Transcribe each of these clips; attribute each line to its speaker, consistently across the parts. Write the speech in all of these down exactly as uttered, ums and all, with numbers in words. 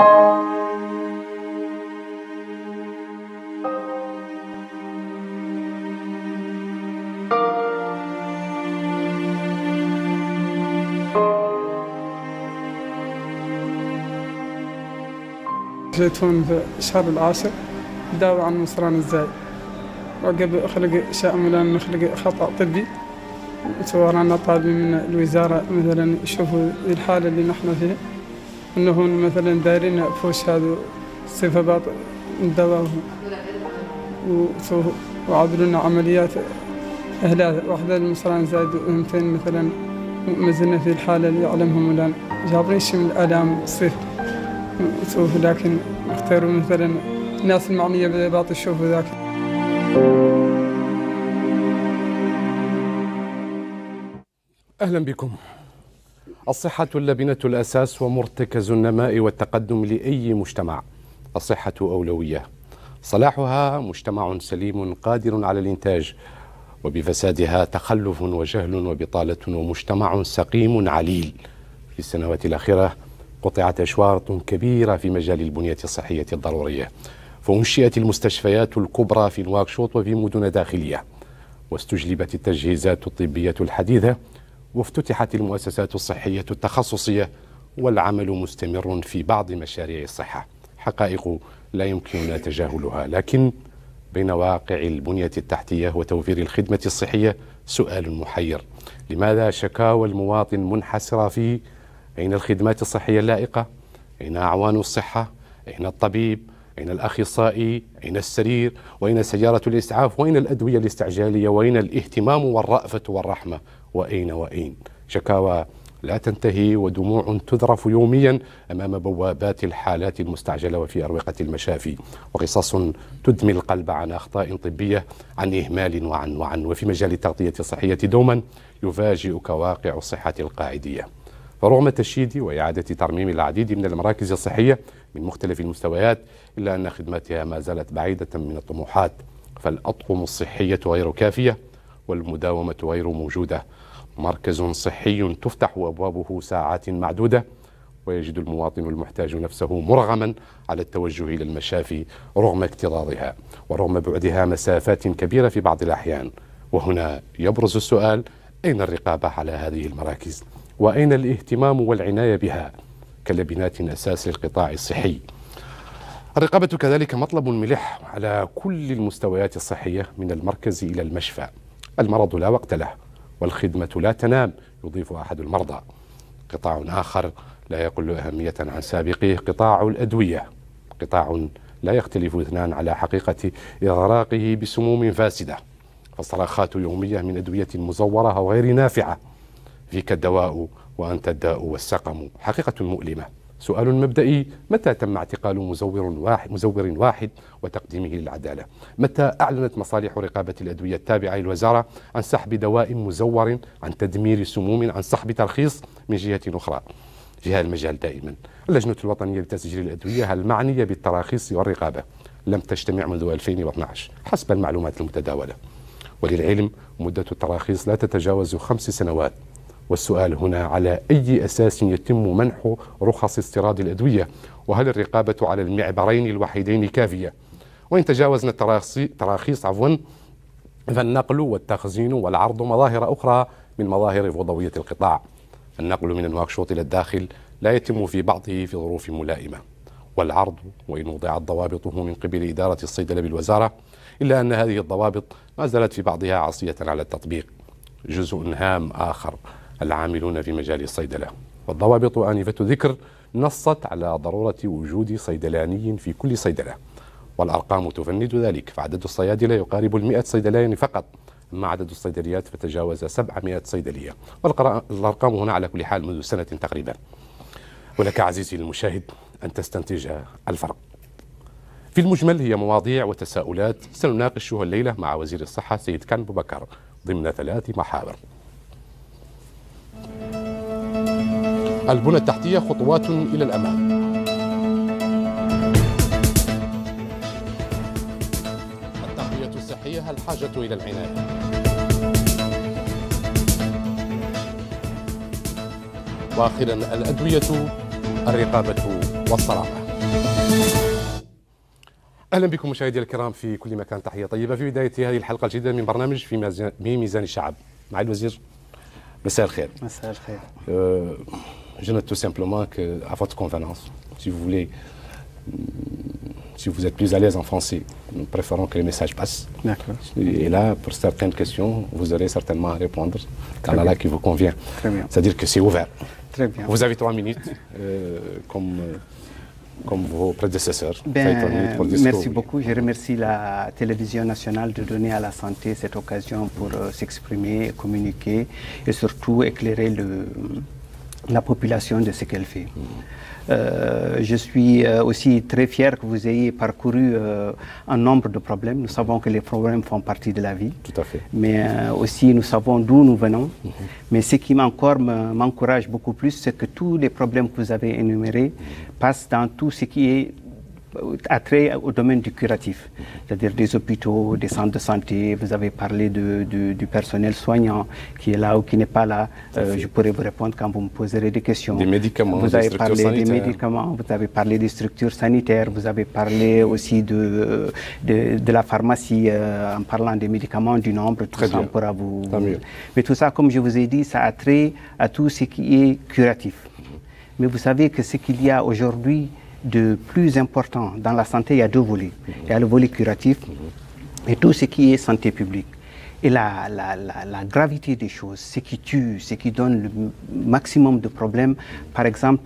Speaker 1: جيتون في الشهر العاشر داوى عن مصران الزايد، وقبل خلق شامل نخلق خطأ طبي، ورانا طالبين من الوزارة مثلا يشوفوا الحالة اللي نحن فيها، انه مثلا دايرين فوش هذا الصفات الدواء، وعادوا لنا عمليات إهلاك واحدة المصران زايد وثنتين مثلا مازلنا في الحالة اللي يعلمهم الآن، جابرينش من الآلام الصيف، لكن اختاروا مثلا الناس المعنية بذبات الشوف ذاك.
Speaker 2: أهلا بكم. الصحة اللبنة الأساس ومرتكز النماء والتقدم لأي مجتمع. الصحة أولوية، صلاحها مجتمع سليم قادر على الإنتاج، وبفسادها تخلف وجهل وبطالة ومجتمع سقيم عليل. في السنوات الأخيرة قطعت أشواط كبيرة في مجال البنية الصحية الضرورية، فأنشئت المستشفيات الكبرى في نواكشوط وفي مدن داخلية، واستجلبت التجهيزات الطبية الحديثة، وافتتحت المؤسسات الصحية التخصصية، والعمل مستمر في بعض مشاريع الصحة. حقائق لا يمكننا تجاهلها، لكن بين واقع البنية التحتية وتوفير الخدمة الصحية سؤال محير: لماذا شكاوى المواطن منحسرة في أين الخدمات الصحية اللائقة؟ أين أعوان الصحة؟ أين الطبيب؟ أين الأخصائي؟ أين السرير؟ وأين سيارة الإسعاف؟ وأين الأدوية الاستعجالية؟ وأين الاهتمام والرأفة والرحمة؟ وأين وأين؟ شكاوى لا تنتهي ودموع تذرف يوميا أمام بوابات الحالات المستعجلة وفي أروقة المشافي، وقصص تدمي القلب عن أخطاء طبية، عن إهمال وعن وعن وفي مجال التغطية الصحية دوما يفاجئك واقع الصحة القاعدية. فرغم تشييد وإعادة ترميم العديد من المراكز الصحية من مختلف المستويات، إلا أن خدماتها ما زالت بعيدة من الطموحات، فالأطقم الصحية غير كافية والمداومة غير موجودة. مركز صحي تفتح أبوابه ساعات معدودة، ويجد المواطن المحتاج نفسه مرغما على التوجه إلى المشافي رغم اكتظاظها ورغم بعدها مسافات كبيرة في بعض الأحيان. وهنا يبرز السؤال: أين الرقابة على هذه المراكز؟ وأين الاهتمام والعناية بها كلبنات أساس القطاع الصحي؟ الرقابة كذلك مطلب ملح على كل المستويات الصحية من المركز إلى المشفى. المرض لا وقت له والخدمة لا تنام، يضيف أحد المرضى. قطاع آخر لا يقل أهمية عن سابقه قطاع الأدوية، قطاع لا يختلف اثنان على حقيقة إغراقه بسموم فاسدة، فالصراخات يومية من أدوية مزورة أو غير نافعة. فيك الدواء وأنت الداء والسقم، حقيقة مؤلمة. سؤال مبدئي: متى تم اعتقال مزور واحد, مزور واحد وتقديمه للعدالة؟ متى أعلنت مصالح رقابة الأدوية التابعة للوزارة عن سحب دواء مزور، عن تدمير سموم، عن سحب ترخيص من جهة أخرى؟ في هذا المجال دائما اللجنة الوطنية لتسجيل الأدوية المعنية بالتراخيص والرقابة لم تجتمع منذ ألفين واثني عشر حسب المعلومات المتداولة، وللعلم مدة التراخيص لا تتجاوز خمس سنوات. والسؤال هنا: على أي أساس يتم منح رخص استيراد الأدوية؟ وهل الرقابة على المعبرين الوحيدين كافية؟ وإن تجاوزنا التراخيص عفوا فالنقل والتخزين والعرض مظاهر أخرى من مظاهر فوضوية القطاع. النقل من نواكشوط إلى الداخل لا يتم في بعضه في ظروف ملائمة، والعرض وإن وضعت ضوابطه من قبل إدارة الصيدلة بالوزارة، إلا أن هذه الضوابط ما زالت في بعضها عصية على التطبيق. جزء هام آخر: العاملون في مجال الصيدلة. والضوابط آنفة ذكر نصت على ضرورة وجود صيدلاني في كل صيدلة، والأرقام تفند ذلك، فعدد الصيادلة يقارب المئة صيدلاني فقط، أما عدد الصيدليات فتجاوز سبعمائة صيدلية. والأرقام هنا على كل حال منذ سنة تقريبا. ولك عزيزي المشاهد أن تستنتج الفرق. في المجمل هي مواضيع وتساؤلات سنناقشها الليلة مع وزير الصحة سيد كان أبو بكر ضمن ثلاث محاور. البنى التحتية خطوات إلى الأمام. التغطية الصحية الحاجة إلى العناية. وأخيرا الأدوية، الرقابة والصراحة. أهلا بكم مشاهدي الكرام في كل مكان، تحية طيبة في بداية هذه الحلقة الجديدة من برنامج في ميزان الشعب مع الوزير. مساء الخير.
Speaker 3: مساء الخير.
Speaker 2: Euh, je note tout simplement qu'à votre convenance, si vous voulez, si vous êtes plus à l'aise en français, nous préférons que les messages passent.
Speaker 3: D'accord.
Speaker 2: Et là, pour certaines questions, vous aurez certainement à répondre dans la langue qui vous convient.
Speaker 3: Très bien.
Speaker 2: C'est-à-dire que c'est ouvert.
Speaker 3: Très bien.
Speaker 2: Vous avez trois minutes, euh, comme, comme vos prédécesseurs.
Speaker 3: Ben, merci beaucoup. Je remercie la télévision nationale de donner à la santé cette occasion pour euh, s'exprimer, communiquer et surtout éclairer le, la population de ce qu'elle fait. Mmh. Euh, je suis euh, aussi très fier que vous ayez parcouru euh, un nombre de problèmes. Nous savons que les problèmes font partie de la vie.
Speaker 2: Tout à fait.
Speaker 3: Mais euh, aussi, nous savons d'où nous venons. Mm-hmm. Mais ce qui encore m'encourage beaucoup plus, c'est que tous les problèmes que vous avez énumérés passent dans tout ce qui est attrait au domaine du curatif, c'est-à-dire des hôpitaux, des centres de santé. Vous avez parlé de, de, du personnel soignant qui est là ou qui n'est pas là. Euh, je pourrais vous répondre quand vous me poserez des questions.
Speaker 2: Des médicaments,
Speaker 3: vous
Speaker 2: des
Speaker 3: avez
Speaker 2: structures
Speaker 3: parlé
Speaker 2: sanitaires.
Speaker 3: des médicaments, vous avez parlé des structures sanitaires, vous avez parlé aussi de, de, de la pharmacie euh, en parlant des médicaments, du nombre, tout
Speaker 2: Très
Speaker 3: ça
Speaker 2: bien.
Speaker 3: on pourra vous...
Speaker 2: Tant mieux.
Speaker 3: Mais tout ça, comme je vous ai dit, ça a trait à tout ce qui est curatif. Mm-hmm. Mais vous savez que ce qu'il y a aujourd'hui de plus important dans la santé, il y a deux volets. Il y a le volet curatif et tout ce qui est santé publique. Et la, la, la, la gravité des choses, ce qui tue, ce qui donne le maximum de problèmes, par exemple,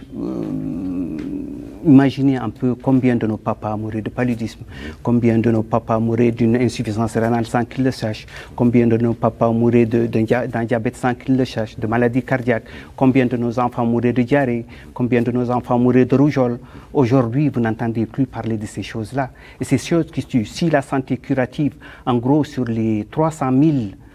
Speaker 3: euh, imaginez un peu combien de nos papas mouraient de paludisme, combien de nos papas mouraient d'une insuffisance rénale sans qu'ils le sachent, combien de nos papas mouraient d'un diabète sans qu'ils le sachent, de maladies cardiaques, combien de nos enfants mouraient de diarrhée, combien de nos enfants mouraient de rougeole. Aujourd'hui, vous n'entendez plus parler de ces choses-là. Et ces choses qui tuent. Si la santé curative, en gros, sur les trois cent mille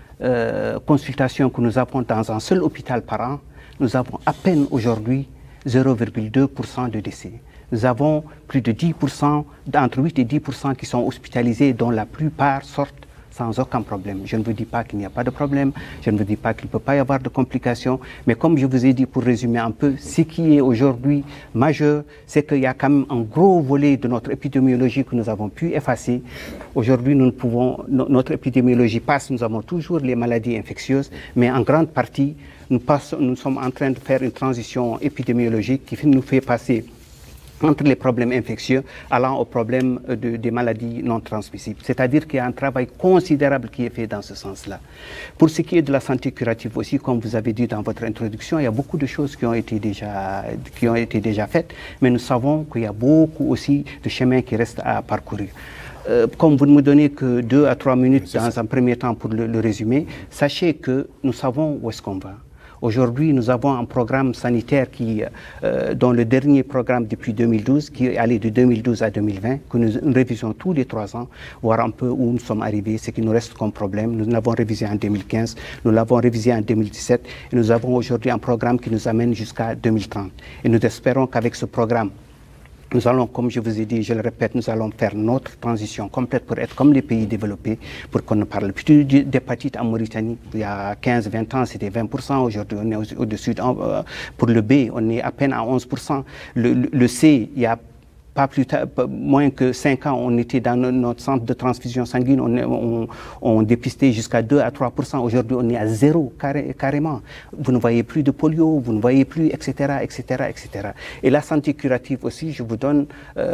Speaker 3: euh, consultations que nous avons dans un seul hôpital par an, nous avons à peine aujourd'hui zéro virgule deux pour cent de décès. Nous avons plus de dix pour cent, entre huit et dix pour cent qui sont hospitalisés, dont la plupart sortent sans aucun problème. Je ne vous dis pas qu'il n'y a pas de problème, je ne vous dis pas qu'il ne peut pas y avoir de complications, mais comme je vous ai dit, pour résumer un peu, ce qui est aujourd'hui majeur, c'est qu'il y a quand même un gros volet de notre épidémiologie que nous avons pu effacer. Aujourd'hui, nous ne pouvons, notre épidémiologie passe, nous avons toujours les maladies infectieuses, mais en grande partie, nous, passons, nous sommes en train de faire une transition épidémiologique qui nous fait passer entre les problèmes infectieux allant aux problèmes de, des maladies non transmissibles. C'est-à-dire qu'il y a un travail considérable qui est fait dans ce sens-là. Pour ce qui est de la santé curative aussi, comme vous avez dit dans votre introduction, il y a beaucoup de choses qui ont été déjà, qui ont été déjà faites, mais nous savons qu'il y a beaucoup aussi de chemins qui restent à parcourir. Euh, comme vous ne me donnez que deux à trois minutes dans un premier temps pour le, le résumer, sachez que nous savons où est-ce qu'on va. Aujourd'hui, nous avons un programme sanitaire qui, euh, dont le dernier programme depuis deux mille douze, qui est allé de deux mille douze à deux mille vingt, que nous, nous révisons tous les trois ans, voir un peu où nous sommes arrivés, ce qui nous reste comme problème. Nous l'avons révisé en deux mille quinze, nous l'avons révisé en deux mille dix-sept, et nous avons aujourd'hui un programme qui nous amène jusqu'à deux mille trente. Et nous espérons qu'avec ce programme, nous allons, comme je vous ai dit, je le répète, nous allons faire notre transition complète pour être comme les pays développés, pour qu'on ne parle plus d'hépatite en Mauritanie. Il y a quinze vingt ans, c'était vingt pour cent. Aujourd'hui, on est au-dessus. Au pour le B, on est à peine à onze pour cent. Le, le, le C, il y a pas plus tard, moins que cinq ans, on était dans notre centre de transfusion sanguine, on, on, on dépistait jusqu'à deux à trois pour cent. Aujourd'hui, on est à zéro carré, carrément. Vous ne voyez plus de polio, vous ne voyez plus, et cetera, et cetera, et cetera. Et la santé curative aussi, je vous donne,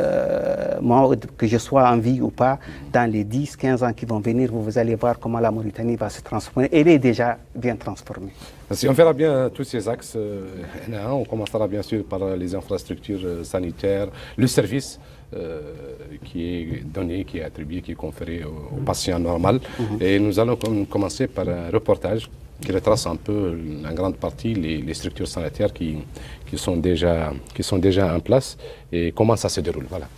Speaker 3: euh, moi, que je sois en vie ou pas, dans les dix, quinze ans qui vont venir, vous, vous allez voir comment la Mauritanie va se transformer. Elle est déjà bien transformée.
Speaker 2: Si on verra bien tous ces axes, euh, on commencera bien sûr par les infrastructures sanitaires, le service euh, qui est donné, qui est attribué, qui est conféré au, au patient normal. Mm-hmm. Et nous allons com commencer par un reportage qui retrace un peu, en grande partie, les, les structures sanitaires qui, qui, sont déjà, qui sont déjà en place et comment ça se déroule. Voilà.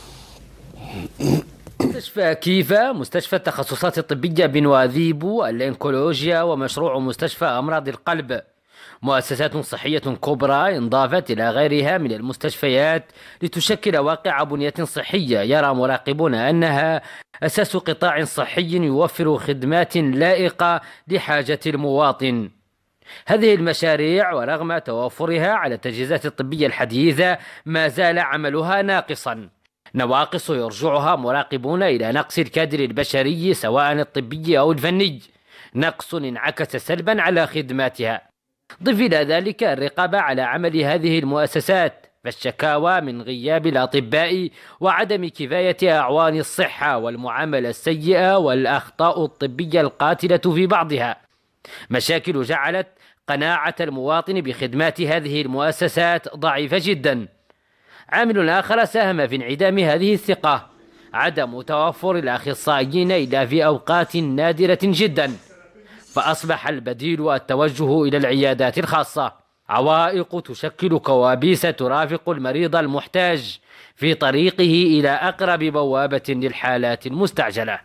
Speaker 4: مستشفى كيفا، مستشفى التخصصات الطبية بنواذيبو، الإنكولوجيا، ومشروع مستشفى أمراض القلب، مؤسسات صحية كبرى انضافت إلى غيرها من المستشفيات لتشكل واقع بنية صحية يرى مراقبون أنها أساس قطاع صحي يوفر خدمات لائقة لحاجة المواطن. هذه المشاريع ورغم توفرها على التجهيزات الطبية الحديثة ما زال عملها ناقصا، نواقص يرجعها مراقبون إلى نقص الكادر البشري سواء الطبي أو الفني، نقص انعكس سلبا على خدماتها. ضف إلى ذلك الرقابة على عمل هذه المؤسسات، فالشكاوى من غياب الأطباء وعدم كفاية أعوان الصحة والمعاملة السيئة والأخطاء الطبية القاتلة في بعضها مشاكل جعلت قناعة المواطن بخدمات هذه المؤسسات ضعيفة جدا. عامل آخر ساهم في انعدام هذه الثقة، عدم توفر الأخصائيين إلا في أوقات نادرة جدا، فأصبح البديل التوجه إلى العيادات الخاصة. عوائق تشكل كوابيس ترافق المريض المحتاج في طريقه إلى أقرب بوابة للحالات المستعجلة.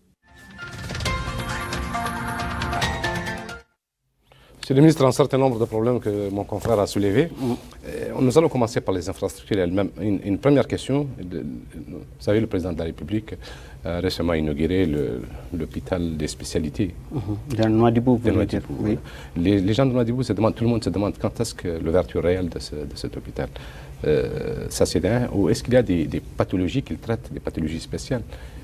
Speaker 2: Monsieur le ministre, un certain nombre de problèmes que mon confrère a soulevés. Mm. Nous allons commencer par les infrastructures elles-mêmes. Une, une première question. Vous savez, le président de la République a récemment inauguré l'hôpital des spécialités.
Speaker 3: Mm-hmm. De Nouadhibou, vous voulez dire. Oui.
Speaker 2: Les, les gens de Nouadhibou se demandent, tout le monde se demande quand est-ce que l'ouverture réelle de, ce, de cet hôpital. Euh, ça c'est un. Ou est-ce qu'il y a des, des pathologies qu'il traite, des pathologies spéciales?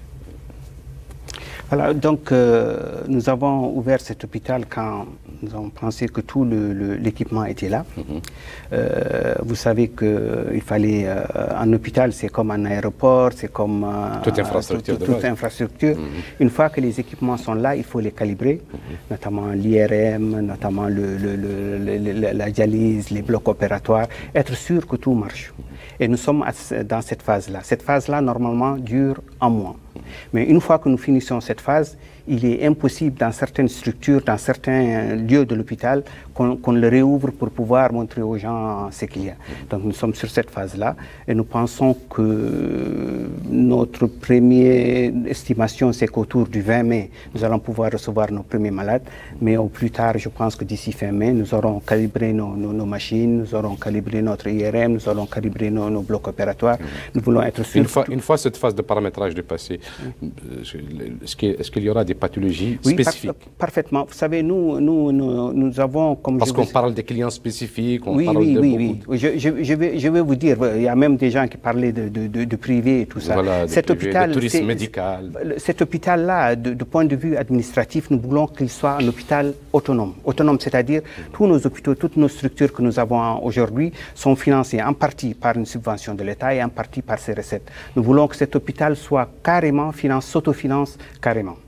Speaker 3: Voilà, donc euh, nous avons ouvert cet hôpital quand nous avons pensé que tout l'équipement était là. Mm-hmm. euh, vous savez qu'il fallait, euh, un hôpital c'est comme un aéroport, c'est comme euh,
Speaker 2: toute infrastructure.
Speaker 3: Tout, toute infrastructure. Mm-hmm. Une fois que les équipements sont là, il faut les calibrer, mm-hmm. notamment l'I R M, notamment le, le, le, le, la dialyse, les blocs opératoires, être sûr que tout marche. Et nous sommes dans cette phase-là. Cette phase-là, normalement, dure un mois. Mais une fois que nous finissons cette phase, il est impossible dans certaines structures, dans certains lieux de l'hôpital, qu'on qu'on le réouvre pour pouvoir montrer aux gens ce qu'il y a. Donc nous sommes sur cette phase-là et nous pensons que notre première estimation, c'est qu'autour du vingt mai, nous allons pouvoir recevoir nos premiers malades. Mais au plus tard, je pense que d'ici fin mai, nous aurons calibré nos, nos, nos machines, nous aurons calibré notre I R M, nous aurons calibré nos, nos blocs opératoires. Nous voulons être sûrs.
Speaker 2: Une fois, une fois cette phase de paramétrage dépassée, est-ce qu'il est qu'il y aura des pathologies
Speaker 3: oui,
Speaker 2: spécifiques?
Speaker 3: Par, parfaitement. Vous savez, nous, nous, nous, nous avons... Comme
Speaker 2: Parce qu'on
Speaker 3: vous...
Speaker 2: parle des clients spécifiques, on
Speaker 3: oui,
Speaker 2: parle
Speaker 3: oui,
Speaker 2: de
Speaker 3: oui,
Speaker 2: beaucoup...
Speaker 3: oui. Je, je, je, vais, je vais vous dire, il y a même des gens qui parlaient de, de, de, de privé et tout ça.
Speaker 2: Voilà,
Speaker 3: cet
Speaker 2: privé,
Speaker 3: hôpital,
Speaker 2: de tourisme médical.
Speaker 3: Cet hôpital-là, de, de point de vue administratif, nous voulons qu'il soit un hôpital autonome. Autonome, c'est-à-dire mmh. tous nos hôpitaux, toutes nos structures que nous avons aujourd'hui sont financées en partie par une subvention de l'État et en partie par ses recettes. Nous voulons que cet hôpital soit carrément finance, s'autofinance carrément.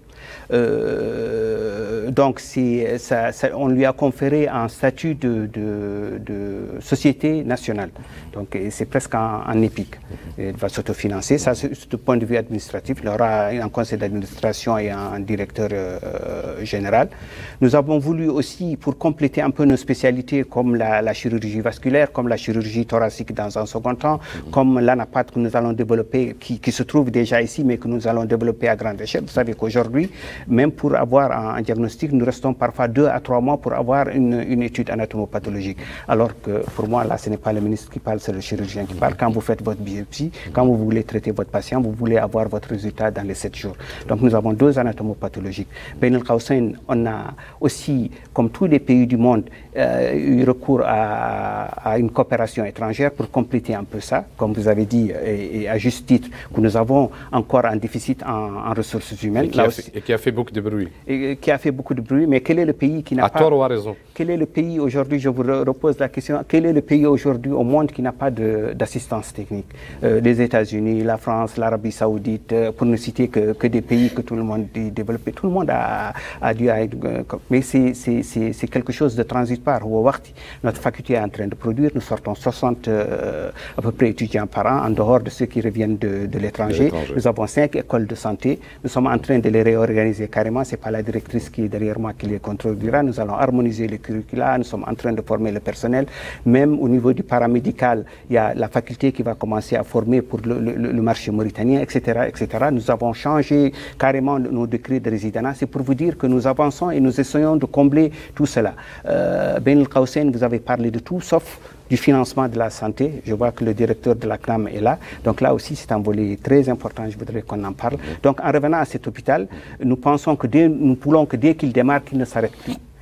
Speaker 3: Euh, donc ça, ça, on lui a conféré un statut de, de, de société nationale. Donc c'est presque en, en épique. Il va s'autofinancer. Ça, c'est du point de vue administratif. Il aura un conseil d'administration et un directeur euh, général. Nous avons voulu aussi, pour compléter un peu nos spécialités, comme la, la chirurgie vasculaire, comme la chirurgie thoracique dans un second temps, mmh. comme l'anapath que nous allons développer, qui, qui se trouve déjà ici, mais que nous allons développer à grande échelle. Vous savez qu'aujourd'hui, même pour avoir un, un diagnostic, nous restons parfois deux à trois mois pour avoir une, une étude anatomopathologique. Alors que pour moi, là, ce n'est pas le ministre qui parle, c'est le chirurgien qui parle. Quand vous faites votre biopsie, quand vous voulez traiter votre patient, vous voulez avoir votre résultat dans les sept jours. Donc nous avons deux anatomopathologiques. Ben el-Qaussain, on a aussi, comme tous les pays du monde, euh, eu recours à, à une coopération étrangère pour compléter un peu ça, comme vous avez dit, et, et à juste titre, que nous avons encore un déficit en, en ressources humaines.
Speaker 2: Et qui, a fait, et qui a fait beaucoup de bruit.
Speaker 3: Et qui a fait beaucoup de bruit, mais quel est le pays qui n'a pas...
Speaker 2: À tort ou à raison.
Speaker 3: Quel est le pays aujourd'hui, je vous repose la question, quel est le pays aujourd'hui au monde qui n'a pas d'assistance technique? euh, Les États-Unis, la France, l'Arabie Saoudite, euh, pour ne citer que, que des pays que tout le monde dit développé. Tout le monde a, a dû... A, mais c'est quelque chose de transitoire. Notre faculté est en train de produire, nous sortons soixante euh, à peu près étudiants par an, en dehors de ceux qui reviennent de, de l'étranger. Nous avons cinq écoles de santé, nous sommes en train de les réorganiser carrément. Ce n'est pas la directrice qui est derrière moi qui les contrôlera. Nous allons harmoniser les curricula, nous sommes en train de former le personnel. Même au niveau du paramédical, il y a la faculté qui va commencer à former pour le, le, le marché mauritanien, et cetera, et cetera. Nous avons changé carrément nos décrets de résidence. C'est pour vous dire que nous avançons et nous essayons de combler tout cela. Euh, Ben el-Qaussain, vous avez parlé de tout, sauf du financement de la santé. Je vois que le directeur de la C N A M est là. Donc là aussi, c'est un volet très important. Je voudrais qu'on en parle. Donc en revenant à cet hôpital, nous pensons que dès, nous voulons que dès qu'il démarre, qu'il ne s'arrête plus.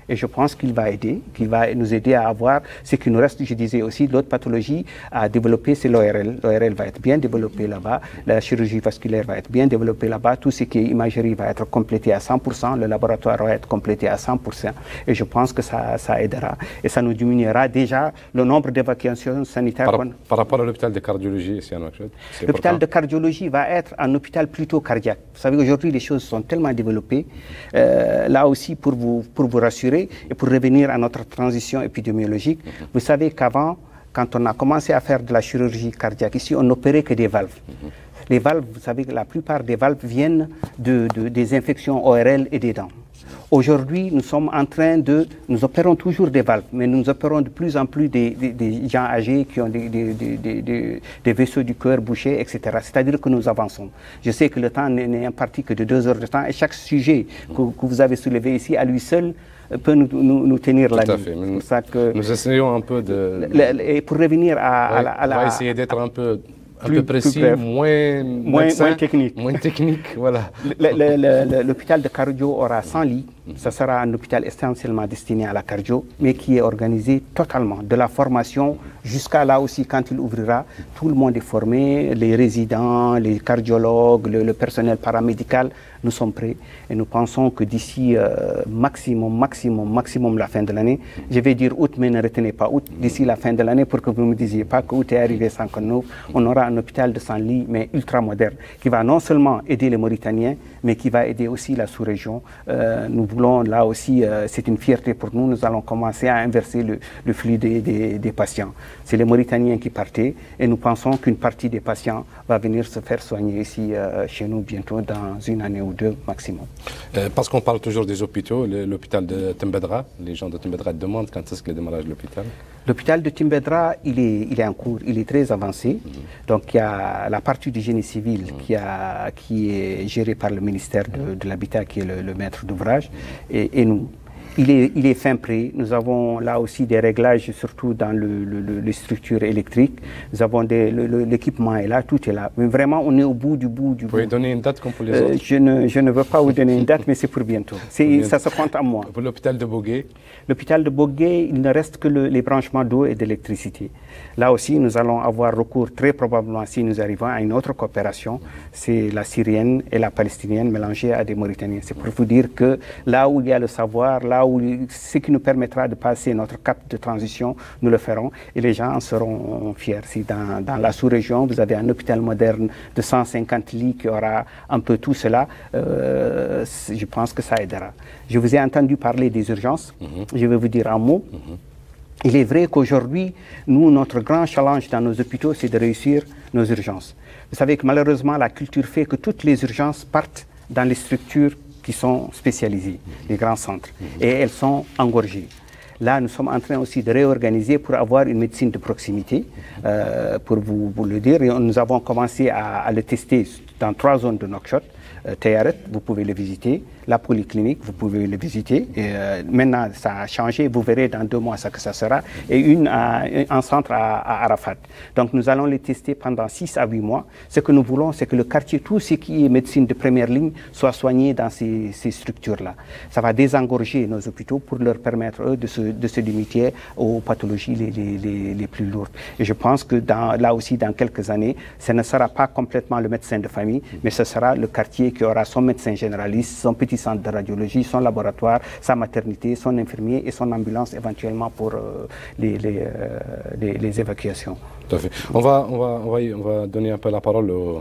Speaker 3: Et je pense qu'il va aider, qu'il va nous aider à avoir ce qui nous reste. Je disais aussi, l'autre pathologie à développer, c'est l'O R L. L'O R L va être bien développé là-bas. La chirurgie vasculaire va être bien développée là-bas. Tout ce qui est imagerie va être complété à cent pour cent. Le laboratoire va être complété à cent pour cent. Et je pense que ça, ça aidera. Et ça nous diminuera déjà le nombre d'évacuations sanitaires.
Speaker 2: Par, par rapport à l'hôpital de cardiologie, c'est un autre chose.
Speaker 3: L'hôpital de cardiologie va être un hôpital plutôt cardiaque. Vous savez, aujourd'hui, les choses sont tellement développées. Euh, là aussi, pour vous, pour vous rassurer, et pour revenir à notre transition épidémiologique, mm-hmm. vous savez qu'avant, quand on a commencé à faire de la chirurgie cardiaque, ici, on n'opérait que des valves. Mm-hmm. Les valves, vous savez que la plupart des valves viennent de, de, des infections O R L et des dents. Aujourd'hui, nous sommes en train de... Nous opérons toujours des valves, mais nous opérons de plus en plus des, des, des gens âgés qui ont des, des, des, des, des vaisseaux du cœur bouchés, et cetera. C'est-à-dire que nous avançons. Je sais que le temps n'est imparti que de deux heures de temps, et chaque sujet que, que vous avez soulevé ici, à lui seul, peut nous, nous, nous tenir la ligne.
Speaker 2: Tout à fait. Ça que nous essayons un peu de...
Speaker 3: Et pour revenir à,
Speaker 2: ouais,
Speaker 3: à la... À la
Speaker 2: on va essayer d'être un peu... un
Speaker 3: plus,
Speaker 2: peu précis, moins,
Speaker 3: moins, moins technique.
Speaker 2: Moins technique, voilà.
Speaker 3: L'hôpital de cardio aura cent lits. Ce sera un hôpital essentiellement destiné à la cardio, mais qui est organisé totalement, de la formation jusqu'à là aussi, quand il ouvrira, tout le monde est formé, les résidents, les cardiologues, le, le personnel paramédical, nous sommes prêts. Et nous pensons que d'ici euh, maximum, maximum, maximum la fin de l'année, je vais dire août, mais ne retenez pas août, d'ici la fin de l'année, pour que vous ne me disiez pas qu'août est arrivé sans que nous, on aura un hôpital de cent lits, mais ultra moderne, qui va non seulement aider les Mauritaniens, mais qui va aider aussi la sous-région. Euh, nous voulons, là aussi, euh, c'est une fierté pour nous, nous allons commencer à inverser le, le flux des, des, des patients. C'est les Mauritaniens qui partaient, et nous pensons qu'une partie des patients va venir se faire soigner ici, euh, chez nous, bientôt, dans une année ou deux maximum.
Speaker 2: Euh, parce qu'on parle toujours des hôpitaux, l'hôpital de Tembedra, les gens de Tembedra demandent quand est-ce que le démarrage de l'hôpital?
Speaker 3: L'hôpital de Tembedra, il est, il est en cours, il est très avancé. Mmh. Donc il y a la partie du génie civil mmh. qui, a, qui est gérée par le ministère de, de l'Habitat, qui est le, le maître d'ouvrage, et, et nous. Il est, il est fin prêt. Nous avons là aussi des réglages, surtout dans le, le, les structures électriques. Nous avons l'équipement est là, tout est là. Mais vraiment, on est au bout du bout du bout.
Speaker 2: Vous pouvez donner une date comme pour les
Speaker 3: euh,
Speaker 2: autres?
Speaker 3: je ne, je ne veux pas vous donner une date, mais c'est pour bientôt. Ça se compte à moi.
Speaker 2: Pour l'hôpital de Bogué?
Speaker 3: L'hôpital de Bogué, il ne reste que le, les branchements d'eau et d'électricité. Là aussi, nous allons avoir recours très probablement, si nous arrivons, à une autre coopération. C'est la syrienne et la palestinienne mélangées à des Mauritaniens. C'est pour vous dire que là où il y a le savoir, là où ce qui nous permettra de passer notre cap de transition, nous le ferons et les gens en seront fiers. Si dans, dans la sous-région, vous avez un hôpital moderne de cent cinquante lits qui aura un peu tout cela, euh, je pense que ça aidera. Je vous ai entendu parler des urgences. Mm-hmm. Je vais vous dire un mot. Mm-hmm. Il est vrai qu'aujourd'hui, nous, notre grand challenge dans nos hôpitaux, c'est de réussir nos urgences. Vous savez que malheureusement, la culture fait que toutes les urgences partent dans les structures qui sont spécialisées, les grands centres, et elles sont engorgées. Là, nous sommes en train aussi de réorganiser pour avoir une médecine de proximité, euh, pour vous, vous le dire. Et nous avons commencé à, à le tester dans trois zones de Nouakchott. Euh, Tayaret, vous pouvez le visiter. La polyclinique, vous pouvez le visiter. Et, euh, maintenant, ça a changé. Vous verrez dans deux mois ce que ça sera. Et une à, un centre à, à Arafat. Donc, nous allons les tester pendant six à huit mois. Ce que nous voulons, c'est que le quartier, tout ce qui est médecine de première ligne, soit soigné dans ces, ces structures-là. Ça va désengorger nos hôpitaux pour leur permettre, eux, de se, de se limiter aux pathologies les, les, les, les plus lourdes. Et je pense que dans, là aussi, dans quelques années, ce ne sera pas complètement le médecin de famille, mais ce sera le quartier qui aura son médecin généraliste, son petit centre de radiologie, son laboratoire, sa maternité, son infirmier et son ambulance éventuellement pour euh, les, les, euh, les, les évacuations.
Speaker 2: Tout à fait. On va, on va, on va, on va donner un peu la parole au,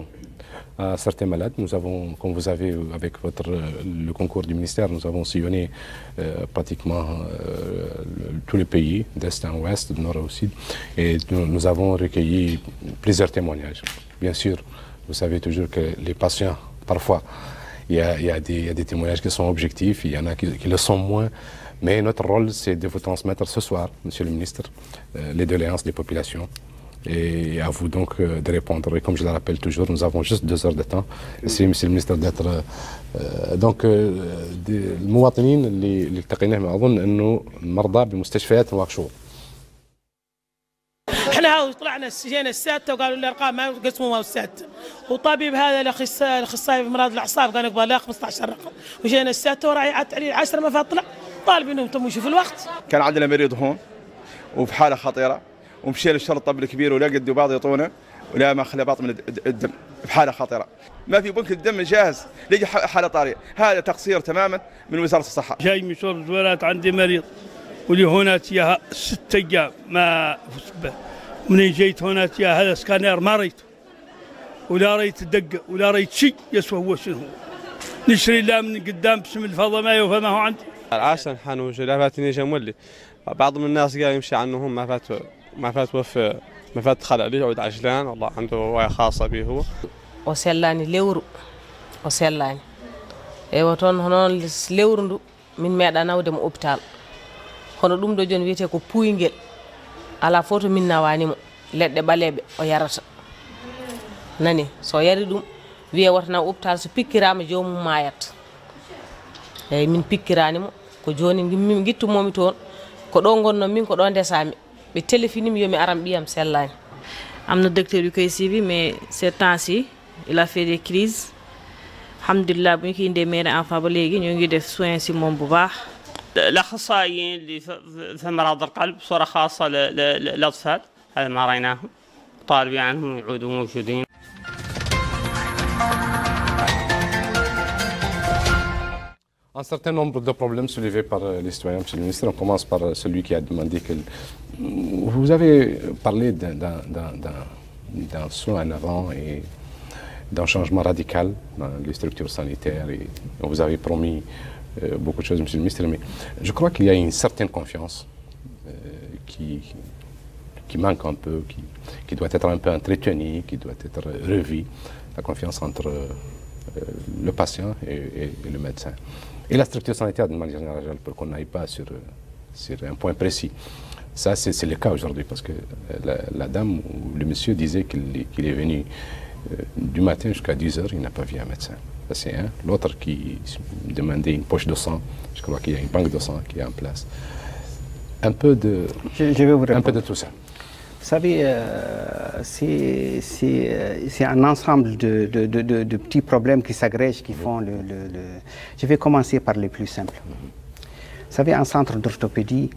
Speaker 2: à certains malades. Nous avons, comme vous avez, avec votre, le concours du ministère, nous avons sillonné euh, pratiquement euh, le, tous les pays, d'est en ouest, de nord au sud, et nous, nous avons recueilli plusieurs témoignages. Bien sûr, vous savez toujours que les patients, parfois, il y a, il y a, des, il y a des témoignages qui sont objectifs, il y en a qui, qui le sont moins, mais notre rôle, c'est de vous transmettre ce soir, Monsieur le ministre, euh, les doléances des populations. Et à vous donc euh, de répondre. Et comme je le rappelle toujours, nous avons juste deux heures de temps. Essayez, Monsieur le ministre, d'être euh, donc المواطنين اللي اللي التقيناهم اظن انه المرضى بمستشفيات نواكشوط.
Speaker 5: احنا طلعنا جينا السادسه وقالوا لي الارقام ما قسموها السادسه، وطبيب هذا الاخصائي الاخصائي في امراض الاعصاب قال يقبل لا خمسة عشر رقم، وجينا السادسه وراعي علي عشرة ما فيها طلع طالب انهم تمشوا في الوقت.
Speaker 6: كان عندنا مريض هون وفي حاله خطيره ومشينا للشرطه بالكبير ولا قدوا بعض يعطونا ولا ما خلى باط من الدم في حاله خطيره. ما في بنك الدم جاهز ليجي حاله طارئه، هذا تقصير تماما من وزاره الصحه.
Speaker 7: جاي من شرب الزوالات عندي مريض ولي هنا تياها ست ايام ما فزت. منين جيت هنا تياها هذا سكانير ما ريته ولا ريت الدقه ولا ريت شيء يسوى هو شنو هو. نشري لا من قدام بسم الفضل ما يوفى ما هو عندي.
Speaker 8: عشان حنوش لا فاتني جمولي بعض من الناس قال يمشي عنهم ما فات ما فات وفي ما فات خلق لي عود عجلان والله عنده روايه خاصه به هو.
Speaker 9: وسلاني لورو وسلاني ايوا toon hono lewru ndu min meeɗa nawde mo hôpital hono ɗum ɗo joni wiyete ko puyngel ala foto min nawanimo leɗɗe ɓaleɓe o yarata nani so yari ɗum wiye watana hôpital so pikkirama jomum mayat eyyi min pikkiranimo ko joni min guittumomi toon ko ɗo gonno min ko ɗo ndesami ɓe téléphonimi yomi aram ɓiyam sellani.
Speaker 10: amna docteur yu koy suivi mais ces temps-ci il a fait des crises. alhamdulillah bu ñu koy indee mairie enfant ba léegi ñoo ngi def soin si moom bu baax.
Speaker 11: الاخصائيين اللي في امراض القلب بصوره خاصه للاطفال هذا ما رايناهم طالبين عنهم يعودوا موجودين.
Speaker 2: Un certain nombre de problèmes soulevés par les citoyens, Monsieur le ministre. On commence par celui qui a demandé que... Vous avez parlé d'un saut en avant et d'un changement radical dans les structures sanitaires et vous avez promis euh, beaucoup de choses, Monsieur le ministre, mais je crois qu'il y a une certaine confiance euh, qui, qui manque un peu, qui, qui doit être un peu entretenue, qui doit être revue, la confiance entre euh, le patient et, et, et le médecin. Et la structure sanitaire d'une manière générale, pour qu'on n'aille pas sur, sur un point précis. Ça, c'est le cas aujourd'hui, parce que la, la dame ou le monsieur disait qu'il qu'il est venu euh, du matin jusqu'à dix heures, il n'a pas vu un médecin. Ça, c'est un. L'autre qui demandait une poche de sang, je crois qu'il y a une banque de sang qui est en place. Un peu de,
Speaker 3: je, je vais vous
Speaker 2: un peu de tout ça.
Speaker 3: Vous savez, euh, c'est un ensemble de, de, de, de, de petits problèmes qui s'agrègent, qui font le, le, le... Je vais commencer par les plus simples. Vous savez, un centre d'orthopédie,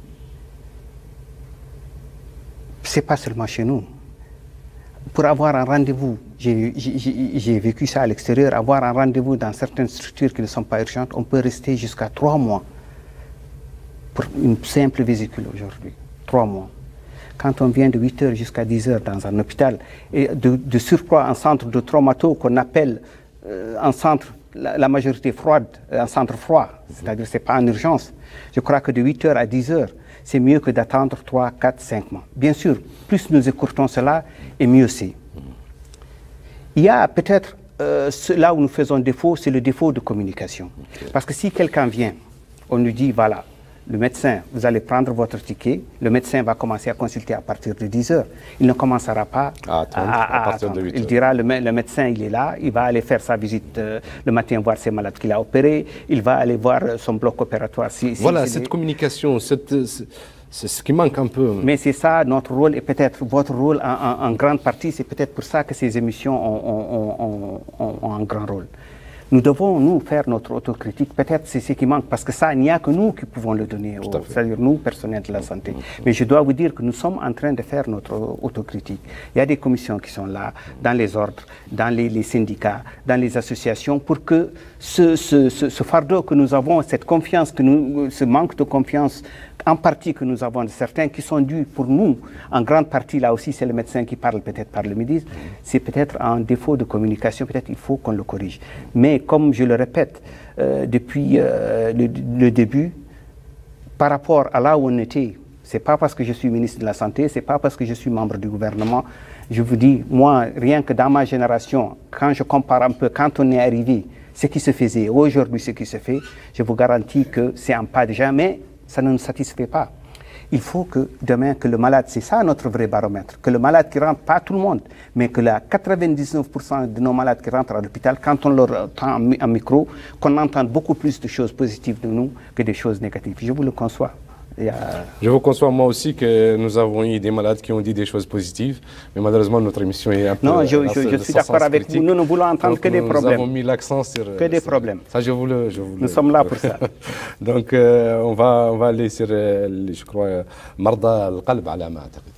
Speaker 3: c'est pas seulement chez nous. Pour avoir un rendez-vous, j'ai vécu ça à l'extérieur, avoir un rendez-vous dans certaines structures qui ne sont pas urgentes, on peut rester jusqu'à trois mois pour une simple vésicule aujourd'hui. Trois mois. Quand on vient de huit heures jusqu'à dix heures dans un hôpital, et de, de surcroît un centre de traumato qu'on appelle euh, un centre, la, la majorité froide, un centre froid, c'est-à-dire que ce n'est pas en urgence. Je crois que de huit heures à dix heures, c'est mieux que d'attendre trois, quatre, cinq mois. Bien sûr, plus nous écourtons cela, et mieux c'est. Il y a peut-être, euh, là où nous faisons défaut, c'est le défaut de communication. Parce que si quelqu'un vient, on nous dit, voilà, le médecin, vous allez prendre votre ticket, le médecin va commencer à consulter à partir de dix heures. Il ne commencera pas
Speaker 2: à attendre. À, à, à partir de huit heures.
Speaker 3: Il dira, le, le médecin, il est là, il va aller faire sa visite euh, le matin, voir ses malades qu'il a opérés, il va aller voir son bloc opératoire. Si,
Speaker 2: voilà,
Speaker 3: si,
Speaker 2: cette
Speaker 3: les...
Speaker 2: communication, c'est ce qui manque un peu.
Speaker 3: Mais c'est ça, notre rôle, et peut-être votre rôle en, en, en grande partie, c'est peut-être pour ça que ces émissions ont, ont, ont, ont, ont un grand rôle. Nous devons, nous, faire notre autocritique. Peut-être c'est ce qui manque, parce que ça, il n'y a que nous qui pouvons le donner, c'est-à-dire nous, personnels de la santé. Mmh. Mais je dois vous dire que nous sommes en train de faire notre autocritique. Il y a des commissions qui sont là, dans les ordres, dans les, les syndicats, dans les associations, pour que ce, ce, ce, ce fardeau que nous avons, cette confiance, que nous, ce manque de confiance, en partie que nous avons de certains qui sont dus pour nous, en grande partie, là aussi, c'est le médecin qui parle peut-être par le médecin, c'est peut-être un défaut de communication, peut-être il faut qu'on le corrige. Mais comme je le répète, euh, depuis euh, le, le début, par rapport à là où on était, c'est pas parce que je suis ministre de la Santé, c'est pas parce que je suis membre du gouvernement, je vous dis, moi, rien que dans ma génération, quand je compare un peu, quand on est arrivé, ce qui se faisait, aujourd'hui ce qui se fait, je vous garantis que c'est un pas déjà, mais ça ne nous satisfait pas. Il faut que demain, que le malade, c'est ça notre vrai baromètre, que le malade qui rentre, pas tout le monde, mais que la quatre-vingt-dix-neuf pour cent de nos malades qui rentrent à l'hôpital, quand on leur tend un micro, qu'on entende beaucoup plus de choses positives de nous que des choses négatives. Je vous le conçois.
Speaker 2: Je vous conçois moi aussi que nous avons eu des malades qui ont dit des choses positives, mais malheureusement notre émission est un peu...
Speaker 3: Non, je, je, je suis d'accord avec vous, nous ne voulons entendre
Speaker 2: Donc,
Speaker 3: que des
Speaker 2: nous
Speaker 3: problèmes.
Speaker 2: Nous avons mis l'accent sur...
Speaker 3: Que des problèmes.
Speaker 2: Ça, je vous le... Je vous
Speaker 3: nous
Speaker 2: le...
Speaker 3: sommes là pour ça.
Speaker 2: Donc, euh, on, va, on va aller sur, je crois, مرضى القلب على ما أعتقد.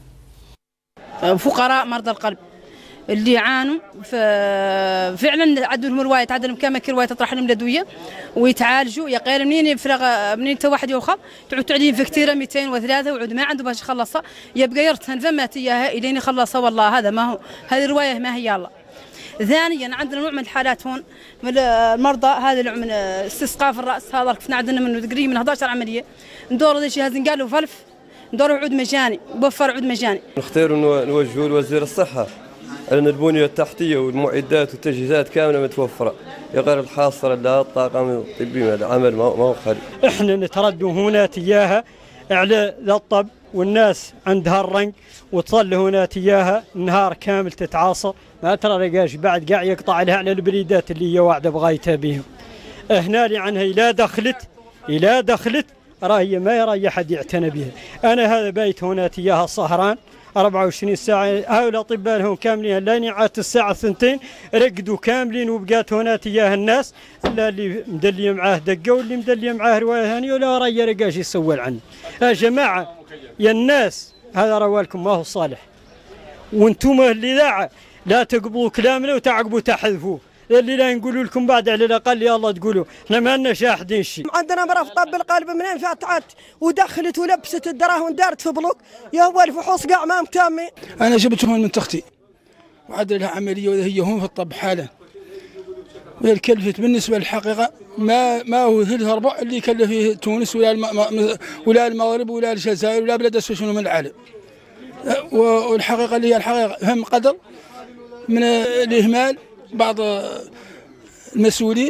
Speaker 12: فقراء مرضى القلب اللي يعانوا فعلا عندوا لهم روايه تعدل لهم كما كي روايه تطرح لهم الادويه ويتعالجوا يا غير منين يفرغ منين تا واحد يوخر تعود تعدين في كثيره مئتين وثلاثة وعود ما عنده باش يخلصها يبقى يرتهن فمات اياها الين يخلصها والله هذا ما هو هذه الروايه ما هي الله. ثانيا عندنا نوع من الحالات هون من المرضى هذا نوع من استسقاء في الراس هذا كنا عندنا منه تقريبا من إحدى عشرة عمليه ندور هذا الشيء هذا قالوا فلف ندور عود مجاني بوفر عود مجاني.
Speaker 13: نختار نوجهوا لوزير الصحه أن البنية التحتية والمعدات والتجهيزات كاملة متوفرة غير الحاصرة لها الطاقم الطبي العمل ما هو خالي.
Speaker 14: احنا نتردوا هنا تجاهها على ذا الطب والناس عندها الرنق وتصل هنا تجاهها نهار كامل تتعاصر ما ترى رجاش بعد قاع يقطع لها على البريدات اللي هي واعدة بغايتها بهم. هنا اللي عنها إلا دخلت إلا دخلت راهي ما يرى أحد يعتنى بها. أنا هذا بيت هنا تجاهها الصهران أربعة وعشرين ساعة هؤلاء الأطباء لهم كاملين لا نعات الساعة الثنتين رقدوا كاملين وبقات هنا تجاه الناس إلا اللي مدلي معاه دقة واللي مدلي معاه رواية ثانية ولا رأي رقاش يسول عنه. يا جماعة يا الناس هذا روالكم ما هو صالح وانتم الإذاعة لا تقبلوا كلامنا وتعقبوا تحذفوه اللي لا نقولوا لكم بعد على الأقل يا الله تقولوا احنا ما لنا شاهدين شيء.
Speaker 15: عندنا مرة في طب القلب منين فتحت ودخلت ولبست الدراهم دارت في بلوك يا هو الفحوص قاع ما متامين.
Speaker 16: أنا جبت هون من تختي وعدل لها عملية وهي هون في الطب حالا وهي الكلفة بالنسبة للحقيقة ما ما هو هذا ربع اللي كلف فيه تونس ولا الم... ولا المغرب ولا الجزائر ولا بلاد شنو من العالم. والحقيقة اللي هي الحقيقة هم قدر من الإهمال بعض المسؤولين.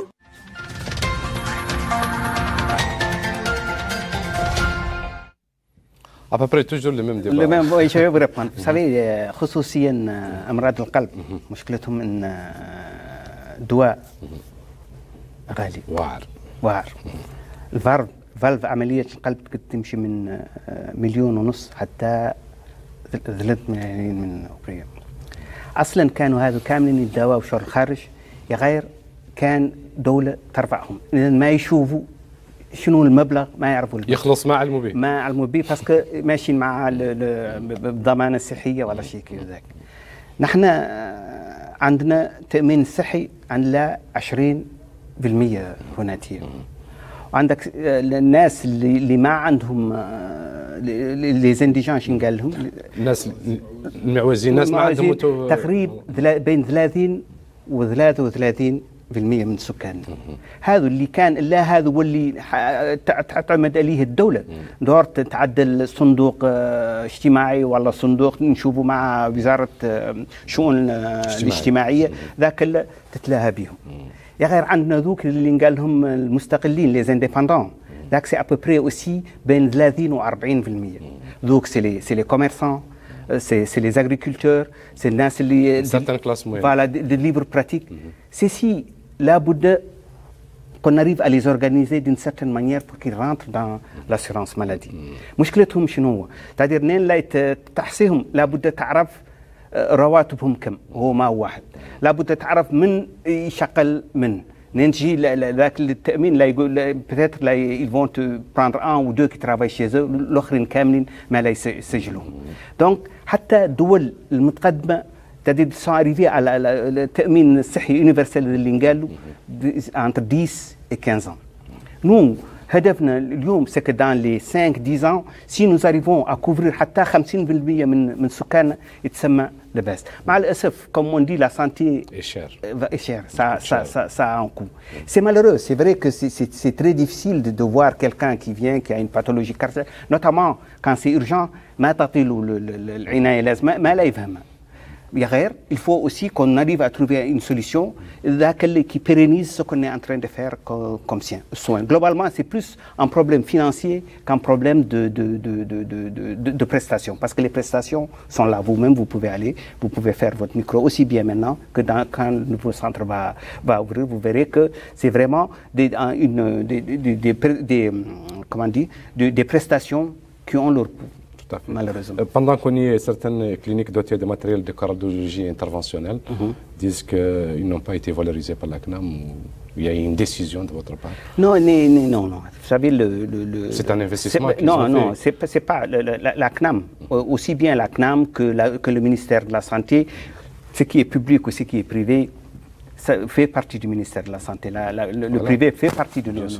Speaker 2: À peu près toujours le même débat.
Speaker 3: Le même, oui, je vais vous répondre. Vous savez, خصوصيا أمراض القلب مشكلتهم إن دواء غالي.
Speaker 2: واعر.
Speaker 3: واعر. الفالف فالف عملية القلب تمشي من مليون ونص حتى ثلاث ملايين من أوروبيا. اصلا كانوا هذو كاملين يتداواوا في الخارج يا غير كان دوله ترفعهم لان ما يشوفوا شنو المبلغ ما يعرفوا
Speaker 2: يخلص ما علموا به
Speaker 3: ما علموا به باسكو ماشيين مع الضمانه الصحيه ولا شيء كذاك. نحن عندنا تامين الصحي عندنا عشرين بالمئة هناتيه وعندك الناس اللي, اللي ما عندهم لي زانديجان شنو قال لهم
Speaker 2: الناس المعوزين الناس ما عندهم
Speaker 3: تقريبا بين ثلاثين و ثلاثة وثلاثين بالمئة من السكان. هذا اللي كان لا هذا واللي تعتمد عليه الدوله دور تعدل صندوق اجتماعي ولا صندوق نشوفوا مع وزاره الشؤون الاجتماعيه ذاك اللي تتلاها بهم. يا غير عندنا ذوك اللي قال لهم المستقلين لي زانديباندون ذاك سي ابوبري اوسي بين ثلاثين و أربعين بالمئة. ذوك سي لي سي لي كوميرسون سي سي لي اغريكولتور سي الناس اللي
Speaker 2: سيرتان كلاس موين
Speaker 3: فوالا دي ليبر براتيك سي سي لابد qu'on arrive à les organiser d'une certaine manière pour qu'ils rentrent dans l'assurance maladie. مشكلتهم شنو هو؟ تعدير نين لا تحصيهم لابد تعرف رواتبهم كم هو ما واحد لابد تعرف من يشغل من نجي ذاك التامين لا يقول peut-être لا ils vont te prendre un ou deux qui travaillent chez eux الاخرين كاملين ما لا يسجلوهم. دونك حتى الدول المتقدمه تدي سون اريفي على التامين الصحي يونيفرسال اللي قالوا entre dix et quinze ans. nous هدفنا اليوم سكو دان لي خمسة دix ans سي نو arrivons à couvrir حتى خمسين بالمئة من من سكاننا يتسمى لباس. مع الاسف comme on dit la santé
Speaker 2: est chère
Speaker 3: est chère ça ça ça ça a un coût. C'est malheureux, c'est vrai que c'est c'est c'est très difficile de, de voir quelqu'un qui vient qui a une pathologie cardiaque notamment quand c'est urgent ما تعطي له العنايه لازم ما لا يفهمها. il faut aussi qu'on arrive à trouver une solution qui pérennise ce qu'on est en train de faire comme, comme soin. Globalement, c'est plus un problème financier qu'un problème de, de, de, de, de, de, de prestations. Parce que les prestations sont là. Vous-même, vous pouvez aller, vous pouvez faire votre micro aussi bien maintenant que dans, quand le nouveau centre va, va ouvrir. Vous verrez que c'est vraiment des, une, des, des, des, des, comment dire, des, des prestations qui ont leur coût. Malheureusement.
Speaker 2: Pendant qu'on y est, certaines cliniques dotées de matériel de cardiologie interventionnelle mm-hmm. disent qu'ils n'ont pas été valorisés par la C N A M ou il y a une décision de votre part.
Speaker 3: Non, non, non. non. Vous savez, le... le, le
Speaker 2: c'est un investissement qu'ils
Speaker 3: Non,
Speaker 2: ont
Speaker 3: non,
Speaker 2: fait.
Speaker 3: c'est pas... Le, la, la C N A M, aussi bien la C N A M que, la, que le ministère de la Santé, ce qui est public ou ce qui est privé, ça fait partie du ministère de la Santé. La, la, le, voilà. le privé fait partie de nous.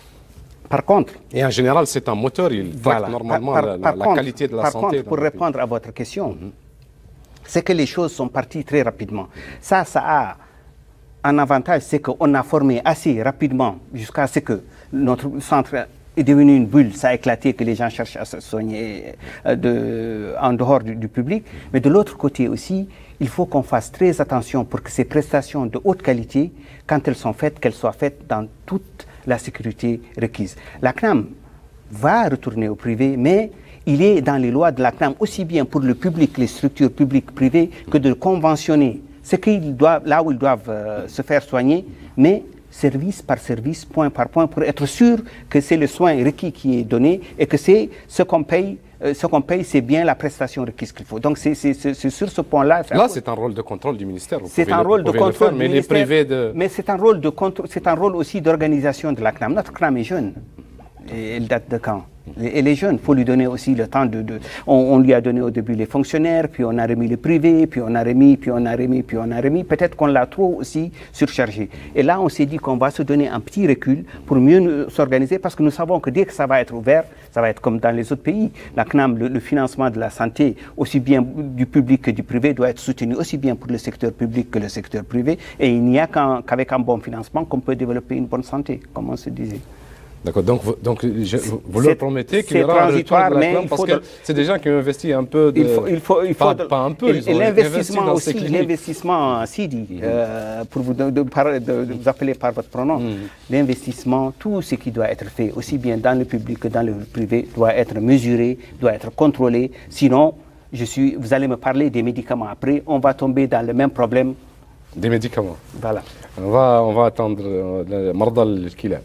Speaker 3: Par contre...
Speaker 2: Et en général, c'est un moteur, il voilà, traite normalement par, par, la, par la contre, qualité de la
Speaker 3: par
Speaker 2: santé.
Speaker 3: Contre, pour répondre pays. à votre question, mm-hmm. c'est que les choses sont parties très rapidement. Ça, ça a un avantage, c'est qu'on a formé assez rapidement jusqu'à ce que notre centre est devenu une bulle, ça a éclaté, que les gens cherchent à se soigner de, en dehors du, du public. Mais de l'autre côté aussi, il faut qu'on fasse très attention pour que ces prestations de haute qualité, quand elles sont faites, qu'elles soient faites dans toute la sécurité requise. La C N A M va retourner au privé, mais il est dans les lois de la C N A M aussi bien pour le public, les structures publiques privées, que de conventionner ce qu'ils doivent, là où ils doivent euh, se faire soigner, mais service par service, point par point, pour être sûr que c'est le soin requis qui est donné et que c'est ce qu'on paye. Euh, ce qu'on paye, c'est bien la prestation requise qu'il faut. Donc, c'est sur ce point-là...
Speaker 2: Là, c'est un rôle de contrôle du ministère.
Speaker 3: C'est un rôle de contrôle
Speaker 2: faire, mais les privés de...
Speaker 3: Mais c'est un rôle de contrôle, c'est un rôle aussi d'organisation de la C N A M. Notre C N A M est jeune. Et elle date de quand? Et les jeunes, il faut lui donner aussi le temps de... de on, on lui a donné au début les fonctionnaires, puis on a remis les privés, puis on a remis, puis on a remis, puis on a remis. Peut-être qu'on l'a trop aussi surchargé. Et là, on s'est dit qu'on va se donner un petit recul pour mieux s'organiser, parce que nous savons que dès que ça va être ouvert, ça va être comme dans les autres pays. La C N A M, le, le financement de la santé, aussi bien du public que du privé, doit être soutenu aussi bien pour le secteur public que le secteur privé. Et il n'y a qu'avec un bon financement qu'on peut développer une bonne santé, comme on se disait.
Speaker 2: D'accord, donc, donc je, vous leur promettez qu'il y aura un retour de la C N A M, parce que c'est des gens qui ont investi un peu de...
Speaker 3: Il faut, il faut, il faut
Speaker 2: pas,
Speaker 3: de,
Speaker 2: pas un peu, ils ont investi dans ces cliniques.
Speaker 3: L'investissement, Sidi, mm-hmm. euh, pour vous, de, de, de, de vous appeler par votre pronom, mm-hmm. l'investissement, tout ce qui doit être fait, aussi bien dans le public que dans le privé, doit être mesuré, doit être contrôlé. Sinon, je suis, vous allez me parler des médicaments après, on va tomber dans le même problème.
Speaker 2: Des médicaments.
Speaker 3: Voilà.
Speaker 2: On va, on va attendre le مرضى الكلى.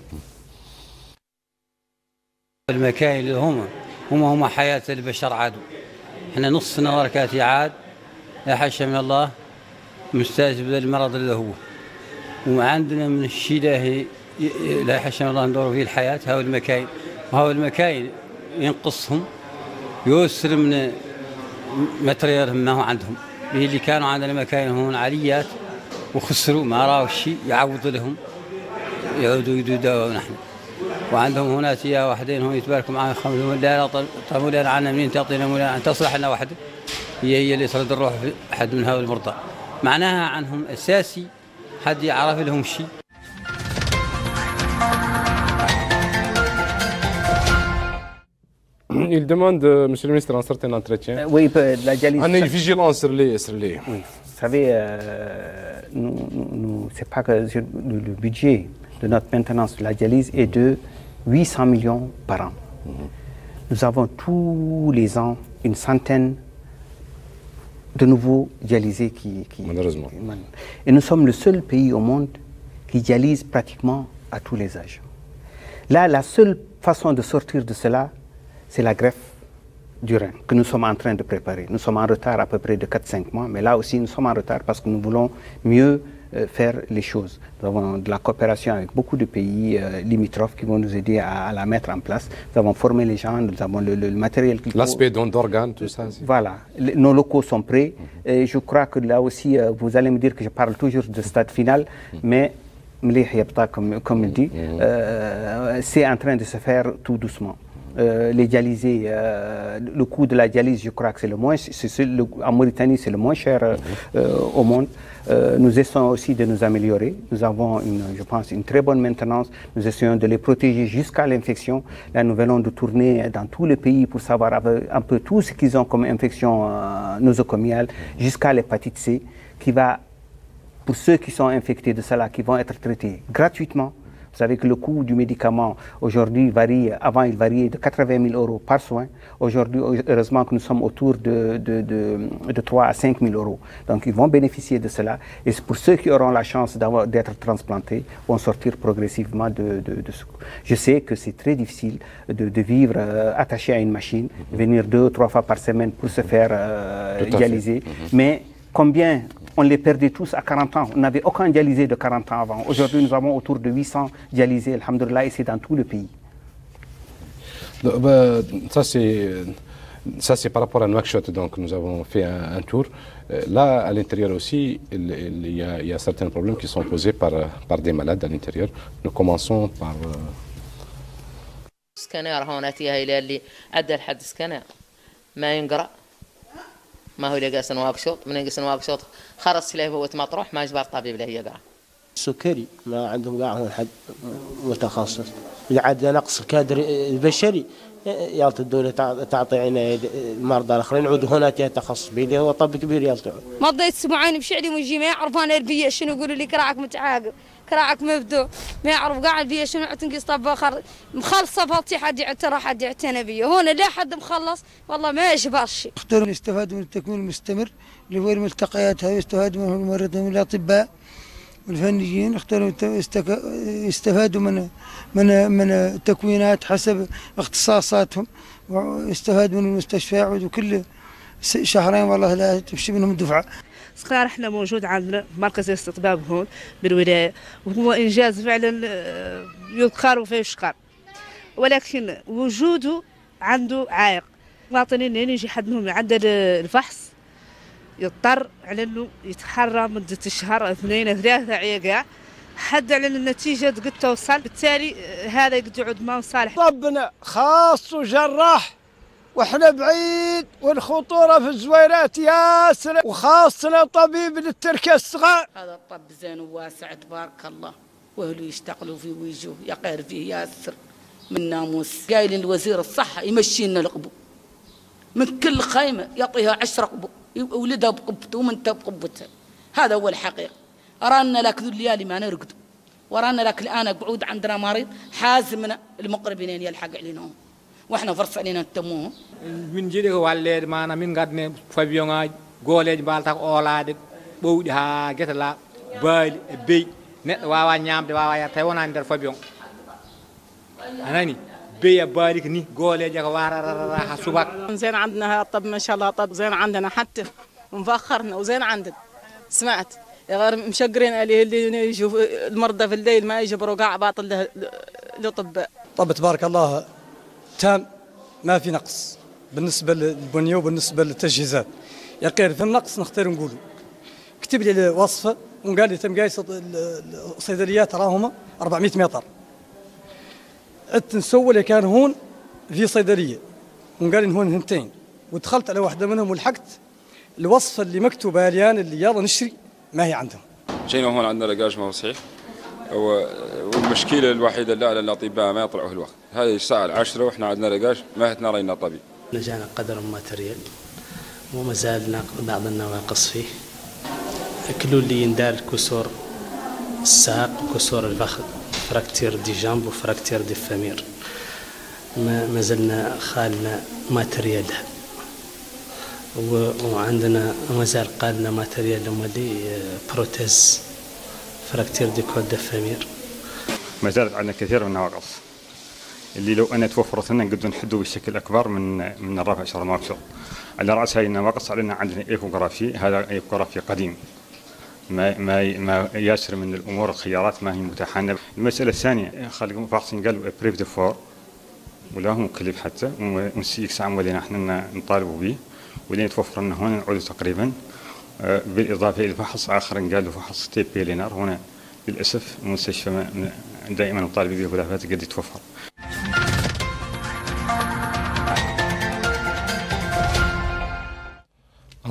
Speaker 17: المكاين اللي هم هم هم حياة البشر عادوا. احنا نص نظركات عاد لا حاشا من الله مستجب للمرض اللي هو. وعندنا من الشيء لا لا حاشا من الله ندور فيه الحياة هاو المكاين وهاو المكاين ينقصهم يوسر من ماتريالهم ما هو عندهم. اللي كانوا عندنا مكاين هون عاليات وخسروا ما راوا شيء يعوض لهم يعودوا يداووا نحن. وعندهم هنا سياة واحدين هم يتباركوا معنا خمس مولانا طيب مولانا عنا منين تعطينا مولانا تصلح لنا واحدة هي هي اللي ترد الروح في أحد من هؤلاء المرضى معناها عنهم أساسي حد يعرف لهم شيء.
Speaker 2: Il demande, monsieur le ministre, dans certains entretiens,
Speaker 3: euh, oui, la dialyse.
Speaker 2: On est vigilant sur les, sur les.
Speaker 3: Oui, vous savez, euh, nous, nous, c'est pas que le, le budget de notre maintenance de la dialyse est de huit cents millions par an. Mmh. Nous avons tous les ans une centaine de nouveaux dialysés qui, qui...
Speaker 2: Malheureusement.
Speaker 3: Et nous sommes le seul pays au monde qui dialyse pratiquement à tous les âges. Là, la seule façon de sortir de cela, c'est la greffe du rein que nous sommes en train de préparer. Nous sommes en retard à peu près de quatre à cinq mois, mais là aussi nous sommes en retard parce que nous voulons mieux euh, faire les choses. Nous avons de la coopération avec beaucoup de pays euh, limitrophes qui vont nous aider à, à la mettre en place. Nous avons formé les gens, nous avons le, le, le matériel qu'il faut.
Speaker 2: L'aspect don d'organes, tout ça.
Speaker 3: Voilà, le, nos locaux sont prêts. Mm-hmm. Et je crois que là aussi, euh, vous allez me dire que je parle toujours de stade final, mm-hmm. mais comme, comme il dit, mm-hmm. euh, c'est en train de se faire tout doucement. Euh, les dialysés, euh, le coût de la dialyse, je crois que c'est le moins, c'est, le, en Mauritanie, c'est le moins cher euh, au monde. Euh, nous essayons aussi de nous améliorer. Nous avons, une, je pense, une très bonne maintenance. Nous essayons de les protéger jusqu'à l'infection. Là, nous venons de tourner dans tout le pays pour savoir un peu tout ce qu'ils ont comme infection euh, nosocomiale, jusqu'à l'hépatite C, qui va, pour ceux qui sont infectés de cela, qui vont être traités gratuitement. Vous savez que le coût du médicament aujourd'hui varie, avant il variait de quatre-vingt mille euros par soin. Aujourd'hui, heureusement que nous sommes autour de, de, de, de trois à cinq mille euros. Donc ils vont bénéficier de cela. Et pour ceux qui auront la chance d'être transplantés, vont sortir progressivement de, de, de ce. Je sais que c'est très difficile de, de vivre euh, attaché à une machine, mm-hmm. venir deux ou trois fois par semaine pour se faire euh, dialyser. Mm-hmm. Mais combien on les perdait tous à quarante ans. On n'avait aucun dialysé de quarante ans avant. Aujourd'hui, nous avons autour de huit cents dialysés, alhamdoulilah, et c'est dans tout le pays.
Speaker 2: Ça, c'est, ça, c'est par rapport à Nouakchott. Donc, nous avons fait un, un tour. Là, à l'intérieur aussi, il, il, y a, il y a certains problèmes qui sont posés par, par des malades à l'intérieur. Nous commençons par...
Speaker 18: سكانير هون أتيها إلى اللي أدى لحد سكانير ما ينقرأ ما هو اللي قاسن واقشوط من يقاسن واقشوط خرص له هو مطروح ما يجبر طبيب له يقرأ
Speaker 19: السكري ما عندهم قاع هون حد متخصص إذا عاد نقص الكادر البشري يالت الدولة تعطي عناية المرضى الآخرين يعودوا هنا تخصص به هو طب كبير يالت
Speaker 20: مضيت أسبوعين بشعري وجي ما يعرف أنا البيئة شنو يقولوا لي كراعك متعاقب كراعك مبدو ما يعرف قاع البيئة شنو تنقص طب آخر مخلصة فالتي حد يعترى حد يعتنى بيه هون لا حد مخلص والله ما يشبه شيء.
Speaker 21: اختاروا يستفادوا من التكوين المستمر اللي هو الملتقيات هاي يستفادوا منه الممرضين والأطباء والفنيين اختاروا يستفادوا من من من تكوينات حسب اختصاصاتهم ويستفادوا من المستشفى يعودوا كل شهرين والله لا تمشي منهم دفعة.
Speaker 22: سكار احنا موجود عندنا مركز الاستطباب هون بالولاية وهو إنجاز فعلا يذكر ويشكر ولكن وجوده عنده عائق مواطنين يجي حد منهم يعدل الفحص يضطر على انه يتحرى مدة شهر اثنين ثلاثة عيقاع حد على النتيجة قد توصل بالتالي هذا يقعد يعود ما صالح.
Speaker 23: طبنا خاص وجراح واحنا بعيد والخطورة في الزويرات ياسر وخاصنا طبيب للتركة الصغار.
Speaker 24: هذا الطب زين وواسع تبارك الله واهله يشتغلوا فيه ويجوا يقير فيه ياسر من ناموس قايلين لوزير الصحة يمشي لنا القبو من كل خيمة يعطيها عشرة قبو ولدها بقبته ومنتها بقبتها هذا هو الحقيقة. أرانا لك ذو الليالي ما نرقد ورانا لك الآن قعود عندنا مريض حازمنا المقربين يلحق علينا واحنا فرص علينا التموه
Speaker 25: من جيدي والد معنا من قدنا فابيوناج غولج بالتاك اولاد بودي ها جتلا باي بي نت واوا نيام دي واوا يا تايوان اندر فابيون اناني بي بارك ني غولج وارا حسبك
Speaker 22: زين عندنا طب ما شاء الله طب زين عندنا حتى مفخرنا وزين عندنا سمعت يا غير مشقرين عليه اللي يجوا المرضى في الليل ما يجبروا قاع باطل له الاطباء.
Speaker 26: طب تبارك الله تام ما في نقص بالنسبه للبنيه وبالنسبه للتجهيزات. يا غير في النقص نختار نقولوا كتب لي الوصفه وقال لي تم قايس الصيدليات راهما أربعمائة متر. عدت نسوي اللي كان هون في صيدليه وقال لي هون هنتين ودخلت على واحده منهم ولحقت الوصفه اللي مكتوبه لي انا اللي يلا نشتري ما هي عندهم.
Speaker 27: جينا هون عندنا لقاش ما هو صحيح والمشكله الوحيده اللي على الاطباء ما يطلعوا في الوقت هذه الساعه العاشرة واحنا عندنا لقاش ما هتنا راينا طبيب.
Speaker 28: لجانا قدر ماتريال وما زالنا بعض النواقص فيه كلوا اللي يندار كسور الساق وكسور الفخذ فراكتير دي جامب وفراكتير دي فامير ما زلنا خالنا ماتريال وعندنا ما زال قالنا ماتريال مالي بروتيز فراكتير دي كود دي فامير.
Speaker 29: ما زالت عندنا كثير من النواقص اللي لو أن توفرت لنا نقدر نحدوا بشكل أكبر من من الرفع شهر نواقص. على رأس هذه النواقص علينا عندنا إيكوغرافي هذا إيكوغرافي قديم ما ما ما ياسر من الأمور الخيارات ما هي متاحة لنا. المسألة الثانية خلينا فاقسين قالوا بريف دو فور ولا هو مكلف حتى ونسيك ساعة ولينا احنا نطالبوا به ولين توفر لنا هنا نعود تقريبا بالإضافة إلى فحص آخر قالوا فحص تي بي لينار هنا للأسف المستشفى دائما نطالب به ولا قد يتوفر.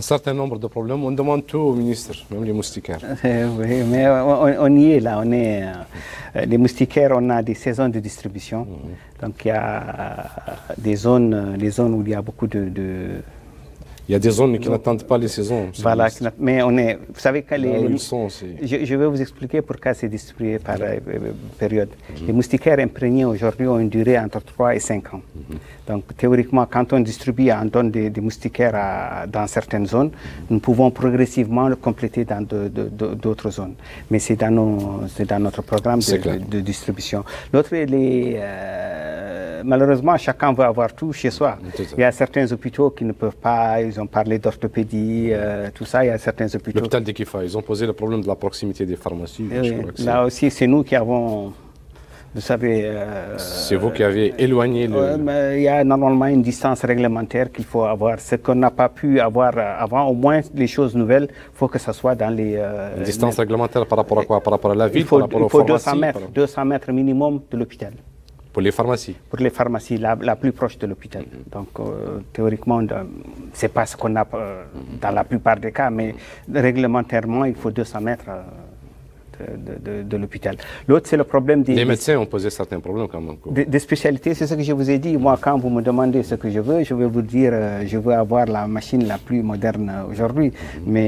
Speaker 2: certain nombre de problèmes. On demande tout au ministre, même les moustiquaires.
Speaker 3: Oui, mais on, on y est là. On est, euh, les moustiquaires, on a des saisons de distribution. Mmh. Donc il y a des zones, des zones où il y a beaucoup de... de
Speaker 2: Il y a des zones qui n'attendent pas les saisons.
Speaker 3: Voilà, mais on est... Vous savez que les...
Speaker 2: Là où ils sont,
Speaker 3: je, je vais vous expliquer pourquoi c'est distribué par euh, période. Mm-hmm. Les moustiquaires imprégnés aujourd'hui ont une durée entre trois et cinq ans. Mm-hmm. Donc théoriquement, quand on distribue, on donne des, des moustiquaires à, dans certaines zones, nous pouvons progressivement le compléter dans d'autres zones. Mais c'est dans, nos, dans notre programme de, de, de distribution. L'autre, les... Euh, malheureusement, chacun veut avoir tout chez soi. Il y a certains hôpitaux qui ne peuvent pas... Ils ont parlé d'orthopédie, euh, tout ça. Il y a certains hôpitaux.
Speaker 2: L'hôpital de Kifa, ils ont posé le problème de la proximité des pharmacies.
Speaker 3: Oui, je crois que là aussi, c'est nous qui avons, vous savez... Euh,
Speaker 2: c'est vous qui avez éloigné le...
Speaker 3: Euh, mais il y a normalement une distance réglementaire qu'il faut avoir. Ce qu'on n'a pas pu avoir avant, au moins les choses nouvelles, il faut que ça soit dans les... Euh,
Speaker 2: une distance les... réglementaire par rapport à quoi? Par rapport à la ville,
Speaker 3: il faut,
Speaker 2: par rapport
Speaker 3: il
Speaker 2: aux
Speaker 3: faut
Speaker 2: pharmacies,
Speaker 3: deux cents mètres, deux cents mètres minimum de l'hôpital.
Speaker 2: Pour les pharmacies?
Speaker 3: Pour les pharmacies, la, la plus proche de l'hôpital. Mm-hmm. Donc, euh, théoriquement, ce n'est pas ce qu'on a euh, dans la plupart des cas, mais réglementairement, il faut deux cents mètres euh, de, de, de l'hôpital. L'autre, c'est le problème des...
Speaker 2: Les médecins ont posé certains problèmes quand même.
Speaker 3: Des, des spécialités, c'est ce que je vous ai dit. Moi, quand vous me demandez ce que je veux, je vais vous dire, euh, je veux avoir la machine la plus moderne aujourd'hui. Mm-hmm. Mais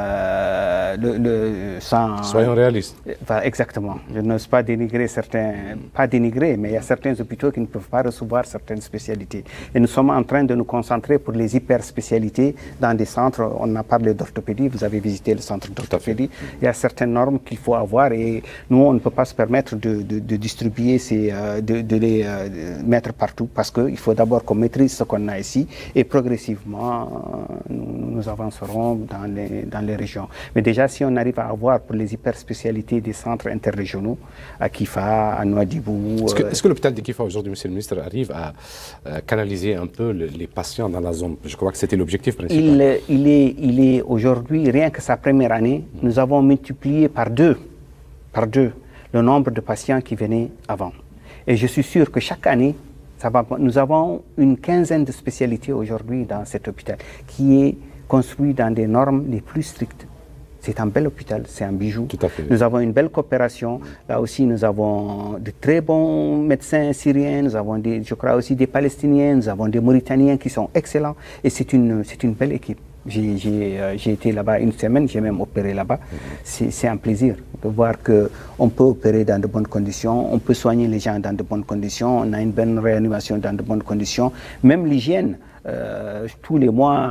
Speaker 3: euh, le, le, sans...
Speaker 2: Soyons réalistes.
Speaker 3: Enfin, exactement. Je n'ose pas dénigrer certains... Pas dénigrer, mais il y a certains hôpitaux qui ne peuvent pas recevoir certaines spécialités. Et nous sommes en train de nous concentrer pour les hyper spécialités dans des centres. On a parlé d'orthopédie, vous avez visité le centre d'orthopédie. Il y a certaines normes qu'il faut avoir et nous, on ne peut pas se permettre de, de, de distribuer, ces, euh, de, de les euh, mettre partout parce qu'il faut d'abord qu'on maîtrise ce qu'on a ici et progressivement, euh, nous, nous avancerons dans les, dans les régions. Mais déjà, si on arrive à avoir pour les hyperspécialités des centres interrégionaux, à Kifa, à Nouadhibou...
Speaker 2: Est-ce que, est-ce que l'hôpital de Kifa, aujourd'hui, monsieur le ministre, arrive à euh, canaliser un peu le, les patients dans la zone? Je crois que c'était l'objectif principal.
Speaker 3: Il, il est, il est aujourd'hui, rien que sa première année, mmh. nous avons multiplié par deux par deux le nombre de patients qui venaient avant. Et je suis sûr que chaque année, ça va, nous avons une quinzaine de spécialités aujourd'hui dans cet hôpital qui est construit dans des normes les plus strictes. C'est un bel hôpital, c'est un bijou.
Speaker 2: Tout à fait.
Speaker 3: Nous avons une belle coopération. Là aussi, nous avons de très bons médecins syriens, nous avons des, je crois aussi des Palestiniens, nous avons des Mauritaniens qui sont excellents. Et c'est une, c'est une belle équipe. J'ai, j'ai, euh, j'ai été là-bas une semaine, j'ai même opéré là-bas. C'est, c'est un plaisir de voir qu'on peut opérer dans de bonnes conditions, on peut soigner les gens dans de bonnes conditions, on a une bonne réanimation dans de bonnes conditions. Même l'hygiène, euh, tous les mois,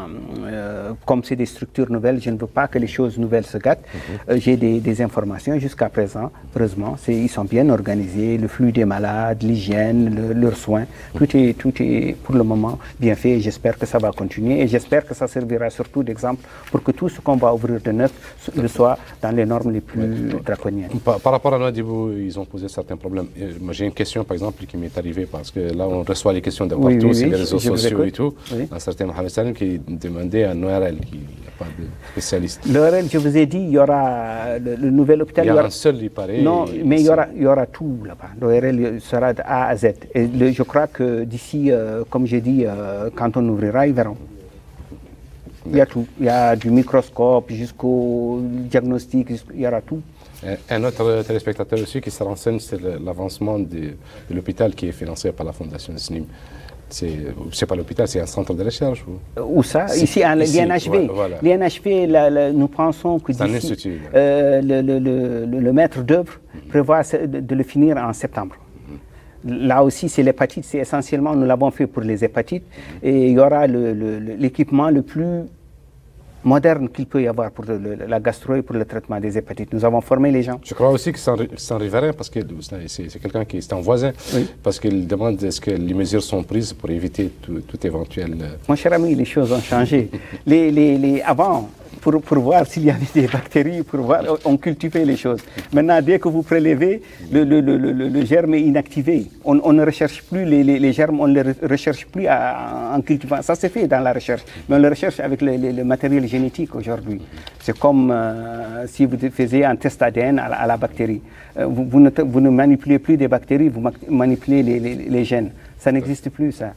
Speaker 3: euh, comme c'est des structures nouvelles, je ne veux pas que les choses nouvelles se gâtent. Euh, j'ai des, des informations jusqu'à présent, heureusement, c'est, ils sont bien organisés, le flux des malades, l'hygiène, le, leurs soins, tout est, tout est pour le moment bien fait et j'espère que ça va continuer et j'espère que ça servira surtout d'exemple pour que tout ce qu'on va ouvrir de neuf le soit dans les normes les plus oui. draconiennes.
Speaker 2: Par, par rapport à Nouadhibou, ils ont posé certains problèmes. Moi, j'ai une question, par exemple, qui m'est arrivée parce que là, on reçoit les questions de partout, oui, oui, sur les réseaux sociaux et tout. Oui. Un certain Mohamed Salim qui demandait à Noël qu'il n'y a pas de spécialiste.
Speaker 3: Noël, je vous ai dit, il y aura le, le nouvel hôpital.
Speaker 2: Il y a
Speaker 3: il y aura,
Speaker 2: un seul, il paraît.
Speaker 3: Non, mais il y aura, il y aura tout là-bas. Noël sera de A à Z. Et le, je crois que d'ici, euh, comme j'ai dit, euh, quand on ouvrira, ils verront. Il y a tout. Il y a du microscope jusqu'au diagnostic, il y aura tout.
Speaker 2: Un autre téléspectateur aussi qui se renseigne sur l'avancement de, de l'hôpital qui est financé par la Fondation S N I M. C'est pas l'hôpital, c'est un centre de recherche ou
Speaker 3: Où ça? Si, ici, à l'I N H V. Voilà. L'I N H V, la, la, nous pensons que d'ici, euh, le, le, le, le maître d'œuvre mm-hmm. prévoit de, de le finir en septembre. Mm-hmm. Là aussi, c'est l'hépatite, c'est essentiellement, nous l'avons fait pour les hépatites, mm-hmm. et il y aura l'équipement le, le, le plus moderne qu'il peut y avoir pour le, le, la gastro et pour le traitement des hépatites. Nous avons formé les gens.
Speaker 2: Je crois aussi que c'est un riverain, parce que c'est quelqu'un qui est un voisin, oui. parce qu'il demande est-ce que les mesures sont prises pour éviter tout, tout éventuel...
Speaker 3: Mon cher ami, les choses ont changé. les, les, les, avant, pour, pour voir s'il y avait des bactéries, pour voir, on cultivait les choses. Maintenant, dès que vous prélevez, le, le, le, le, le germe est inactivé. On, on ne recherche plus les, les, les germes, on ne les recherche plus à, en cultivant. Ça se fait dans la recherche, mais on le recherche avec le, le, le matériel génétique aujourd'hui. C'est comme euh, si vous faisiez un test A D N à la, à la bactérie. Euh, vous, vous, ne, vous ne manipulez plus des bactéries, vous manipulez les, les, les gènes. Ça n'existe plus, ça.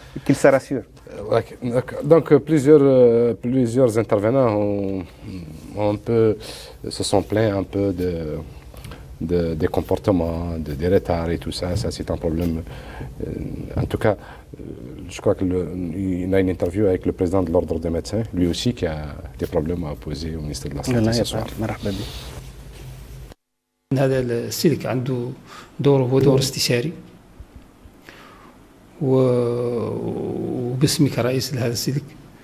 Speaker 3: qu'il se rassure.
Speaker 2: Donc plusieurs, plusieurs intervenants ont, ont un peu, se sont plaints un peu de, de, des comportements, de, des retards et tout ça. Ça, c'est un problème. En tout cas, je crois qu'il y a une interview avec le président de l'Ordre des médecins, lui aussi, qui a des problèmes à poser au ministère de la Santé ce soir.
Speaker 1: هذا السلك عنده دور هو دور استشاري وباسمك رئيس لهذا السلك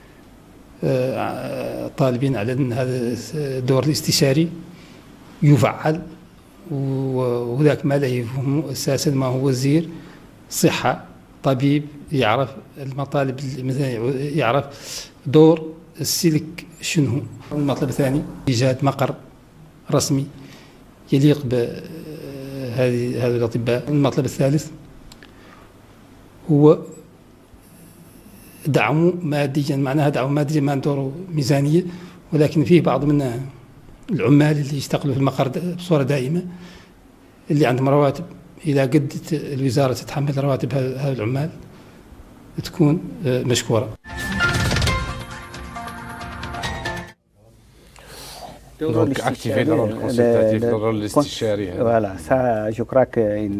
Speaker 1: طالبين على أن هذا الدور الاستشاري يفعل وذاك ما لا يفهم أساسا ما هو وزير صحة طبيب يعرف المطالب مثلا يعرف دور السلك شنو هو. المطلب الثاني إيجاد مقر رسمي يليق بهذه هذه الأطباء. المطلب الثالث هو دعم ماديا، معناها دعم ماديا ما ندوروا ميزانية، ولكن فيه بعض من العمال اللي يشتغلوا في المقر بصورة دائمة اللي عندهم رواتب إذا قدت الوزارة تتحمل رواتب هؤلاء العمال تكون مشكورة.
Speaker 2: Donc activer le rôle consultatif, le rôle استشاري.
Speaker 3: Voilà, ça je crois qu'il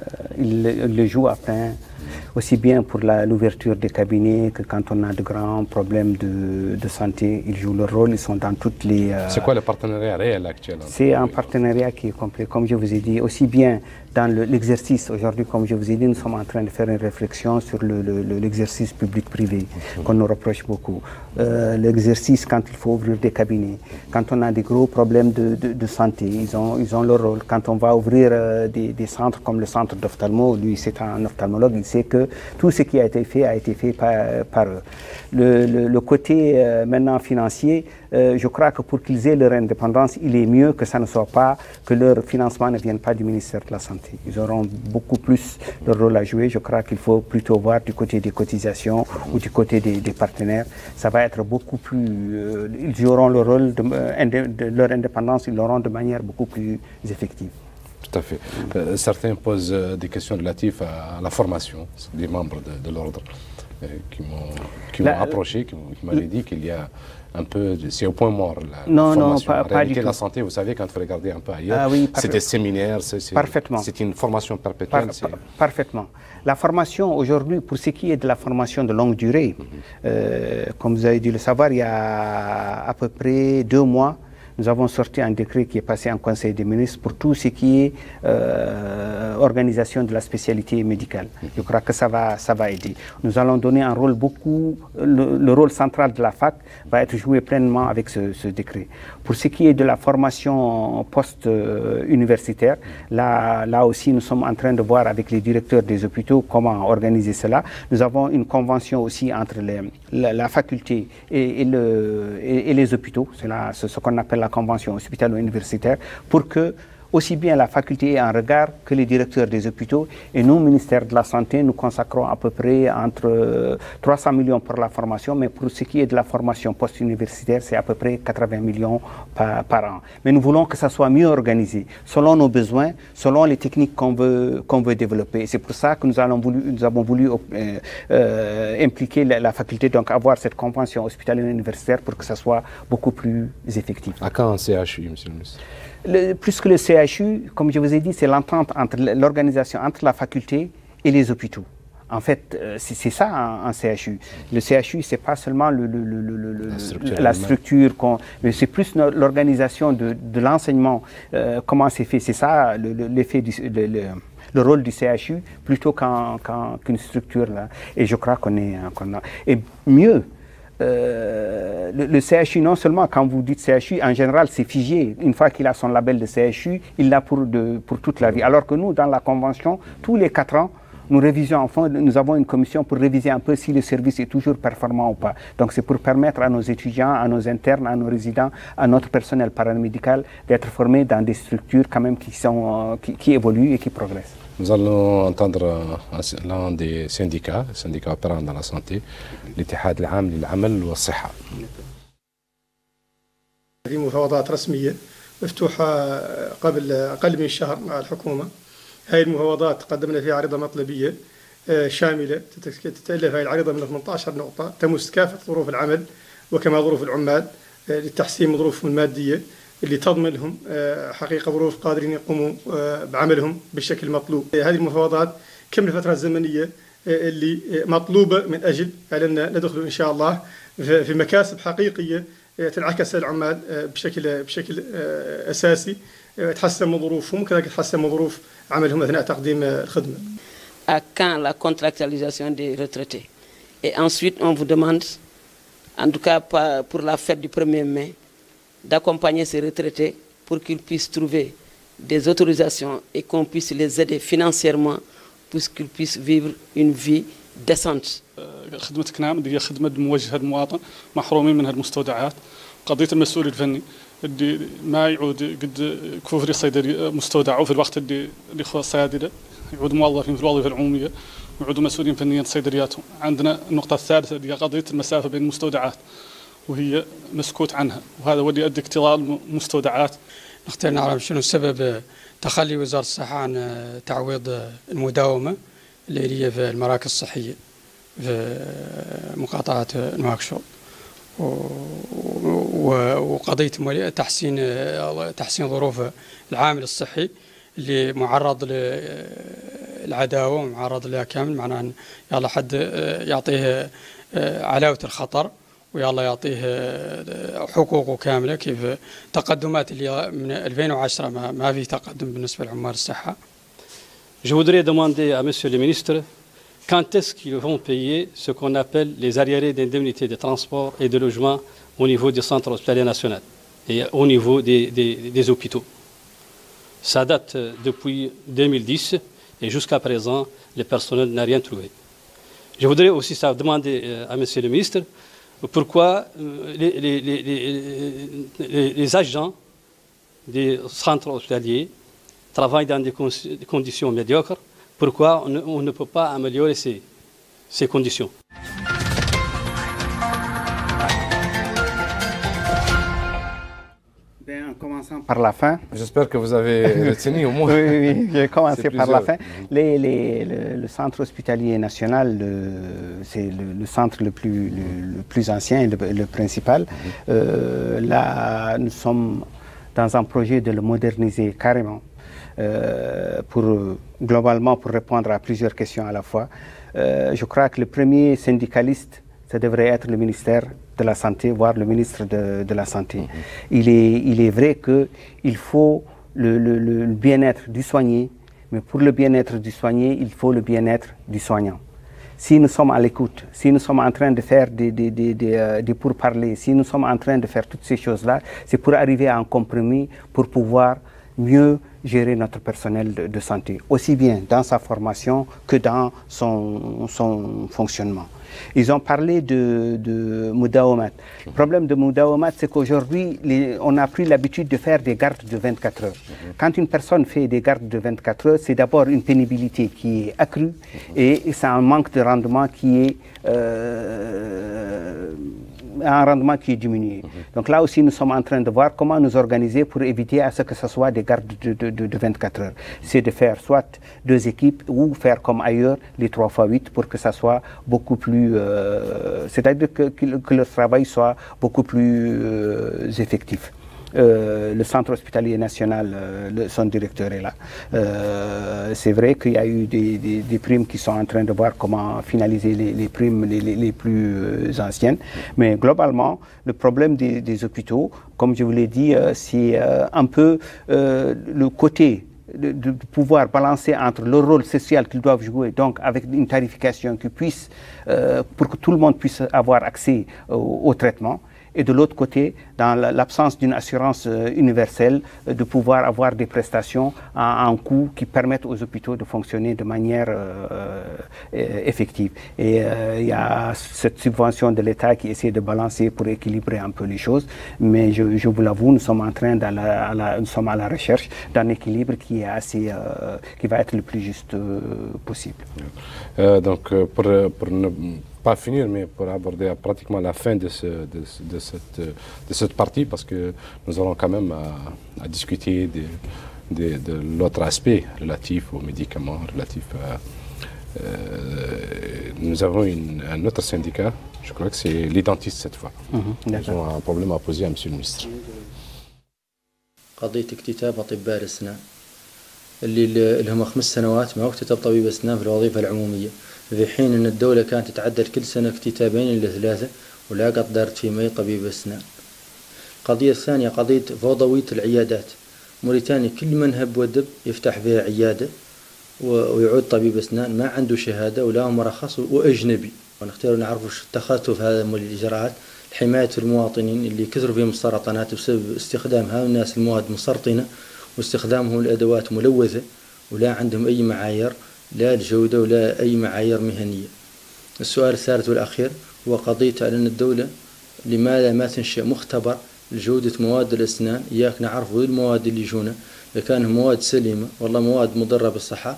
Speaker 3: il le joue à plein, aussi bien pour l'ouverture des cabinets que quand on a de grands problèmes de, de santé, ils jouent leur rôle, ils sont dans toutes les... Euh,
Speaker 2: C'est quoi le partenariat réel actuel?
Speaker 3: C'est un partenariat qui est complet, comme je vous ai dit, aussi bien dans l'exercice. Le, Aujourd'hui, comme je vous ai dit, nous sommes en train de faire une réflexion sur l'exercice le, le, public-privé, mmh. qu'on nous reproche beaucoup. Euh, l'exercice quand il faut ouvrir des cabinets, quand on a des gros problèmes de, de, de santé, ils ont, ils ont leur rôle. Quand on va ouvrir euh, des, des centres comme le centre d'ophtalmo, lui c'est un ophtalmologue, il sait que tout ce qui a été fait a été fait par, par eux. Le, le, le côté euh, maintenant financier, euh, je crois que pour qu'ils aient leur indépendance, il est mieux que ça ne soit pas, que leur financement ne vienne pas du ministère de la Santé. Ils auront beaucoup plus leur rôle à jouer. Je crois qu'il faut plutôt voir du côté des cotisations ou du côté des, des partenaires. Ça va être beaucoup plus... Euh, ils auront leur rôle, de, de, de leur indépendance, ils l'auront de manière beaucoup plus effective.
Speaker 2: Tout à fait. Euh, certains posent euh, des questions relatives à, à la formation des membres de, de l'ordre euh, qui m'ont approché, qui m'avaient dit qu'il y a un peu, c'est au point mort la,
Speaker 3: non,
Speaker 2: la formation.
Speaker 3: Non, pas,
Speaker 2: en réalité,
Speaker 3: pas du
Speaker 2: la
Speaker 3: tout.
Speaker 2: santé, vous savez, quand vous regardez un peu ailleurs,
Speaker 3: ah oui,
Speaker 2: c'est des séminaires, c'est une formation perpétuelle.
Speaker 3: Par, par, parfaitement. La formation aujourd'hui, pour ce qui est de la formation de longue durée, mm-hmm. euh, comme vous avez dû le savoir, il y a à peu près deux mois, nous avons sorti un décret qui est passé en Conseil des ministres pour tout ce qui est euh, organisation de la spécialité médicale. Je crois que ça va, ça va aider. Nous allons donner un rôle beaucoup, le, le rôle central de la fac va être joué pleinement avec ce, ce décret. Pour ce qui est de la formation post-universitaire, là, là aussi nous sommes en train de voir avec les directeurs des hôpitaux comment organiser cela. Nous avons une convention aussi entre les, la, la faculté et, et, le, et, et les hôpitaux. C'est ce, ce qu'on appelle la convention hospitalo-universitaire, pour que aussi bien la faculté ait un regard que les directeurs des hôpitaux. Et nous, ministère de la Santé, nous consacrons à peu près entre trois cents millions pour la formation, mais pour ce qui est de la formation post-universitaire, c'est à peu près quatre-vingts millions par, par an. Mais nous voulons que ça soit mieux organisé, selon nos besoins, selon les techniques qu'on veut, qu'on veut développer. C'est pour ça que nous, allons voulu, nous avons voulu euh, euh, impliquer la, la faculté, donc avoir cette convention hospitalo-universitaire pour que ça soit beaucoup plus effectif.
Speaker 2: À quand un C H U, monsieur le ministre?
Speaker 3: Le, plus que le C H U, comme je vous ai dit, c'est l'entente entre l'organisation entre la faculté et les hôpitaux. En fait, c'est ça un, un C H U. Le C H U, c'est pas seulement le, le, le, le, la structure, la structure mais c'est plus l'organisation de, de l'enseignement, euh, comment c'est fait. C'est ça l'effet du... Le, le, le rôle du C H U plutôt qu'un qu'un, qu'une structure là. Et je crois qu'on est qu'on a et mieux. Euh, le, le C H U, non seulement quand vous dites C H U, en général c'est figé. Une fois qu'il a son label de C H U, il l'a pour, pour toute la vie. Alors que nous, dans la convention, tous les quatre ans, nous révisons enfin, nous avons une commission pour réviser un peu si le service est toujours performant ou pas. Donc c'est pour permettre à nos étudiants, à nos internes, à nos résidents, à notre personnel paramédical d'être formés dans des structures quand même qui, sont, qui, qui évoluent et qui progressent.
Speaker 2: Nous allons entendre l'un des syndicats, syndicats opérants dans la santé, l'Ittihad العام للعمل والصحة.
Speaker 4: هذه مفاوضات رسمية مفتوحة قبل أقل من شهر مع الحكومة. هذه المفاوضات قدمنا فيها عريضة مطلبية شاملة تتألف هذه العريضة من ثمانية عشر نقطة تمس كافة ظروف العمل وكما ظروف العمال لتحسين ظروفهم المادية اللي تضمن لهم حقيقة ظروف قادرين يقوموا بعملهم بالشكل المطلوب. هذه المفاوضات كم الفترة الزمنية اللي مطلوبة من أجل أن ندخل إن شاء الله في مكاسب حقيقية تنعكس العمال بشكل بشكل أساسي تحسن من ظروفهم وكذلك تحسن من ظروف عملهم أثناء تقديم الخدمة.
Speaker 5: À quand la contractualisation des retraités? Et ensuite, on vous demande, en tout cas pour la fête du premier mai, d'accompagner ces retraités pour qu'ils puissent trouver des autorisations et qu'on puisse les aider financièrement pour qu'ils puissent vivre une vie décente.
Speaker 6: خدمة كنام هي خدمة موجهة للمواطن محرومين من هالمستودعات. قضية المسؤول الفني اللي ما يعود قد كفري صيدلي مستودعه في الوقت اللي اللي خو الصيادلة يعود موظفين في الوظيفة العمومية ويعودوا مسؤولين فنيا صيدلياتهم. عندنا النقطة الثالثة اللي هي قضية المسافة بين المستودعات وهي مسكوت عنها وهذا هو اللي يؤدي اكتظاظ المستودعات.
Speaker 7: نختار نعرف شنو سبب تخلي وزارة الصحة عن تعويض المداومة اللي هي في المراكز الصحية في مقاطعة نواكشوط وقضية تحسين تحسين ظروف العامل الصحي اللي معرض للعداوة ومعرض لها كامل، معناه أن يلا حد يعطيه علاوة الخطر ويلا يعطيه حقوقه كاملة. كيف تقدمات اللي من ألفين وعشرة ما, ما في تقدم بالنسبة لعمال الصحة.
Speaker 8: Je voudrais demander à Monsieur le ministre quand est-ce qu'ils vont payer ce qu'on appelle les arriérés d'indemnité de transport et de logement au niveau du centre hospitalier national et au niveau des, des, des hôpitaux. Ça date depuis deux mille dix et jusqu'à présent, le personnel n'a rien trouvé. Je voudrais aussi ça demander à Monsieur le ministre pourquoi les, les, les, les, les agents des centres hospitaliers travaillent dans des conditions médiocres. Pourquoi on ne, on ne peut pas améliorer ces, ces conditions?
Speaker 3: En commençant par la fin.
Speaker 2: J'espère que vous avez retenu au moins.
Speaker 3: Oui, oui, oui. J'ai commencé par la fin. Les, les, le, le centre hospitalier national, c'est le, le centre le plus, le, le plus ancien et le, le principal. Euh, là, nous sommes dans un projet de le moderniser carrément. Euh, pour, globalement pour répondre à plusieurs questions à la fois. Euh, je crois que le premier syndicaliste, ça devrait être le ministère de la Santé, voire le ministre de, de la Santé. Mm-hmm. il, est, il est vrai qu'il faut le, le, le bien-être du soigné, mais pour le bien-être du soigné, il faut le bien-être du soignant. Si nous sommes à l'écoute, si nous sommes en train de faire des, des, des, des, euh, des pourparlers, si nous sommes en train de faire toutes ces choses-là, c'est pour arriver à un compromis, pour pouvoir mieux gérer notre personnel de, de santé, aussi bien dans sa formation que dans son, son fonctionnement. Ils ont parlé de, de Moudaomat. Le problème de Moudaomat, c'est qu'aujourd'hui, on a pris l'habitude de faire des gardes de vingt-quatre heures. Quand une personne fait des gardes de vingt-quatre heures, c'est d'abord une pénibilité qui est accrue et c'est un manque de rendement qui est euh, un rendement qui est diminué. Donc là aussi, nous sommes en train de voir comment nous organiser pour éviter à ce que ce soit des gardes de, de, de, de vingt-quatre heures. C'est de faire soit deux équipes ou faire comme ailleurs les trois fois huit pour que ça soit beaucoup plus... Euh, c'est-à-dire que, que, que le travail soit beaucoup plus euh, effectif. Euh, le centre hospitalier national, euh, le, son directeur est là. Euh, c'est vrai qu'il y a eu des, des, des primes qui sont en train de voir comment finaliser les, les primes les, les, les plus euh, anciennes. Mais globalement, le problème des, des hôpitaux, comme je vous l'ai dit, euh, c'est euh, un peu euh, le côté de, de pouvoir balancer entre le rôle social qu'ils doivent jouer, donc avec une tarification qui puisse, euh, pour que tout le monde puisse avoir accès au, au traitement. Et de l'autre côté, dans l'absence d'une assurance universelle, de pouvoir avoir des prestations à un coût qui permettent aux hôpitaux de fonctionner de manière euh, effective. Et euh, il y a cette subvention de l'État qui essaie de balancer pour équilibrer un peu les choses. Mais je, je vous l'avoue, nous sommes en train de la, à la, nous sommes à la recherche d'un équilibre qui est assez, euh, qui va être le plus juste euh, possible.
Speaker 2: Euh, donc pour, pour ne pas finir, mais pour aborder pratiquement la fin de, ce, de, de, cette, de cette partie, parce que nous allons quand même à, à discuter de, de, de l'autre aspect relatif aux médicaments, relatif Euh, nous avons une, un autre syndicat, je crois que c'est les dentistes cette fois. Mmh, Ils ont un problème à poser à Monsieur le ministre.
Speaker 28: قضية اكتتاب أطباء الأسنان اللي لهم خمس سنوات ما اكتتب طبيب أسنان في الوظيفة العمومية، في حين أن الدولة كانت تتعدل كل سنة اكتتابين إلى ثلاثة ولا قد دارت في مي طبيب أسنان. القضية الثانية قضية فوضوية العيادات. موريتانيا كل من هب ودب يفتح فيها عيادة ويعود طبيب أسنان ما عنده شهادة ولا هو مرخص وأجنبي. ونختار نعرف وش اتخذته في هذا الإجراءات لحماية المواطنين اللي كثروا فيهم السرطانات بسبب استخدام هؤلاء الناس المواد مسرطنة واستخدامهم الأدوات ملوثة ولا عندهم أي معايير لا الجودة ولا أي معايير مهنية. السؤال الثالث والأخير هو قضية أن الدولة لماذا ما تنشئ مختبر لجودة مواد الأسنان؟ إياك نعرف وين المواد اللي يجونا إذا كانت مواد سليمة والله مواد مضرة بالصحة.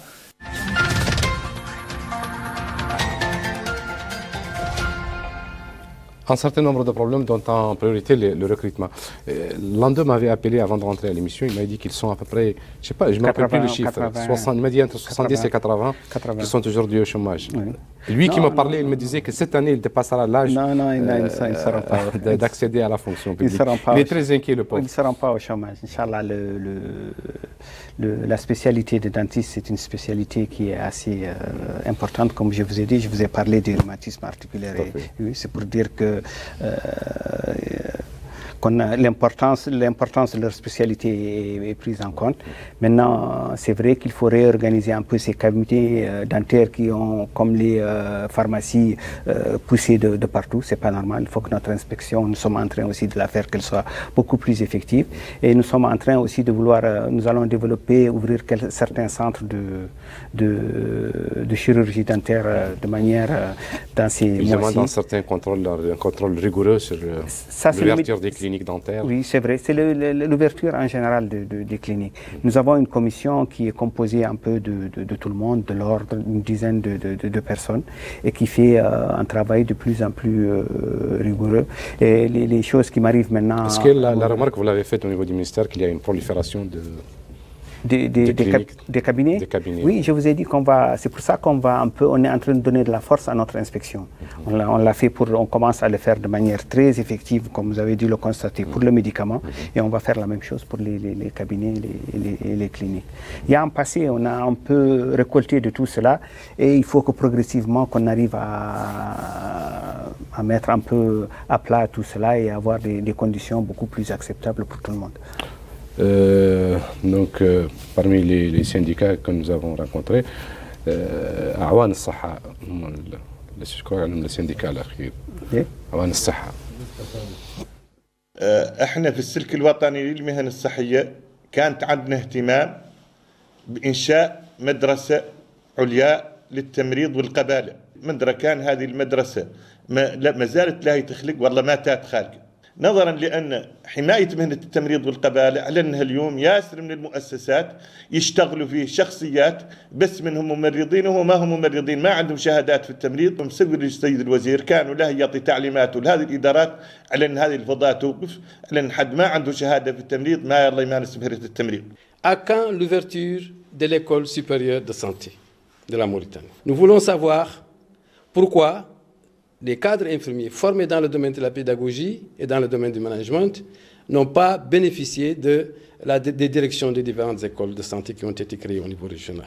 Speaker 2: Un certain nombre de problèmes dont en priorité le, le recrutement. L'un d'eux m'avait appelé avant de rentrer à l'émission, il m'a dit qu'ils sont à peu près, je sais pas, je ne me rappelle plus le chiffre, soixante, il m'a dit entre soixante-dix et quatre-vingts qui sont aujourd'hui au chômage. Oui. Lui non, qui me parlait, il me disait que cette année il dépassera l'âge euh, d'accéder à la fonction publique. Il, il est très inquiet le pauvre.
Speaker 3: Ils ne seront pas au chômage. Inch'Allah, le, le, le, la spécialité de dentiste, c'est une spécialité qui est assez euh, importante. Comme je vous ai dit, je vous ai parlé du rhumatisme articulaire. Oui, c'est pour dire que euh, l'importance l'importance de leur spécialité est, est prise en compte. Maintenant, c'est vrai qu'il faut réorganiser un peu ces cabinets euh, dentaires qui ont, comme les euh, pharmacies, euh, poussé de, de partout. C'est pas normal. Il faut que notre inspection, nous sommes en train aussi de la faire qu'elle soit beaucoup plus effective. Et nous sommes en train aussi de vouloir, euh, nous allons développer, ouvrir quelques, certains centres de, de, de chirurgie dentaire euh, de manière euh, dans ces mois-ci.
Speaker 2: Ils demandent un certain contrôle, un contrôle rigoureux sur l'ouverture des cliniques dentaires.
Speaker 3: Oui, c'est vrai. C'est l'ouverture en général de, de, des cliniques. Nous avons une commission qui est composée un peu de, de, de tout le monde, de l'ordre, une dizaine de, de, de personnes, et qui fait euh, un travail de plus en plus euh, rigoureux. Et les, les choses qui m'arrivent maintenant...
Speaker 2: Est-ce que la, la remarque, vous l'avez faite au niveau du ministère, qu'il y a une prolifération de...
Speaker 3: Des, des, des, cab des, cabinets.
Speaker 2: des cabinets.
Speaker 3: Oui, je vous ai dit qu'on va. C'est pour ça qu'on va un peu. On est en train de donner de la force à notre inspection. Mm-hmm. On l'a fait pour. On commence à le faire de manière très effective, comme vous avez dû le constater, pour le médicament, mm-hmm. et on va faire la même chose pour les, les, les cabinets les, les, et les cliniques. Il y a un passé, on a un peu récolté de tout cela, et il faut que progressivement qu'on arrive à, à mettre un peu à plat tout cela et avoir des, des conditions beaucoup plus acceptables pour tout le monde.
Speaker 2: Euh, donc, euh, parmi les, les syndicats que nous avons rencontrés, أعوان الصحة je crois le syndicat الأخير أعوان الصحة.
Speaker 9: احنا في السلك الوطني للمهن الصحية كانت عندنا اهتمام بإنشاء مدرسة عليا للتمريض والقبالة. مندرة كان هذه المدرسة ما, ما زالت لا تخلق والله ما تات خالقة. نظرا لأن حماية مهنة التمريض والقبالة أعلنها اليوم ياسر من المؤسسات يشتغلوا فيه شخصيات بس منهم ممرضين وما هم ممرضين ما عندهم شهادات في التمريض. مسوي السيد الوزير كانوا له يعطي تعليمات لهذه الإدارات على أن هذه الفضاء توقف على أن حد ما عنده شهادة في التمريض ما يلا يمارس مهنة التمريض.
Speaker 8: À quand l'ouverture de l'école supérieure de santé de la Mauritanie? Nous voulons savoir pourquoi les cadres infirmiers formés dans le domaine de la pédagogie et dans le domaine du management n'ont pas bénéficié de la, des directions des différentes écoles de santé qui ont été créées au niveau régional.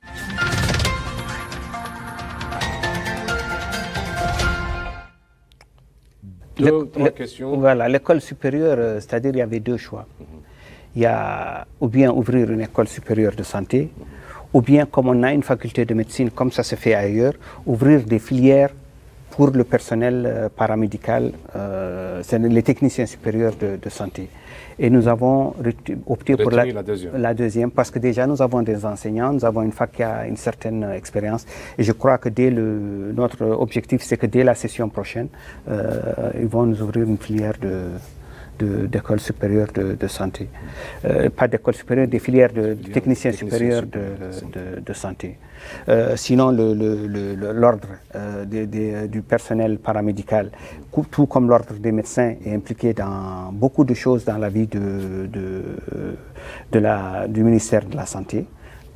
Speaker 2: Deux, trois questions.
Speaker 3: Voilà, l'école supérieure, c'est-à-dire il y avait deux choix. Mm-hmm. Il y a ou bien ouvrir une école supérieure de santé, mm-hmm. ou bien comme on a une faculté de médecine, comme ça se fait ailleurs, ouvrir des filières pour le personnel euh, paramédical, euh, c'est les techniciens supérieurs de, de santé. Et nous avons opté pour la,
Speaker 2: la, deuxième.
Speaker 3: la deuxième parce que déjà nous avons des enseignants, nous avons une fac qui a une certaine expérience. Et je crois que dès le, notre objectif, c'est que dès la session prochaine, euh, ils vont nous ouvrir une filière de d'école supérieure de, de santé. Euh, pas d'école supérieure, des filières de, de techniciens supérieurs de, de, de santé. Euh, sinon, l'ordre euh, du personnel paramédical, tout comme l'ordre des médecins, est impliqué dans beaucoup de choses dans la vie de, de, de la, du ministère de la Santé.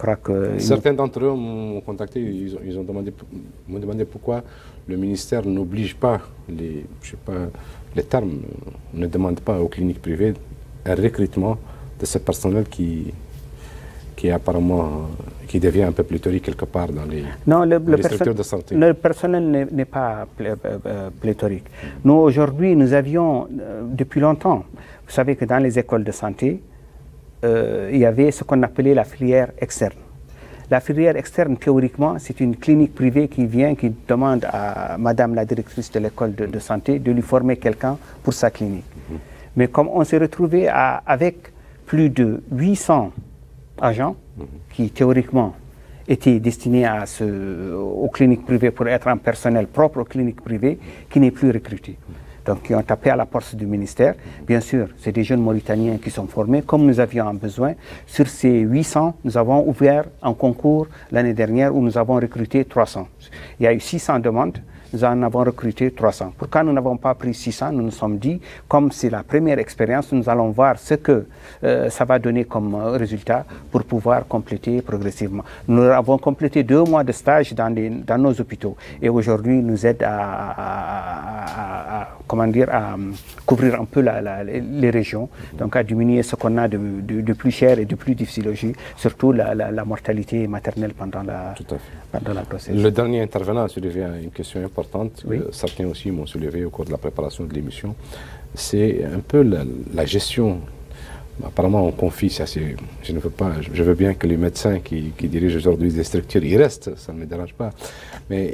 Speaker 3: crois que...
Speaker 2: Certains d'entre eux m'ont contacté, ils ont, ils ont demandé, m'ont demandé pourquoi le ministère n'oblige pas, les, je sais pas, les termes, ne demande pas aux cliniques privées un recrutement de ce personnel qui, qui est apparemment, qui devient un peu pléthorique quelque part dans les,
Speaker 3: non, le,
Speaker 2: dans
Speaker 3: le
Speaker 2: les structures de santé.
Speaker 3: Le personnel n'est pas plé, euh, pléthorique. Nous, aujourd'hui, nous avions, euh, depuis longtemps, vous savez que dans les écoles de santé, euh, il y avait ce qu'on appelait la filière externe. La filière externe, théoriquement, c'est une clinique privée qui vient, qui demande à madame la directrice de l'école de, de santé de lui former quelqu'un pour sa clinique. Mmh. Mais comme on s'est retrouvé à, avec plus de huit cents agents mmh. qui, théoriquement, étaient destinés à ce, aux cliniques privées pour être un personnel propre aux cliniques privées, qui n'est plus recruté. Donc, qui ont tapé à la porte du ministère. Bien sûr, c'est des jeunes Mauritaniens qui sont formés, comme nous avions un besoin. Sur ces huit cents, nous avons ouvert un concours l'année dernière où nous avons recruté trois cents. Il y a eu six cents demandes. Nous en avons recruté trois cents. Pourquoi nous n'avons pas pris six cents? Nous nous sommes dit, comme c'est la première expérience, nous allons voir ce que euh, ça va donner comme euh, résultat pour pouvoir compléter progressivement. Nous avons complété deux mois de stage dans, les, dans nos hôpitaux et aujourd'hui nous aide à, à, à, à, comment dire, à couvrir un peu la, la, les régions, donc à diminuer ce qu'on a de, de, de plus cher et de plus difficile aussi, surtout la, la, la mortalité maternelle pendant la, pendant la grossesse.
Speaker 2: Le dernier intervenant a soulevé une question importante.
Speaker 3: Oui.
Speaker 2: Euh, certains aussi m'ont soulevé au cours de la préparation de l'émission. C'est un peu la, la gestion. Apparemment, on confie ça. Je ne veux pas. Je veux bien que les médecins qui, qui dirigent aujourd'hui des structures, ils restent. Ça ne me dérange pas. Mais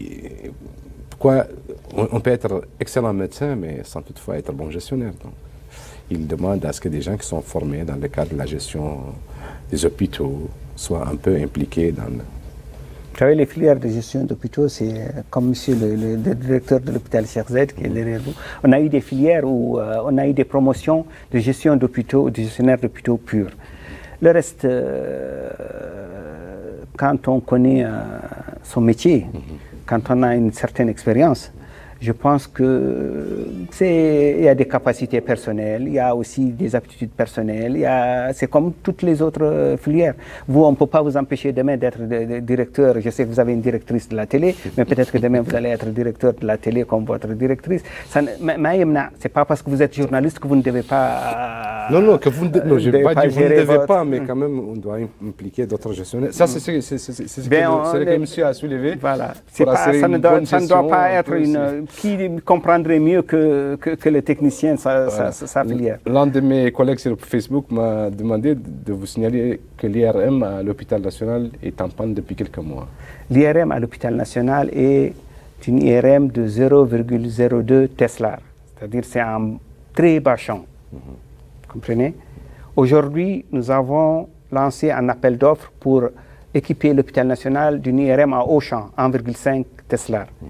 Speaker 2: pourquoi on, on peut être excellent médecin, mais sans toutefois être bon gestionnaire. Donc, ils demandent à ce que des gens qui sont formés dans le cadre de la gestion des hôpitaux soient un peu impliqués dans le...
Speaker 3: Vous savez, les filières de gestion d'hôpitaux, c'est comme monsieur le, le, le directeur de l'hôpital Cheikh Zayed qui est derrière vous. On a eu des filières où euh, on a eu des promotions de gestion d'hôpitaux, de gestionnaires d'hôpitaux purs. Le reste, euh, quand on connaît euh, son métier, mm-hmm. quand on a une certaine expérience, je pense que c'est, il y a des capacités personnelles, il y a aussi des aptitudes personnelles, il y a, c'est comme toutes les autres filières. Vous, on ne peut pas vous empêcher demain d'être de, de directeur. Je sais que vous avez une directrice de la télé, mais peut-être que demain vous allez être directeur de la télé comme votre directrice. Ça, c'est pas parce que vous êtes journaliste que vous ne devez pas...
Speaker 2: Non, non, que vous ne, non, je
Speaker 3: devez
Speaker 2: pas
Speaker 3: pas
Speaker 2: dit vous ne devez
Speaker 3: votre...
Speaker 2: pas, mais quand même, on doit impliquer d'autres gestionnaires. Ça, c'est ce que, que, que monsieur a soulevé.
Speaker 3: Voilà. Pas, ça, ne doit, ça ne doit pas être une... Qui comprendrait mieux que, que, que le technicien sa, voilà. sa, sa filière.
Speaker 2: L'un de mes collègues sur Facebook m'a demandé de vous signaler que l'I R M à l'hôpital national est en panne depuis quelques mois.
Speaker 3: L'I R M à l'hôpital national est une I R M de zéro virgule zéro deux Tesla, c'est-à-dire c'est un très bas champ. Mm-hmm. Vous comprenez? Aujourd'hui, nous avons lancé un appel d'offres pour équiper l'hôpital national d'une I R M à haut champ, un virgule cinq Tesla. Mm-hmm.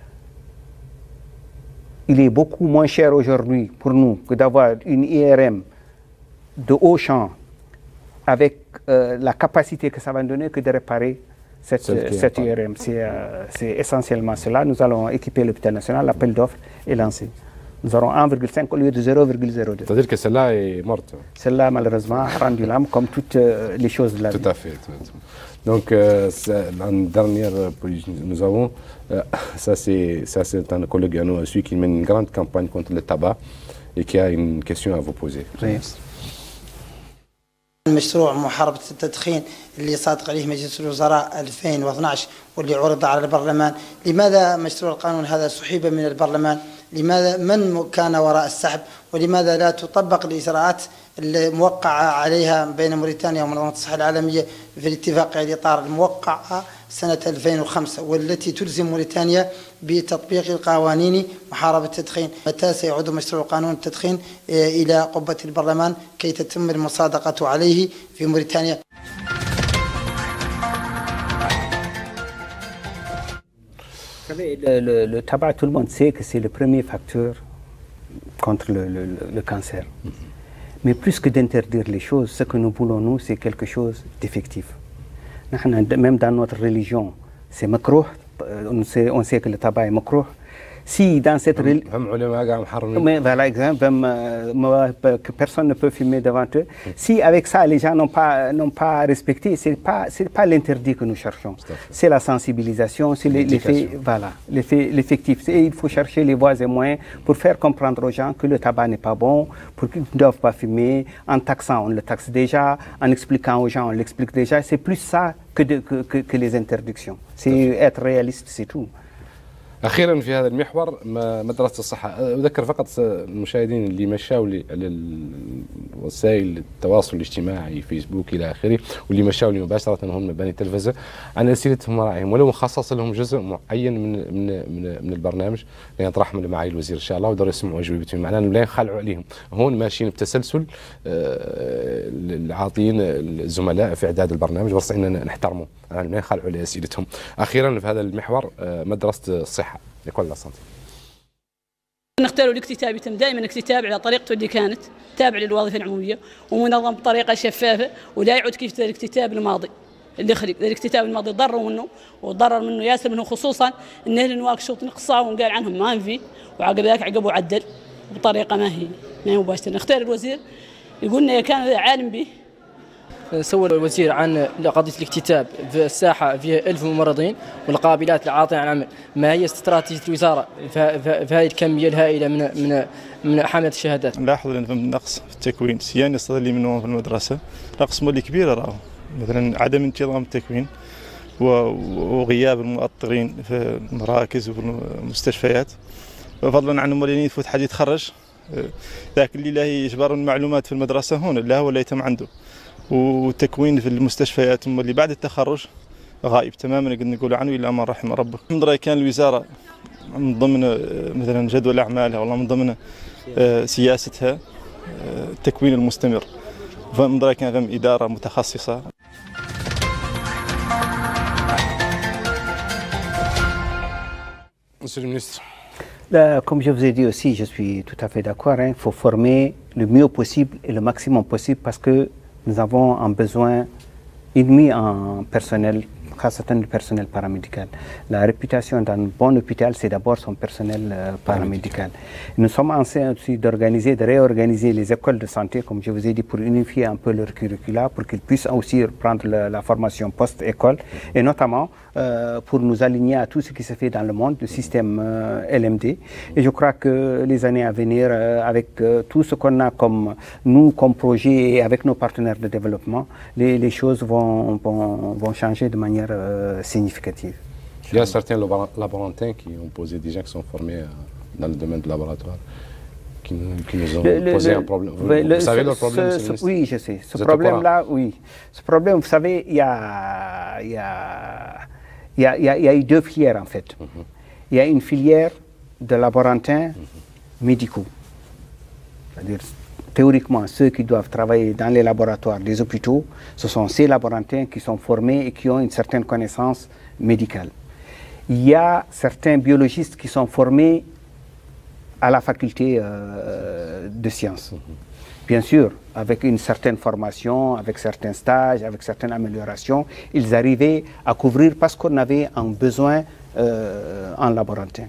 Speaker 3: Il est beaucoup moins cher aujourd'hui pour nous que d'avoir une I R M de haut champ avec euh, la capacité que ça va donner que de réparer cette, cette I R M. C'est euh, essentiellement cela. Nous allons équiper l'hôpital national, l'appel d'offres est lancé. Nous aurons un virgule cinq au lieu de zéro virgule zéro deux.
Speaker 2: C'est-à-dire que celle-là est morte?
Speaker 3: Celle-là, malheureusement, a rendu l'âme comme toutes euh, les choses de la
Speaker 2: tout
Speaker 3: vie.
Speaker 2: À fait, tout à fait. Donc, euh, en dernière position, nous avons, euh, ça c'est un collègue à nous aussi qui mène une grande campagne contre le tabac et qui a une question à vous poser.
Speaker 3: Oui.
Speaker 10: مشروع محاربة التدخين اللي صادق عليه مجلس الوزراء ألفين واثناشر واللي عرض على البرلمان، لماذا مشروع القانون هذا سحب من البرلمان؟ لماذا من كان وراء السحب؟ ولماذا لا تطبق الإجراءات الموقعة عليها بين موريتانيا ومنظمة الصحة العالمية في الاتفاقية الإطار الموقعة سنة ألفين وخمسة والتي تلزم موريتانيا بتطبيق قوانين محاربة التدخين؟ متى سيعود مشروع قانون التدخين إلى قبة البرلمان كي تتم المصادقة عليه في موريتانيا؟
Speaker 3: Vous savez, le, le, le tabac, tout le monde sait que c'est le premier facteur contre le, le, le cancer. Mm-hmm. Mais plus que d'interdire les choses, ce que nous voulons, nous, c'est quelque chose d'effectif. Même dans notre religion, c'est makrouh, on sait, on sait que le tabac est makrouh. Si dans cette
Speaker 2: هم علماء قاعد محرمين.
Speaker 3: Mais voilà, exemple, que personne ne peut fumer devant eux. Si avec ça les gens n'ont pas n'ont pas respecté, c'est pas c'est pas l'interdit que nous cherchons. C'est la sensibilisation, c'est l'effet voilà, l'effet l'effectif. Il faut chercher les voies et moyens pour faire comprendre aux gens que le tabac n'est pas bon, pour qu'ils ne doivent pas fumer. En taxant, on le taxe déjà. En expliquant aux gens, on l'explique déjà. C'est plus ça que, de, que, que, que les interdictions. C'est être réaliste, c'est tout.
Speaker 2: أخيرا في هذا المحور مدرسة الصحة، أذكر فقط المشاهدين اللي مشاوا على وسائل التواصل الاجتماعي فيسبوك إلى آخره، واللي مشاوا لي مباشرة هم مباني التلفزة عن أسئلتهم وراعيهم، ولو مخصص لهم جزء معين من من من, من البرنامج ليطرحهم لمعالي الوزير إن شاء الله ويقدروا يسمعوا أجوبتهم، معناه لا ينخلعوا عليهم، هون ماشيين بتسلسل عاطين الزملاء في إعداد البرنامج، بس إننا نحترمه يعني لا ينخلعوا لأسئلتهم. أخيرا في هذا المحور مدرسة الصحة لكل الصنف.
Speaker 24: نختار الاكتتاب يتم دائما الاكتتاب على طريقته اللي كانت تابع للوظيفه العموميه ومنظم بطريقه شفافه، ولا يعود كيف الاكتتاب الماضي اللي خلق الاكتتاب الماضي ضروا منه وضرر منه ياسر منه، خصوصا ان اهل نواكشوط نقصاه ونقال عنهم ما في، وعقب ذاك عقبوا عدل بطريقه ما هي ما هي مباشره. نختار الوزير يقولنا كان عالم به.
Speaker 11: سوى الوزير عن قضية الاكتتاب في الساحة فيها ألف ممرضين والقابلات للعاطين عن العمل، ما هي استراتيجية الوزارة في هذه الكمية الهائلة من من من حملة الشهادات؟
Speaker 12: نلاحظ أن فما نقص في التكوين، سيان يصلي منهم في المدرسة نقص مولي كبير، راهو مثلا عدم انتظام التكوين وغياب المؤطرين في المراكز والمستشفيات، فضلا عن المولين يفوت حد يتخرج ذاك اللي لا يجبر المعلومات في المدرسة هون لا هو لا يتم عنده، وتكوين في المستشفيات اللي بعد التخرج غائب تماما قد نقول عنه الا ما رحم ربه. من رأي كان الوزاره من ضمن مثلا جدول اعمالها والله من ضمن سياستها التكوين المستمر، فمن رأي كان ثم اداره متخصصه.
Speaker 2: Monsieur le ministre.
Speaker 3: Là, comme je vous ai dit aussi, je suis tout à fait d'accord, il faut former le mieux possible et le maximum possible parce que nous avons un besoin ennemi en personnel, le personnel paramédical. La réputation d'un bon hôpital, c'est d'abord son personnel euh, paramédical. Nous sommes en train aussi d'organiser, de réorganiser les écoles de santé, comme je vous ai dit, pour unifier un peu leur curricula, pour qu'ils puissent aussi reprendre la, la formation post-école, et notamment euh, pour nous aligner à tout ce qui se fait dans le monde, le système euh, L M D. Et je crois que les années à venir, euh, avec euh, tout ce qu'on a comme nous, comme projet, et avec nos partenaires de développement, les, les choses vont, vont, vont changer de manière Euh, significative.
Speaker 2: Il y a certains laborantins qui ont posé des gens qui sont formés dans le domaine du laboratoire, qui nous, qui nous ont le, posé le, un problème. Vous,
Speaker 3: le,
Speaker 2: vous savez
Speaker 3: ce,
Speaker 2: leur problème?
Speaker 3: Ce, ce, oui, je sais. Ce problème-là, oui. Ce problème, vous savez, il y a, il y a, il y a, il y a, il y a eu deux filières en fait. Mm-hmm. Il y a une filière de laborantins mm-hmm. médicaux, c'est-à-dire théoriquement, ceux qui doivent travailler dans les laboratoires des hôpitaux, ce sont ces laborantins qui sont formés et qui ont une certaine connaissance médicale. Il y a certains biologistes qui sont formés à la faculté euh, de sciences. Bien sûr, avec une certaine formation, avec certains stages, avec certaines améliorations, ils arrivaient à couvrir parce qu'on avait un besoin euh, en laborantin.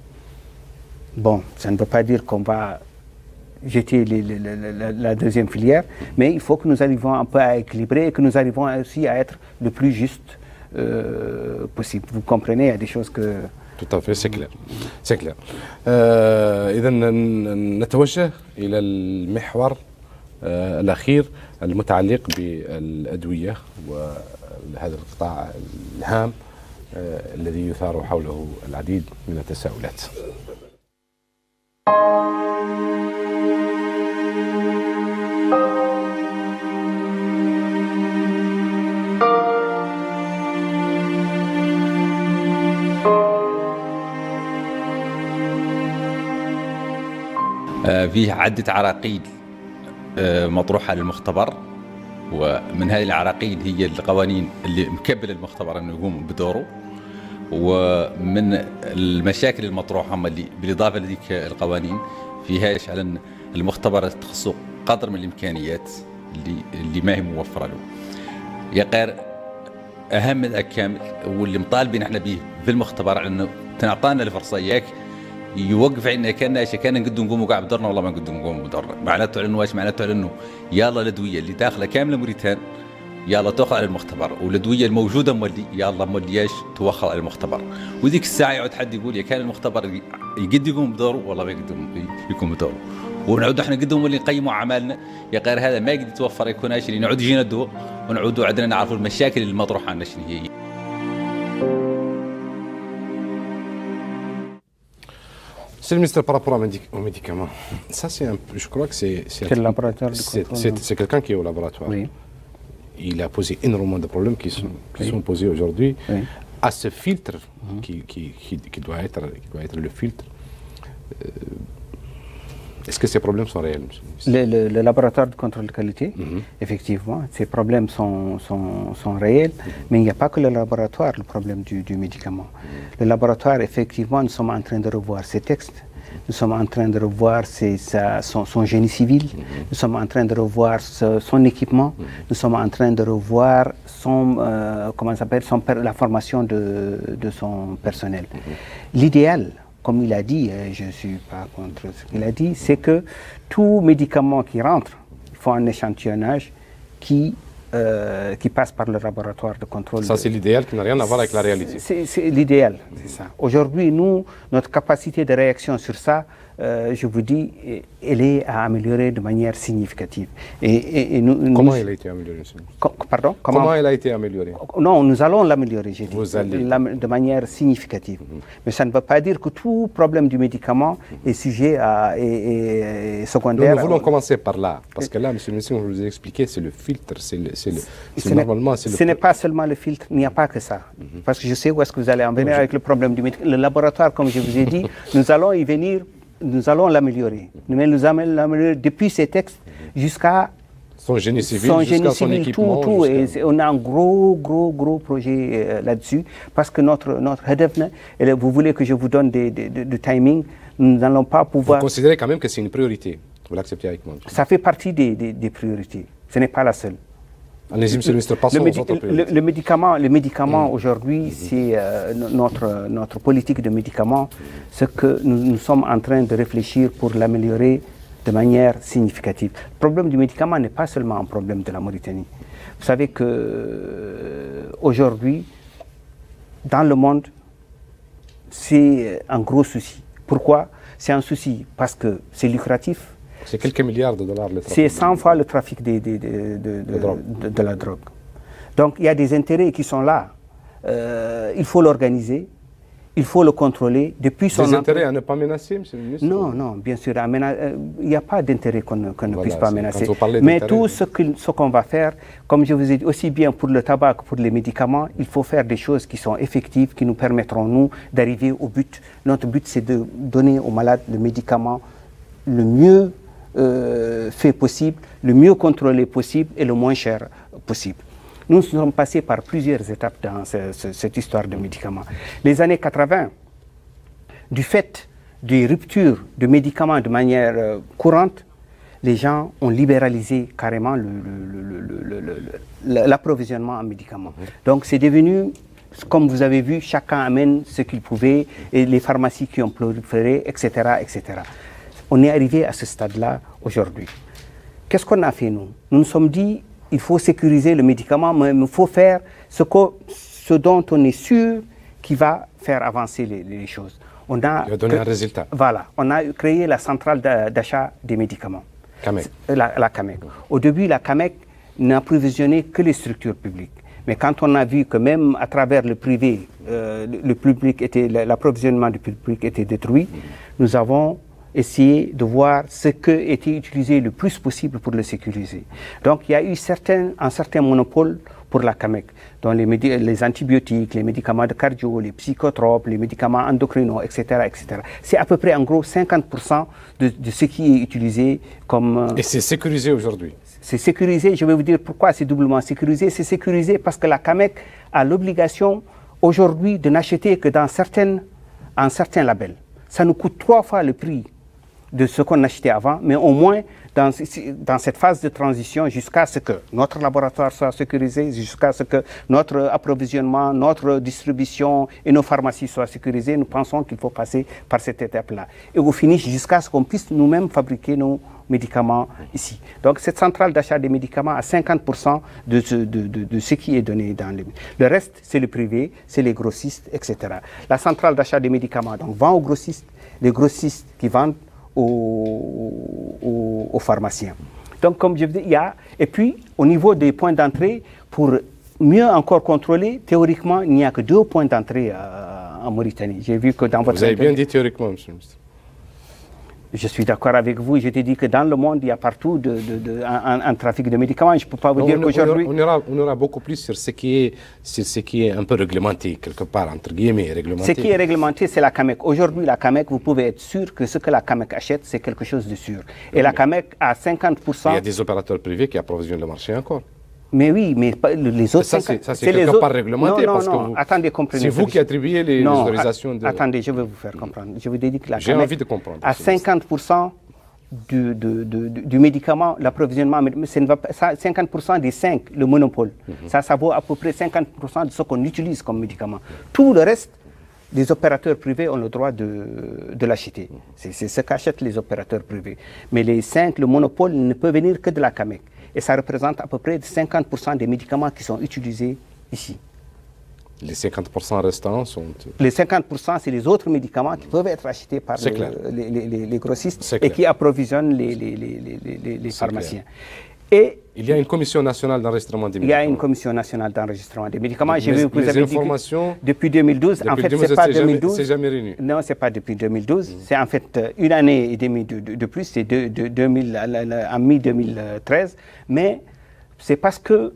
Speaker 3: Bon, ça ne veut pas dire qu'on va jeter les, les, la, la deuxième filière, mais il faut que nous arrivions un peu à équilibrer et que nous arrivions aussi à être le plus juste euh, possible. Vous comprenez, il y a des choses que...
Speaker 2: Tout à fait, c'est clair. C'est clair. Euh, إذا نتوجه إلى المحور euh, الأخير المتعلق بالأدوية وهذا القطاع الهام euh, الذي يثار حوله العديد من التساؤلات.
Speaker 13: فيه عدة عراقيل مطروحة للمختبر، ومن هذه العراقيل هي القوانين اللي مكبل المختبر أنه يقوم بدوره، ومن المشاكل المطروحة اللي بالإضافة لذيك القوانين فيها على المختبر تخصصه قدر من الإمكانيات اللي اللي ما هي موفرة له. يقار أهم ذا كامل واللي مطالبين احنا به في المختبر أنه تنعطانا الفرصة إياك يوقف عنا كان كان نقدر نقوم قاعد بدورنا والله ما نقدر نقوم بدورنا معناته على واش معناته على انه يلا الادويه اللي داخله كامله موريتان يلا تاخذ على المختبر والادويه الموجوده مولي يلا مولياش توخر على المختبر وذيك الساعه يعود حد يقول يا كان المختبر يقد يقوم بدوره والله ما يقدر يقوم بدوره ونعود احنا قدهم اللي نقيموا اعمالنا يا غير هذا ما يقدر يتوفر يكون شيء نعود يجينا الدواء ونعودوا عندنا نعرفوا المشاكل اللي مطروحه عندنا شنو هي.
Speaker 2: C'est le ministre par rapport aux médicaments. Ça, c'est un, je crois que c'est...
Speaker 3: C'est le laboratoire de contrôle.
Speaker 2: C'est quelqu'un qui est au laboratoire.
Speaker 3: Oui.
Speaker 2: Il a posé énormément de problèmes qui sont, qui oui. sont posés aujourd'hui
Speaker 3: oui.
Speaker 2: à ce filtre mm-hmm. qui, qui, qui, qui, doit être, qui doit être le filtre. Euh, Est-ce que ces problèmes sont réels, monsieur le ministre?
Speaker 3: Le, le, le laboratoire de contrôle de qualité, mm-hmm. effectivement, ces problèmes sont, sont, sont réels, mm-hmm. mais il n'y a pas que le laboratoire, le problème du, du médicament. Mm-hmm. Le laboratoire, effectivement, nous sommes en train de revoir ses textes, nous sommes en train de revoir ses, sa, son, son génie civil, mm-hmm. nous sommes en train de revoir ce, son équipement, mm-hmm. nous sommes en train de revoir son, euh, comment ça s'appelle, son, la formation de, de son personnel. Mm-hmm. L'idéal, comme il a dit, et je ne suis pas contre ce qu'il a dit, c'est que tout médicament qui rentre, il faut un échantillonnage qui, euh, qui passe par le laboratoire de contrôle.
Speaker 2: Ça, c'est l'idéal qui n'a rien à voir avec la réalité.
Speaker 3: C'est l'idéal, c'est ça. Aujourd'hui, nous, notre capacité de réaction sur ça, euh, je vous dis, elle est à améliorer de manière significative. Et, et, et nous,
Speaker 2: Comment
Speaker 3: nous,
Speaker 2: elle a été améliorée?
Speaker 3: co Pardon
Speaker 2: Comment, Comment elle a été améliorée?
Speaker 3: Non, nous allons l'améliorer, j'ai dit,
Speaker 2: Vous allez.
Speaker 3: de manière significative. Mm-hmm. Mais ça ne veut pas dire que tout problème du médicament est sujet à et, et secondaire.
Speaker 2: Nous, nous voulons commencer par là, parce que là, monsieur le ministre, je vous ai expliqué, c'est le filtre, c'est le, c'est le,
Speaker 3: ce normalement, c'est le. Ce n'est pas seulement le filtre, il n'y a pas que ça, mm-hmm. parce que je sais où est-ce que vous allez en venir avec le problème du médicament. Le laboratoire, comme je vous ai dit, nous allons y venir. Nous allons l'améliorer. Mais nous allons l'améliorer depuis ces textes jusqu'à
Speaker 2: son génie civil,
Speaker 3: jusqu'à
Speaker 2: son équipement.
Speaker 3: Tout, tout. Et on a un gros, gros, gros projet euh, là-dessus. Parce que notre, notre hedefne, et vous voulez que je vous donne des, des, des, des timings, nous n'allons pas pouvoir.
Speaker 2: Vous considérez quand même que c'est une priorité. Vous l'acceptez avec moi?
Speaker 3: Ça fait partie des, des, des priorités. Ce n'est pas la seule.
Speaker 2: Allez-y, monsieur le ministre, passons aux autres
Speaker 3: priorités. Le, le médicament, le médicament mmh. aujourd'hui, mmh. c'est euh, notre, notre politique de médicaments, ce que nous, nous sommes en train de réfléchir pour l'améliorer de manière significative. Le problème du médicament n'est pas seulement un problème de la Mauritanie. Vous savez que euh, aujourd'hui, dans le monde, c'est un gros souci. Pourquoi? C'est un souci parce que c'est lucratif.
Speaker 2: C'est quelques milliards de dollars le trafic.
Speaker 3: C'est cent fois le trafic de, de, de, de, de, de, de la drogue. Donc il y a des intérêts qui sont là. Euh, il faut l'organiser, il faut le contrôler. Depuis son
Speaker 2: des intérêts à ne pas menacer, monsieur le ministre?
Speaker 3: Non, non, bien sûr. Il n'y a pas d'intérêt qu'on ne, qu ne voilà, puisse pas menacer. Mais tout ce qu'on ce qu'on va faire, comme je vous ai dit, aussi bien pour le tabac que pour les médicaments, il faut faire des choses qui sont effectives, qui nous permettront, nous, d'arriver au but. Notre but, c'est de donner aux malades le médicament le mieux Euh, fait possible, le mieux contrôlé possible et le moins cher possible. Nous sommes passés par plusieurs étapes dans ce, ce, cette histoire de médicaments. Les années quatre-vingt, du fait des ruptures de médicaments de manière euh, courante, les gens ont libéralisé carrément l'approvisionnement en médicaments. Donc c'est devenu, comme vous avez vu, chacun amène ce qu'il pouvait, et les pharmacies qui ont proliféré, et cetera, et cetera. On est arrivé à ce stade-là aujourd'hui. Qu'est-ce qu'on a fait, nous? Nous nous sommes dit, il faut sécuriser le médicament, mais il faut faire ce, que, ce dont on est sûr qui va faire avancer les, les choses. On a,
Speaker 2: il va donner un résultat.
Speaker 3: Voilà. On a créé la centrale d'achat des médicaments.
Speaker 2: CAMEC.
Speaker 3: La, la CAMEC. Au début, la CAMEC n'approvisionnait que les structures publiques. Mais quand on a vu que même à travers le privé, euh, le, le public était, l'approvisionnement du public était détruit, mmh. nous avons essayer de voir ce qui était utilisé le plus possible pour le sécuriser. Donc il y a eu certains, un certain monopole pour la CAMEC, dont les, les antibiotiques, les médicaments de cardio, les psychotropes, les médicaments endocrinaux, et cetera, et cetera. C'est à peu près en gros cinquante pour cent de, de ce qui est utilisé comme...
Speaker 2: Et c'est sécurisé aujourd'hui?
Speaker 3: C'est sécurisé, je vais vous dire pourquoi c'est doublement sécurisé. C'est sécurisé parce que la CAMEC a l'obligation aujourd'hui de n'acheter que dans certaines, un certain label. Ça nous coûte trois fois le prix de ce qu'on achetait avant, mais au moins dans, dans cette phase de transition jusqu'à ce que notre laboratoire soit sécurisé, jusqu'à ce que notre approvisionnement, notre distribution et nos pharmacies soient sécurisées. Nous pensons qu'il faut passer par cette étape-là. Et au finish, jusqu'à ce qu'on puisse nous-mêmes fabriquer nos médicaments ici. Donc cette centrale d'achat des médicaments à cinquante pour cent de ce, de, de, de ce qui est donné dans les... Le reste, c'est le privé, c'est les grossistes, et cetera. La centrale d'achat des médicaments donc, vend aux grossistes, les grossistes qui vendent aux, aux, aux pharmaciens. Donc comme je vous dis, il y a... Et puis, au niveau des points d'entrée, pour mieux encore contrôler, théoriquement, il n'y a que deux points d'entrée en Mauritanie. J'ai vu que dans votre...
Speaker 2: Vous avez bien dit théoriquement, monsieur le ministre.
Speaker 3: Je suis d'accord avec vous. Je te dis que dans le monde, il y a partout de, de, de, un, un trafic de médicaments. Je ne peux pas vous
Speaker 2: on,
Speaker 3: dire qu'aujourd'hui...
Speaker 2: On ira, on ira beaucoup plus sur ce, qui est, sur ce qui est un peu réglementé, quelque part, entre guillemets, réglementé.
Speaker 3: Ce qui est réglementé, c'est la CAMEC. Aujourd'hui, la CAMEC, vous pouvez être sûr que ce que la CAMEC achète, c'est quelque chose de sûr. Et oui, la CAMEC, à cinquante pour cent...
Speaker 2: Il y a des opérateurs privés qui approvisionnent le marché encore.
Speaker 3: Mais oui, mais les autres...
Speaker 2: Ça, c'est quelque
Speaker 3: autres...
Speaker 2: part réglementé.
Speaker 3: Non, non,
Speaker 2: parce
Speaker 3: non,
Speaker 2: que vous...
Speaker 3: attendez, comprenez.
Speaker 2: C'est vous qui attribuez les,
Speaker 3: non,
Speaker 2: les autorisations de...
Speaker 3: Attendez, je vais vous faire comprendre. Je vous dis que la
Speaker 2: J'ai
Speaker 3: CAMEC,
Speaker 2: envie de comprendre.
Speaker 3: À cinquante pour cent du, de, de, de, du médicament, l'approvisionnement, cinquante pour cent des cinq, le monopole. Mm-hmm. Ça, ça vaut à peu près cinquante pour cent de ce qu'on utilise comme médicament. Tout le reste, les opérateurs privés ont le droit de, de l'acheter. C'est ce qu'achètent les opérateurs privés. Mais les cinq, le monopole ne peut venir que de la CAMEC. Et ça représente à peu près cinquante pour cent des médicaments qui sont utilisés ici.
Speaker 2: Les cinquante pour cent restants sont...
Speaker 3: Les cinquante pour cent, c'est les autres médicaments qui peuvent être achetés par les, les, les, les grossistes et qui approvisionnent les, les, les, les, les pharmaciens. Et
Speaker 2: il y a une commission nationale d'enregistrement des médicaments.
Speaker 3: Il y a une commission nationale d'enregistrement des médicaments.
Speaker 2: Les,
Speaker 3: vais vous
Speaker 2: les
Speaker 3: avez
Speaker 2: informations...
Speaker 3: Dit depuis deux mille douze.
Speaker 2: Depuis
Speaker 3: en fait,
Speaker 2: c'est
Speaker 3: pas deux mille douze.
Speaker 2: C'est jamais réuni.
Speaker 3: Non, c'est pas depuis deux mille douze. Mmh. C'est en fait une année et demie de, de, de plus. C'est de, de, de en mi deux mille treize. Mais c'est parce que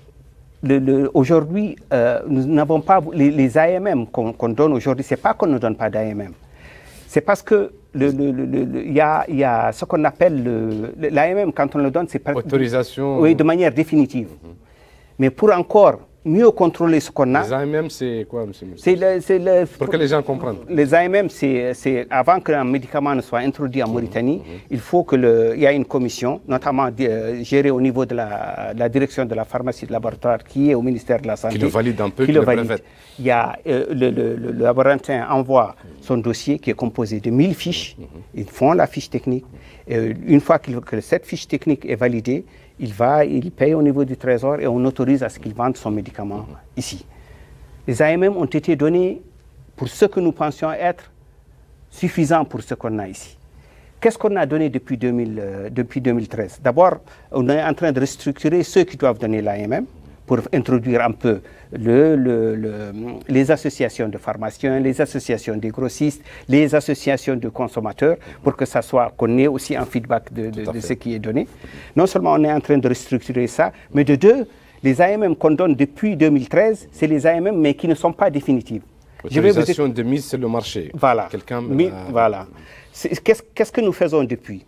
Speaker 3: le, le, aujourd'hui, euh, nous n'avons pas les, les A M M qu'on qu'on donne aujourd'hui. C'est pas qu'on ne donne pas d'A M M. C'est parce que le, le, le, le, y, a, y a ce qu'on appelle l'A M M, quand on le donne, c'est pas...
Speaker 2: Autorisation...
Speaker 3: Oui, de manière définitive. Mm-hmm. Mais pour encore mieux contrôler ce qu'on a...
Speaker 2: Les A M M, c'est quoi, monsieur?
Speaker 3: C'est le, le,
Speaker 2: pour que les gens comprennent.
Speaker 3: Les A M M, c'est avant qu'un médicament ne soit introduit en Mauritanie, mm-hmm. il faut que le, il y a une commission, notamment euh, gérée au niveau de la, de la direction de la pharmacie de laboratoire, qui est au ministère de la Santé.
Speaker 2: Qui le valide un peu,
Speaker 3: qui
Speaker 2: qui le,
Speaker 3: le valide.
Speaker 2: Brevette.
Speaker 3: Il y a, euh, le, le, le, le laboratoire envoie son dossier qui est composé de mille fiches. Mm-hmm. Ils font la fiche technique. Et une fois qu que cette fiche technique est validée, il va, il paye au niveau du trésor et on autorise à ce qu'il vende son médicament mmh. ici. Les A M M ont été donnés pour ce que nous pensions être suffisant pour ce qu'on a ici. Qu'est-ce qu'on a donné depuis, deux mille, euh, depuis deux mille treize? D'abord, on est en train de restructurer ceux qui doivent donner l'A M M pour introduire un peu le, le, le, les associations de pharmaciens, les associations des grossistes, les associations de consommateurs, pour que ça soit, qu'on ait aussi un feedback de, de, de ce qui est donné. Non seulement on est en train de restructurer ça, mais de deux, les A M M qu'on donne depuis deux mille treize, c'est les A M M, mais qui ne sont pas définitives.
Speaker 2: Autorisation de mise sur le marché.
Speaker 3: Voilà.
Speaker 2: Mi,
Speaker 3: a... voilà. Qu'est-ce qu'est-ce que nous faisons depuis?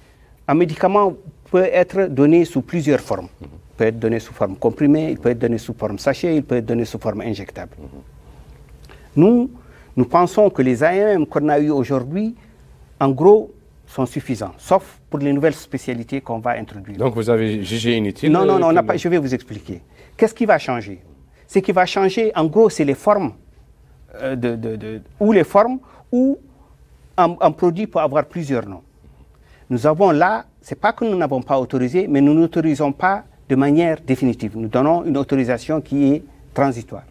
Speaker 3: Un médicament peut être donné sous plusieurs formes. Mm-hmm. Il peut être donné sous forme comprimée, il peut être donné sous forme sachet, il peut être donné sous forme injectable. Mm-hmm. Nous, nous pensons que les A M M qu'on a eues aujourd'hui, en gros, sont suffisants, sauf pour les nouvelles spécialités qu'on va introduire.
Speaker 2: Donc vous avez jugé inutile?
Speaker 3: Non, non, non, on n'a pas, je vais vous expliquer. Qu'est-ce qui va changer? Ce qui va changer, en gros, c'est les formes, euh, de, de, de, ou les formes, où un, un produit peut avoir plusieurs noms. Nous avons là, c'est pas que nous n'avons pas autorisé, mais nous n'autorisons pas de manière définitive. Nous donnons une autorisation qui est transitoire.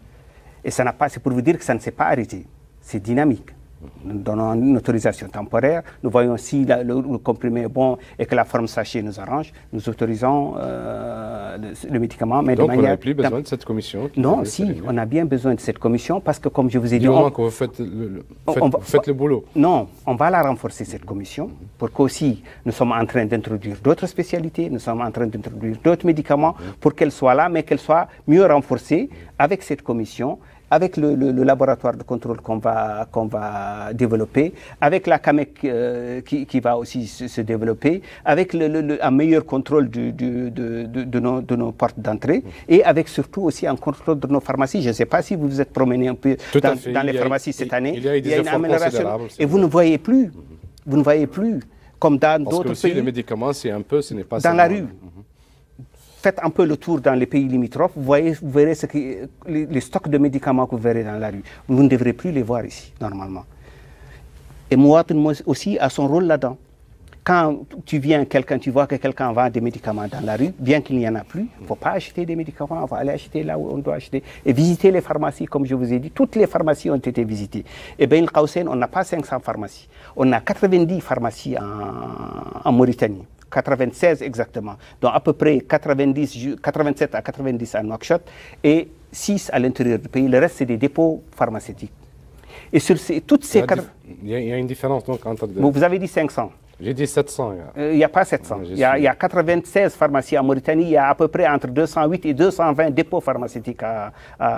Speaker 3: Et ça n'a pas, c'est pour vous dire que ça ne s'est pas arrêté. C'est dynamique. Nous donnons une autorisation temporaire. Nous voyons si la, le, le comprimé est bon et que la forme sachet nous arrange. Nous autorisons euh, le, le médicament, mais
Speaker 2: donc
Speaker 3: de manière...
Speaker 2: Donc vous n'avez plus besoin de cette commission?
Speaker 3: Non, si, on a bien besoin de cette commission parce que, comme je vous ai dit...
Speaker 2: Du moment
Speaker 3: on,
Speaker 2: que vous faites, le,
Speaker 3: on,
Speaker 2: faites,
Speaker 3: on va,
Speaker 2: vous faites le boulot.
Speaker 3: Non, on va la renforcer, cette commission, pour qu'aussi nous sommes en train d'introduire d'autres spécialités, nous sommes en train d'introduire d'autres médicaments pour qu'elle soit là, mais qu'elle soit mieux renforcée avec cette commission, avec le, le, le laboratoire de contrôle qu'on va, qu'on va développer, avec la CAMEC euh, qui, qui va aussi se, se développer, avec le, le, un meilleur contrôle du, du, de, de, de, nos, de nos portes d'entrée, et avec surtout aussi un contrôle de nos pharmacies. Je ne sais pas si vous vous êtes promené un peu dans, dans les pharmacies cette année.
Speaker 2: Il y a, eu des
Speaker 3: il y a une amélioration. Et vous ne voyez plus, vous ne voyez plus comme dans
Speaker 2: Parce que
Speaker 3: d'autres
Speaker 2: aussi
Speaker 3: pays.
Speaker 2: les médicaments, c'est un peu, ce n'est pas
Speaker 3: Dans la
Speaker 2: seulement-
Speaker 3: rue. Faites un peu le tour dans les pays limitrophes, vous, voyez, vous verrez ce qui, les, les stocks de médicaments que vous verrez dans la rue. Vous ne devrez plus les voir ici, normalement. Et Mouatin aussi a son rôle là-dedans. Quand tu viens, quelqu'un, tu vois que quelqu'un vend des médicaments dans la rue, bien qu'il n'y en a plus, il ne faut pas acheter des médicaments, il faut aller acheter là où on doit acheter. Et visiter les pharmacies, comme je vous ai dit, toutes les pharmacies ont été visitées. Et bien, on n'a pas cinq cents pharmacies, on a quatre-vingt-dix pharmacies en, en Mauritanie. quatre-vingt-seize exactement, donc à peu près quatre-vingt-dix, quatre-vingt-sept à quatre-vingt-dix à Nouakchott et six à l'intérieur du pays. Le reste, c'est des dépôts pharmaceutiques. Et sur ces, toutes ces...
Speaker 2: Il y, a, il y a une différence donc entre...
Speaker 3: Bon, vous avez dit cinq cents.
Speaker 2: J'ai dit sept cents.
Speaker 3: Il n'y a pas sept cents. Il y a, il y a quatre-vingt-seize pharmacies en Mauritanie. Il y a à peu près entre deux cent huit et deux cent vingt dépôts pharmaceutiques à,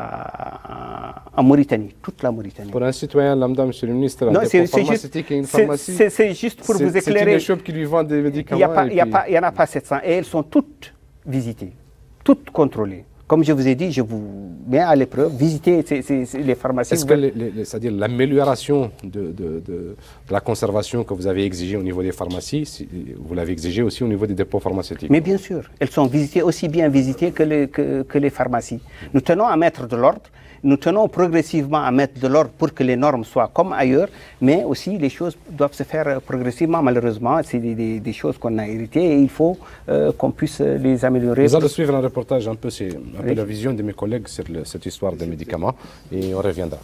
Speaker 3: à, à, en Mauritanie, toute la Mauritanie.
Speaker 2: Pour un citoyen lambda, monsieur le ministre, un
Speaker 3: non,
Speaker 2: dépôt pharmaceutique et une pharmacie,
Speaker 3: c'est juste pour vous éclairer.
Speaker 2: C'est une échoppe qui lui vend des médicaments.
Speaker 3: Il n'y en a pas sept cents et elles sont toutes visitées, toutes contrôlées. Comme je vous ai dit, je vous mets à l'épreuve, visitez ces, ces, ces, les pharmacies.
Speaker 2: Est-ce que les, les, c'est-à-dire l'amélioration de, de, de, de la conservation que vous avez exigée au niveau des pharmacies, vous l'avez exigée aussi au niveau des dépôts pharmaceutiques?
Speaker 3: Mais bien sûr, elles sont visitées, aussi bien visitées que les, que, que les pharmacies. Nous tenons à mettre de l'ordre, nous tenons progressivement à mettre de l'ordre pour que les normes soient comme ailleurs, mais aussi les choses doivent se faire progressivement. Malheureusement, c'est des, des, des choses qu'on a héritées et il faut euh, qu'on puisse les améliorer.
Speaker 2: Nous allons suivre un reportage un peu, c'est un peu
Speaker 3: Oui.
Speaker 2: la vision de mes collègues sur le, cette histoire des médicaments et on reviendra.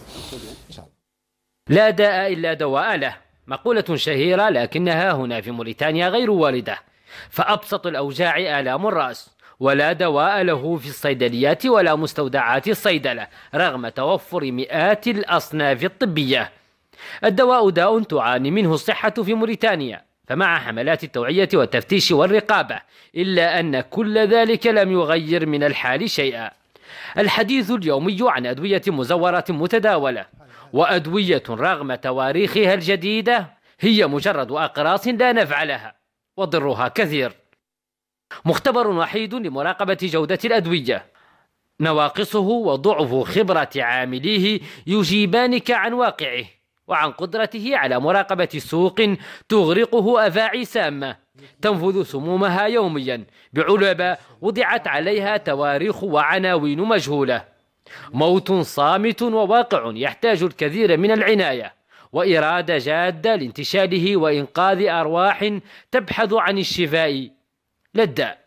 Speaker 14: لا داء إلا دواء له، مقولة شهيرة لكنها هنا في موريتانيا غير واردة، فأبسط الأوجاع آلام الرأس، ولا دواء له في الصيدليات ولا مستودعات الصيدلة رغم توفر مئات الأصناف الطبية. الدواء داء تعاني منه الصحة في موريتانيا، فمع حملات التوعية والتفتيش والرقابة إلا أن كل ذلك لم يغير من الحال شيئا. الحديث اليومي عن أدوية مزورة متداولة، وأدوية رغم تواريخها الجديدة هي مجرد أقراص لا نفع لها وضرها كثير. مختبر وحيد لمراقبة جودة الأدوية، نواقصه وضعف خبرة عامليه يجيبانك عن واقعه وعن قدرته على مراقبة سوق تغرقه أفاعي سامة تنفذ سمومها يوميا بعلبة وضعت عليها تواريخ وعناوين مجهولة. موت صامت وواقع يحتاج الكثير من العناية وإرادة جادة لانتشاله وإنقاذ أرواح تبحث عن الشفاء لا الداء.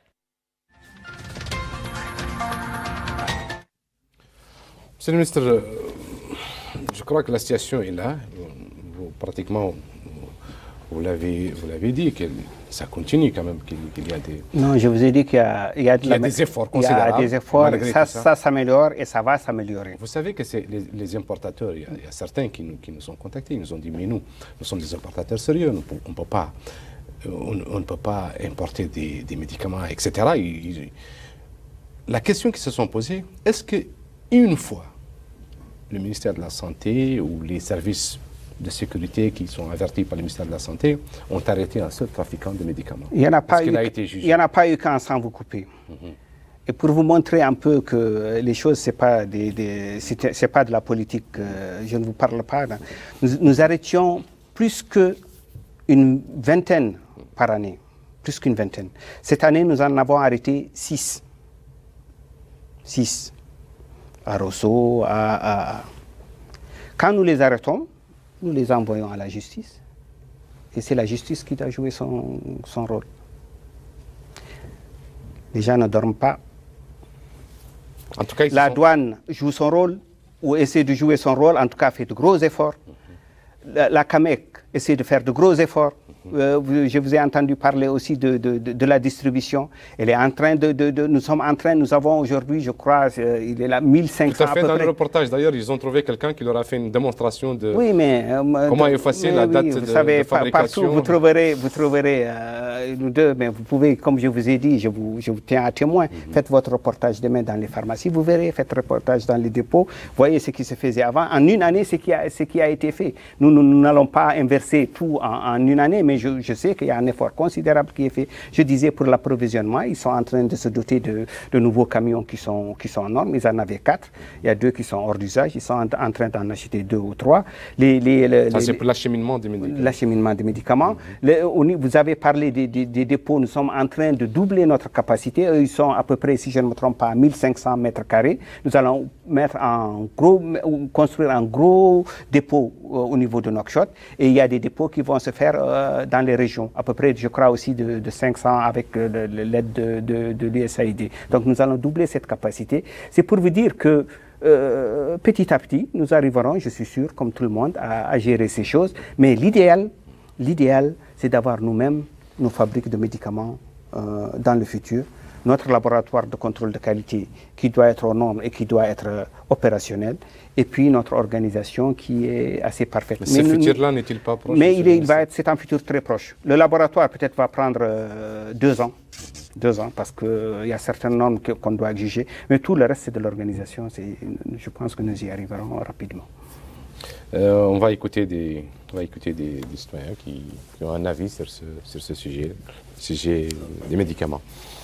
Speaker 2: Monsieur le ministre, je crois que la situation est là. Vous, pratiquement, vous l'avez, vous l'avez dit, que ça continue quand même, qu'il, qu'il y a des...
Speaker 3: Non, je vous ai dit qu'il y a, il y a, de
Speaker 2: il y a
Speaker 3: la,
Speaker 2: des efforts
Speaker 3: il y a
Speaker 2: considérables.
Speaker 3: des efforts, ça,
Speaker 2: ça.
Speaker 3: ça s'améliore et ça va s'améliorer.
Speaker 2: Vous savez que c'est les, les importateurs, il y, a, il y a certains qui nous, qui nous ont contactés, ils nous ont dit, mais nous, nous sommes des importateurs sérieux, nous, on ne peut pas... On, on ne peut pas importer des, des médicaments, et cetera. Ils, ils, la question qui se sont posées, est-ce qu'une fois le ministère de la Santé ou les services de sécurité qui sont avertis par le ministère de la Santé ont arrêté un seul trafiquant de médicaments?
Speaker 3: Il n'y en a pas eu,
Speaker 2: a été jugé?
Speaker 3: Il y en a pas eu qu'un sans vous couper. Mm-hmm. Et pour vous montrer un peu que les choses, ce n'est pas, des, des, c'est, c'est pas de la politique, euh, je ne vous parle pas. Nous, nous arrêtions plus qu'une vingtaine par année, plus qu'une vingtaine. Cette année, nous en avons arrêté six. Six. À Rosso, à, à... Quand nous les arrêtons, nous les envoyons à la justice. Et c'est la justice qui doit jouer son, son rôle. Les gens ne dorment pas.
Speaker 2: En tout cas,
Speaker 3: la
Speaker 2: sont...
Speaker 3: douane joue son rôle, ou essaie de jouer son rôle, en tout cas fait de gros efforts. Mm-hmm. La, la CAMEC essaie de faire de gros efforts. Euh, je vous ai entendu parler aussi de, de, de, de la distribution. Elle est en train de, de, de, nous sommes en train, nous avons aujourd'hui, je crois, euh, il est là, mille cinq cents.
Speaker 2: Tout à fait,
Speaker 3: à peu
Speaker 2: dans
Speaker 3: près.
Speaker 2: le reportage, d'ailleurs, ils ont trouvé quelqu'un qui leur a fait une démonstration de
Speaker 3: oui, mais, euh,
Speaker 2: comment effacer la
Speaker 3: oui,
Speaker 2: date
Speaker 3: vous
Speaker 2: de,
Speaker 3: savez,
Speaker 2: de fabrication.
Speaker 3: Partout, vous trouverez, vous trouverez euh, nous deux, mais vous pouvez, comme je vous ai dit, je vous, je vous tiens à témoin, mm-hmm. Faites votre reportage demain dans les pharmacies, vous verrez, faites reportage dans les dépôts, voyez ce qui se faisait avant. En une année, ce qui a, ce qui a été fait. Nous, nous n'allons pas inverser tout en, en une année, mais mais je, je sais qu'il y a un effort considérable qui est fait. Je disais pour l'approvisionnement, ils sont en train de se doter de, de nouveaux camions qui sont, qui sont en normes. Ils en avaient quatre. Il y a deux qui sont hors d'usage. Ils sont en, en train d'en acheter deux ou trois. Les, les, les,
Speaker 2: Ça, c'est pour l'acheminement des médicaments.
Speaker 3: L'acheminement des médicaments. Mm-hmm. les, vous avez parlé des, des, des dépôts. Nous sommes en train de doubler notre capacité. Eux, ils sont à peu près, si je ne me trompe pas, mille cinq cents mètres carrés. Nous allons mettre en gros, construire un gros dépôt euh, au niveau de Nouakchott. Et il y a des dépôts qui vont se faire euh, dans les régions. À peu près, je crois aussi de, de cinq cents avec euh, l'aide de, de, de l'U S A I D. Donc nous allons doubler cette capacité. C'est pour vous dire que euh, petit à petit, nous arriverons, je suis sûr, comme tout le monde, à, à gérer ces choses. Mais l'idéal, l'idéal, c'est d'avoir nous-mêmes nos fabriques de médicaments euh, dans le futur. Notre laboratoire de contrôle de qualité qui doit être aux normes et qui doit être euh, opérationnel. Et puis notre organisation qui est assez parfaite.
Speaker 2: Mais, mais ce futur-là n'est-il pas proche?
Speaker 3: Mais il, est, il va être, c'est un futur très proche. Le laboratoire peut-être va prendre euh, deux ans. Deux ans, parce qu'il euh, y a certaines normes que, qu'on doit exiger. Mais tout le reste, c'est de l'organisation. Je pense que nous y arriverons rapidement.
Speaker 2: Euh, on va écouter des, on va écouter des, des citoyens qui, qui ont un avis sur ce, sur ce sujet, le sujet des médicaments.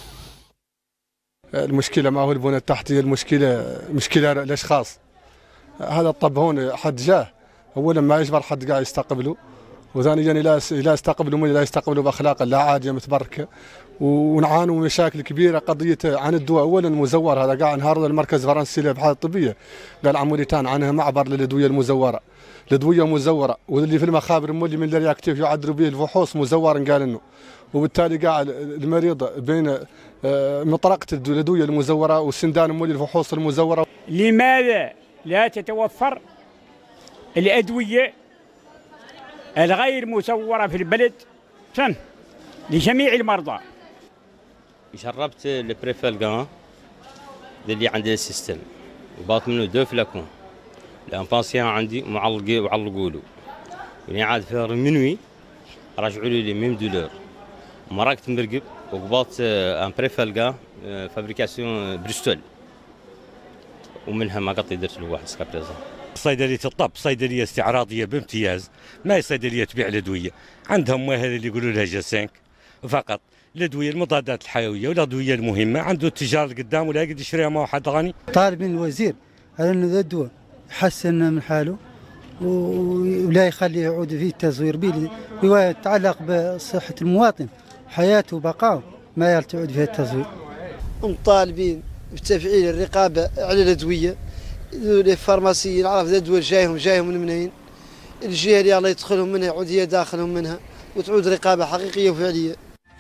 Speaker 15: المشكلة ما هو البنى التحتية، المشكلة مشكلة الأشخاص. هذا الطب هون حد جاه أولا ما يجبر حد قاعد يستقبله، وثانيا لا لا يستقبلوا من لا يستقبلوا بأخلاق لا عادية متبركة، ونعاني من مشاكل كبيرة. قضية عن الدواء أولا مزور، هذا قاعد نهار المركز الفرنسي للأبحاث الطبية قال عموليتان عنها معبر للأدوية المزورة، الأدوية مزورة، واللي في المخابر مولي من الرياكتيف يعدلوا به الفحوص مزور قال إنه، وبالتالي قاعد المريض بين مطرقة الأدوية المزورة والسندان مولي الفحوص المزورة.
Speaker 16: لماذا لا تتوفر الأدوية الغير مزورة في البلد فهم لجميع المرضى؟
Speaker 17: جربت البريفالغان اللي عندي السيستم وباط منه دو فلاكون لان باسيان عندي معلقي وعلقوا له يعني عاد في منوي رجعوا لي لي ميم دولور مرقت مرقب وقباط ان بريفالغان فابريكاسيون بريستول ومنها ما قطي درت له واحد سكابريزا.
Speaker 18: صيدلية الطب صيدلية استعراضية بامتياز، ما هي صيدلية تبيع الأدوية، عندهم هذا اللي يقولوا لها جاسينك فقط، الأدوية المضادات الحيوية والأدوية المهمة، عنده التجار قدام ولا يقدر يشتريها ما حد غني.
Speaker 19: طالب من الوزير على أن ذا الدواء يحسن من حاله ولا يخليه يعود فيه التزوير به، رواية تتعلق بصحة المواطن، حياته وبقائه، ما يرتعد فيها التزوير.
Speaker 20: طالبين بتفعيل الرقابة على الأدوية، الفارماسيين عرف الأدوية جايهم جايهم من منين، الجهة اللي الله يدخلهم منها يعود هي داخلهم منها، وتعود رقابة حقيقية وفعلية.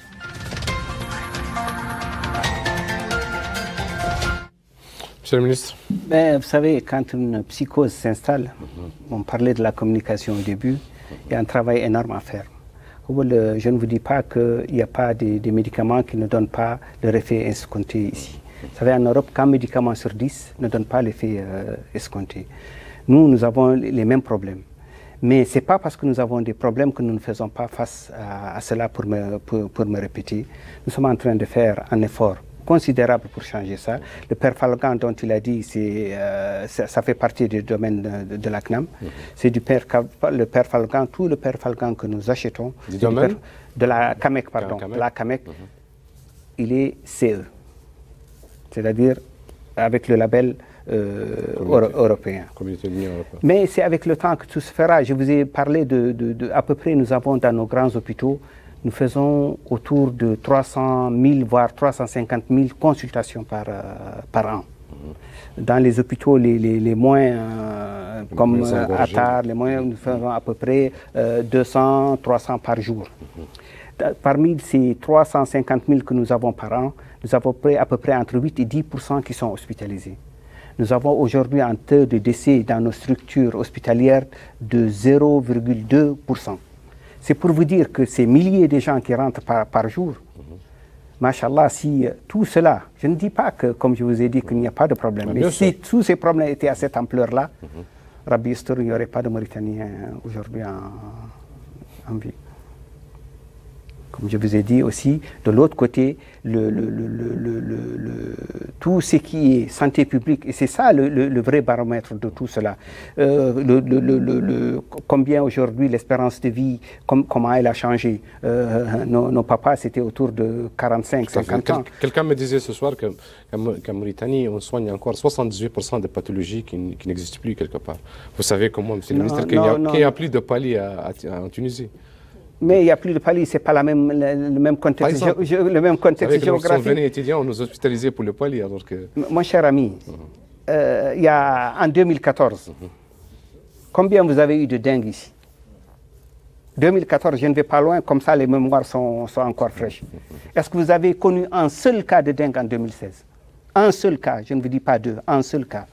Speaker 2: Monsieur le ministre.
Speaker 3: Ben, vous savez, quand une psychose s'installe, mm-hmm. on parlait de la communication au début, il y a un travail énorme à faire. Je ne vous dis pas qu'il n'y a pas de, de médicaments qui ne donnent pas leur effet escompté ici. Vous savez, en Europe, qu'un médicament sur dix ne donne pas l'effet euh, escompté. Nous, nous avons les mêmes problèmes. Mais ce n'est pas parce que nous avons des problèmes que nous ne faisons pas face à, à cela pour me, pour, pour me répéter. Nous sommes en train de faire un effort considérable pour changer ça. Le perfalgan dont il a dit, c'est, euh, ça, ça fait partie du domaine de, de, de la C N A M. Mm-hmm. C'est du per, le perfalgan, tout le perfalgan que nous achetons,
Speaker 2: du domaine
Speaker 3: du per, de la C A M E C, pardon, de la C A M E C, mm-hmm. il est C E, c'est-à-dire avec le label euh, euro, européen. Mais c'est avec le temps que tout se fera. Je vous ai parlé de, de, de, à peu près, nous avons dans nos grands hôpitaux, nous faisons autour de trois cent mille, voire trois cent cinquante mille consultations par, euh, par an. Mmh. Dans les hôpitaux les, les, les moins, euh, comme euh, Attar, les moins, nous faisons à peu près euh, deux cents, trois cents par jour. Mmh. Parmi ces trois cent cinquante mille que nous avons par an, nous avons à peu près entre huit et dix pour cent qui sont hospitalisés. Nous avons aujourd'hui un taux de décès dans nos structures hospitalières de zéro virgule deux pour cent. C'est pour vous dire que ces milliers de gens qui rentrent par, par jour, mm-hmm. Machallah, si tout cela, je ne dis pas que, comme je vous ai dit, qu'il n'y a pas de problème, mais, mais si tous ces problèmes étaient à cette ampleur-là, mm-hmm. Rabbi Yastur, il n'y aurait pas de Mauritaniens aujourd'hui en, en vie. Comme je vous ai dit aussi, de l'autre côté, le, le, le, le, le, le, tout ce qui est santé publique, et c'est ça le, le, le vrai baromètre de tout cela. Euh, le, le, le, le, combien aujourd'hui l'espérance de vie, com, comment elle a changé. Euh, nos, nos papas, c'était autour de quarante-cinq, cinquante ans.
Speaker 2: Quelqu'un me disait ce soir qu'en qu Mauritanie, on soigne encore soixante-dix-huit pour cent de pathologies qui, qui n'existent plus quelque part. Vous savez comment, monsieur le ministre, qu'il n'y a, a plus de palis à, à, en Tunisie.
Speaker 3: Mais il n'y a plus de palis, ce n'est pas la même, le, le même contexte,
Speaker 2: exemple,
Speaker 3: je, le même contexte géographique.
Speaker 2: Quand on venait étudiants, on nous hospitalisait pour le palis. Alors que...
Speaker 3: Mon cher ami, uh-huh. euh, il y a, en deux mille quatorze, uh-huh. combien vous avez eu de dengue ici? deux mille quatorze, je ne vais pas loin, comme ça les mémoires sont, sont encore fraîches. Uh-huh. Est-ce que vous avez connu un seul cas de dengue en deux mille seize? Un seul cas, je ne vous dis pas deux, un seul cas.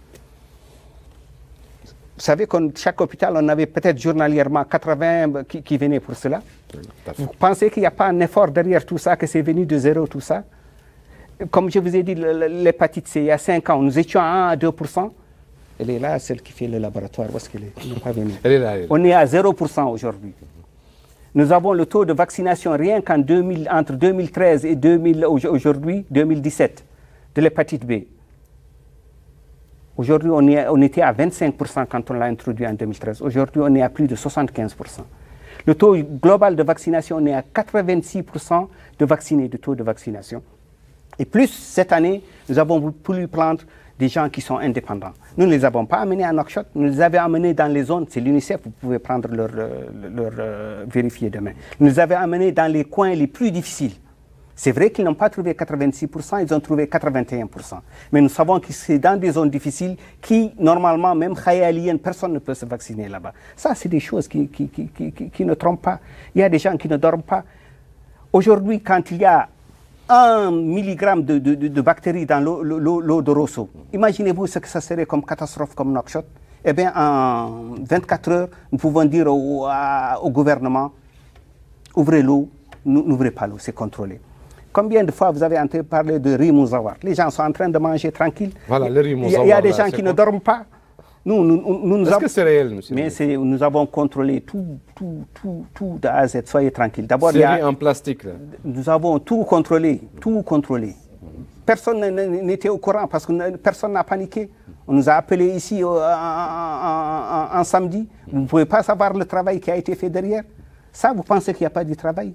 Speaker 3: Vous savez qu'à chaque hôpital, on avait peut-être journalièrement quatre-vingts qui, qui venaient pour cela. Vous pensez qu'il n'y a pas un effort derrière tout ça, que c'est venu de zéro tout ça? Comme je vous ai dit, l'hépatite C, il y a cinq ans, nous étions à un à deux pour cent. Elle est là, celle qui fait le laboratoire. Où est-ce qu'elle est? Elle n'est pas venue.
Speaker 2: Elle est là, elle est là.
Speaker 3: On est à zéro pour cent aujourd'hui. Nous avons le taux de vaccination rien qu'en deux mille, entre deux mille treize et deux mille, aujourd'hui, deux mille dix-sept, de l'hépatite B. Aujourd'hui, on, on était à vingt-cinq pour cent quand on l'a introduit en deux mille treize. Aujourd'hui, on est à plus de soixante-quinze pour cent. Le taux global de vaccination, on est à quatre-vingt-six pour cent de vaccinés, de taux de vaccination. Et plus, cette année, nous avons voulu prendre des gens qui sont indépendants. Nous ne les avons pas amenés à Nouakchott, nous les avons amenés dans les zones, c'est l'UNICEF, vous pouvez prendre leur, leur, leur vérifier demain. Nous les avons amenés dans les coins les plus difficiles. C'est vrai qu'ils n'ont pas trouvé quatre-vingt-six pour cent, ils ont trouvé quatre-vingt-un pour cent. Mais nous savons que c'est dans des zones difficiles qui, normalement, même khayaliennes, personne ne peut se vacciner là-bas. Ça, c'est des choses qui, qui, qui, qui, qui, qui ne trompent pas. Il y a des gens qui ne dorment pas. Aujourd'hui, quand il y a un milligramme de, de, de, de bactéries dans l'eau de Rosso, imaginez-vous ce que ça serait comme catastrophe comme Nouakchott. Eh bien, en vingt-quatre heures, nous pouvons dire au, à, au gouvernement, ouvrez l'eau, n'ouvrez pas l'eau, c'est contrôlé. Combien de fois vous avez entendu parler de riz mouzawar? Les gens sont en train de manger tranquille.
Speaker 2: Voilà, le riz mouzawar.
Speaker 3: Il y a des gens qui ne dorment pas. Nous, nous, nous, nous
Speaker 2: Est-ce que c'est réel, monsieur?
Speaker 3: Mais nous avons contrôlé tout, tout, tout, tout de A à Z. Soyez tranquille. D'abord,
Speaker 2: c'est riz en plastique, là.
Speaker 3: Nous avons tout contrôlé, tout contrôlé. Personne n'était au courant parce que personne n'a paniqué. On nous a appelés ici en samedi. Vous ne pouvez pas savoir le travail qui a été fait derrière. Ça, vous pensez qu'il n'y a pas de travail?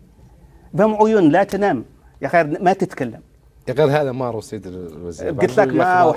Speaker 3: يا غير ما تتكلم
Speaker 2: يا غير هذا ما هو السيد الوزير
Speaker 3: قلت لك ما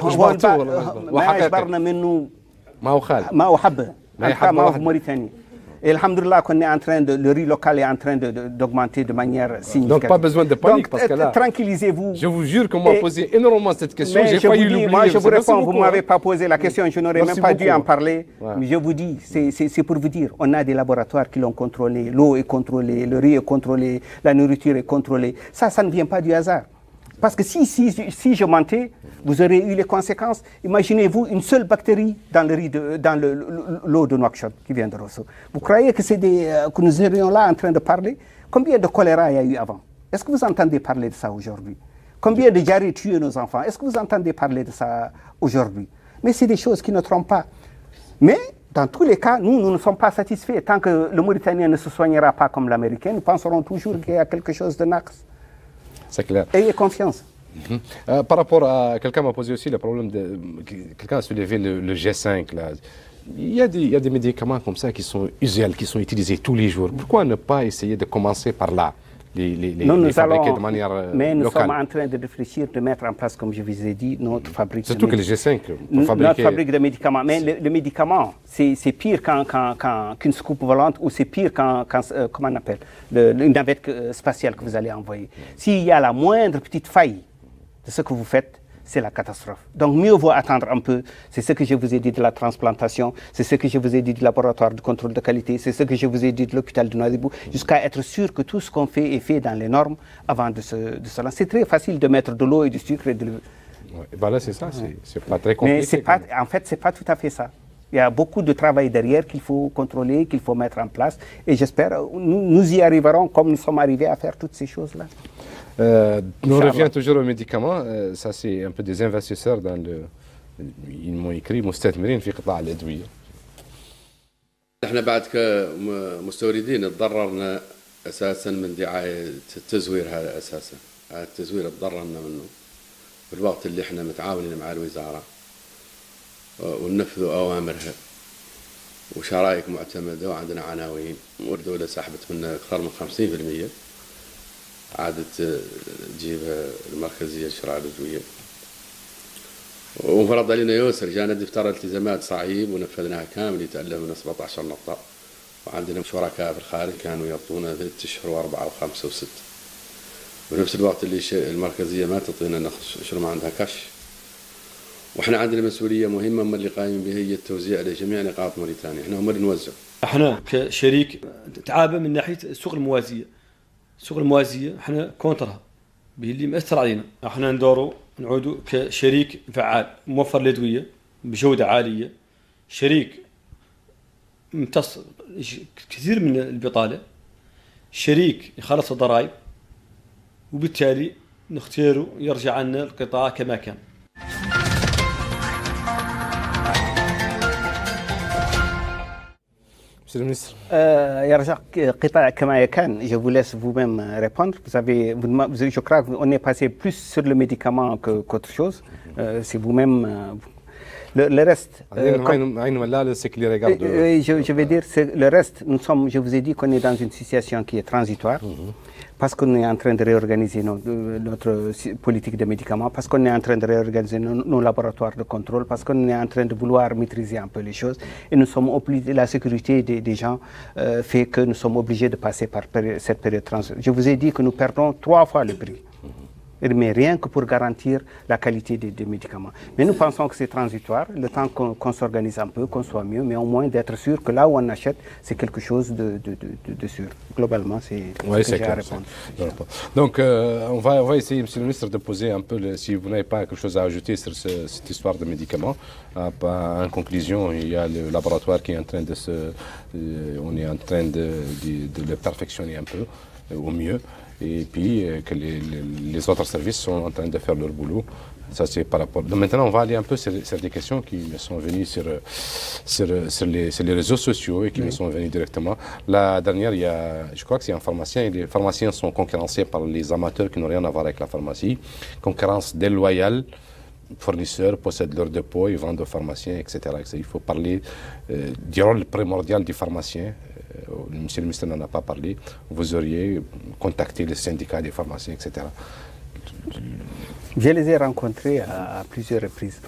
Speaker 3: ما اجبرنا منه
Speaker 2: ما هو خالد
Speaker 3: ما هو حبه ما هو في موريتانيا. Et alhamdoulilah qu'on est en train de, le riz local est en train d'augmenter de, de, de manière significative.
Speaker 2: Donc pas besoin de panique. Donc, parce que là,
Speaker 3: tranquillisez-vous.
Speaker 2: Je vous jure qu'on m'a posé énormément cette question. J'ai failli l'oublier.
Speaker 3: Moi je vous réponds, vous ne m'avez pas posé la question, je n'aurais même pas beaucoup. dû en parler. Ouais. Mais je vous dis, c'est pour vous dire, on a des laboratoires qui l'ont contrôlé, l'eau est contrôlée, le riz est contrôlé, la nourriture est contrôlée. Ça, ça ne vient pas du hasard. Parce que si, si, si je mentais, vous aurez eu les conséquences. Imaginez-vous une seule bactérie dans le riz de, dans l'eau de Nouakchott qui vient de Rosso. Vous croyez que, des, euh, que nous serions là en train de parler? Combien de choléra il y a eu avant? Est-ce que vous entendez parler de ça aujourd'hui? Combien de diarrhées tuent nos enfants? Est-ce que vous entendez parler de ça aujourd'hui? Mais c'est des choses qui ne trompent pas. Mais dans tous les cas, nous, nous ne sommes pas satisfaits. Tant que le Mauritanien ne se soignera pas comme l'Américain, nous penserons toujours qu'il y a quelque chose de naqs.
Speaker 2: C'est clair.
Speaker 3: Ayez confiance.
Speaker 2: Mm-hmm. euh, par rapport à... Quelqu'un m'a posé aussi le problème de... Quelqu'un a soulevé le, le G cinq. Là. Il, y a des, il y a des médicaments comme ça qui sont usuels, qui sont utilisés tous les jours. Pourquoi ne pas essayer de commencer par là, les, les, les,
Speaker 3: nous,
Speaker 2: les
Speaker 3: nous
Speaker 2: fabriquer
Speaker 3: allons,
Speaker 2: de manière locale?
Speaker 3: Mais nous sommes en train de réfléchir, de mettre en place, comme je vous ai dit, notre fabrique
Speaker 2: Surtout
Speaker 3: de
Speaker 2: que le G cinq,
Speaker 3: pour fabriquer... Notre fabrique de médicaments. Mais le, le médicament, c'est pire qu'une qu qu scoop volante ou c'est pire qu'un, qu euh, comment on appelle, le, une navette euh, spatiale que vous allez envoyer. S'il y a la moindre petite faille de ce que vous faites, c'est la catastrophe. Donc mieux vaut attendre un peu. C'est ce que je vous ai dit de la transplantation, c'est ce que je vous ai dit du laboratoire de contrôle de qualité, c'est ce que je vous ai dit de l'hôpital de Nouadhibou, jusqu'à être sûr que tout ce qu'on fait est fait dans les normes avant de se, de se lancer. C'est très facile de mettre de l'eau et du sucre et de...
Speaker 2: Ouais, ben là c'est ça, c'est pas très compliqué.
Speaker 3: Mais c'est pas, en fait, c'est pas tout à fait ça. Il y a beaucoup de travail derrière qu'il faut contrôler, qu'il faut mettre en place. Et j'espère nous, nous y arriverons comme nous sommes arrivés à faire toutes ces choses-là.
Speaker 2: Euh, on revient toujours aux médicaments. Euh, ça, c'est un peu des investisseurs dans le. Ils m'ont écrit مستثمرين في قطاع الأدوية.
Speaker 1: احنا بعد كمستوردين تضررنا أساسا من دعاية التزوير هذا أساسا. هذا التزوير تضررنا منه في الوقت اللي احنا متعاونين مع الوزارة وننفذ أوامرها وشرائك معتمدة وعندنا عناوين والدولة سحبت منا أكثر من خمسين بالمئة عادت تجيبها المركزية للشراء العضوية وفرض علينا يسر جانا دفتر التزامات صعيب ونفذناها كامل يتألف من سبعة عشر نقطة وعندنا شركاء في الخارج كانوا يعطونا ثلاثة أشهر وأربعة وخمسة وستة بنفس الوقت اللي المركزية ما تعطينا شنو ما عندها كاش واحنا عندنا مسؤوليه مهمه هم اللي قايمين بها هي التوزيع لجميع نقاط موريتانيا، احنا هم اللي نوزع.
Speaker 4: احنا كشريك تعابى من ناحيه السوق الموازيه. السوق الموازيه احنا كونترها باللي مأثر علينا، احنا ندوروا نعودوا كشريك فعال موفر الادويه بجوده عاليه، شريك امتص كثير من البطاله، شريك يخلص الضرائب وبالتالي نختاره يرجع عنا القطاع كما كان.
Speaker 2: Monsieur le ministre.
Speaker 3: Euh, يرجع قطاع كما كان. Je vous laisse vous-même répondre. Vous avez, vous, vous, je crois qu'on est passé plus sur le médicament que, qu'autre chose. Euh, c'est vous-même. Euh, le, le reste. Euh, comme, euh, je, je vais dire, c'est, le reste, nous sommes, je vous ai dit qu'on est dans une situation qui est transitoire. Mm-hmm. Parce qu'on est en train de réorganiser nos, notre politique de médicaments, parce qu'on est en train de réorganiser nos, nos laboratoires de contrôle, parce qu'on est en train de vouloir maîtriser un peu les choses. Et nous sommes obligés, la sécurité des, des gens euh, fait que nous sommes obligés de passer par péri cette période transitoire. Je vous ai dit que nous perdons trois fois le prix. Mais rien que pour garantir la qualité des, des médicaments. Mais nous pensons que c'est transitoire, le temps qu'on qu'on s'organise un peu, qu'on soit mieux, mais au moins d'être sûr que là où on achète, c'est quelque chose de, de, de, de sûr. Globalement, c'est
Speaker 2: oui,
Speaker 3: ce que j'ai à répondre.
Speaker 2: Donc, euh, on, va, on va essayer, Monsieur le ministre, de poser un peu, le, si vous n'avez pas quelque chose à ajouter sur ce, cette histoire de médicaments. Euh, en conclusion, il y a le laboratoire qui est en train de se... Euh, on est en train de, de, de le perfectionner un peu, euh, au mieux. Et puis euh, que les, les, les autres services sont en train de faire leur boulot. Ça, c'est par rapport. Donc maintenant, on va aller un peu sur, sur des questions qui me sont venues sur, sur, sur, les, sur les réseaux sociaux et qui oui. me sont venues directement. La dernière, il y a, je crois que c'est un pharmacien, et les pharmaciens sont concurrencés par les amateurs qui n'ont rien à voir avec la pharmacie. Concurrence déloyale. Fournisseurs possèdent leur dépôt, ils vendent aux pharmaciens, et cetera et cetera. Il faut parler euh, du rôle primordial du pharmacien. Euh, Monsieur le ministre n'en a pas parlé. Vous auriez contacté les syndicats des pharmaciens, et cetera.
Speaker 3: Je les ai rencontrés à, à plusieurs reprises.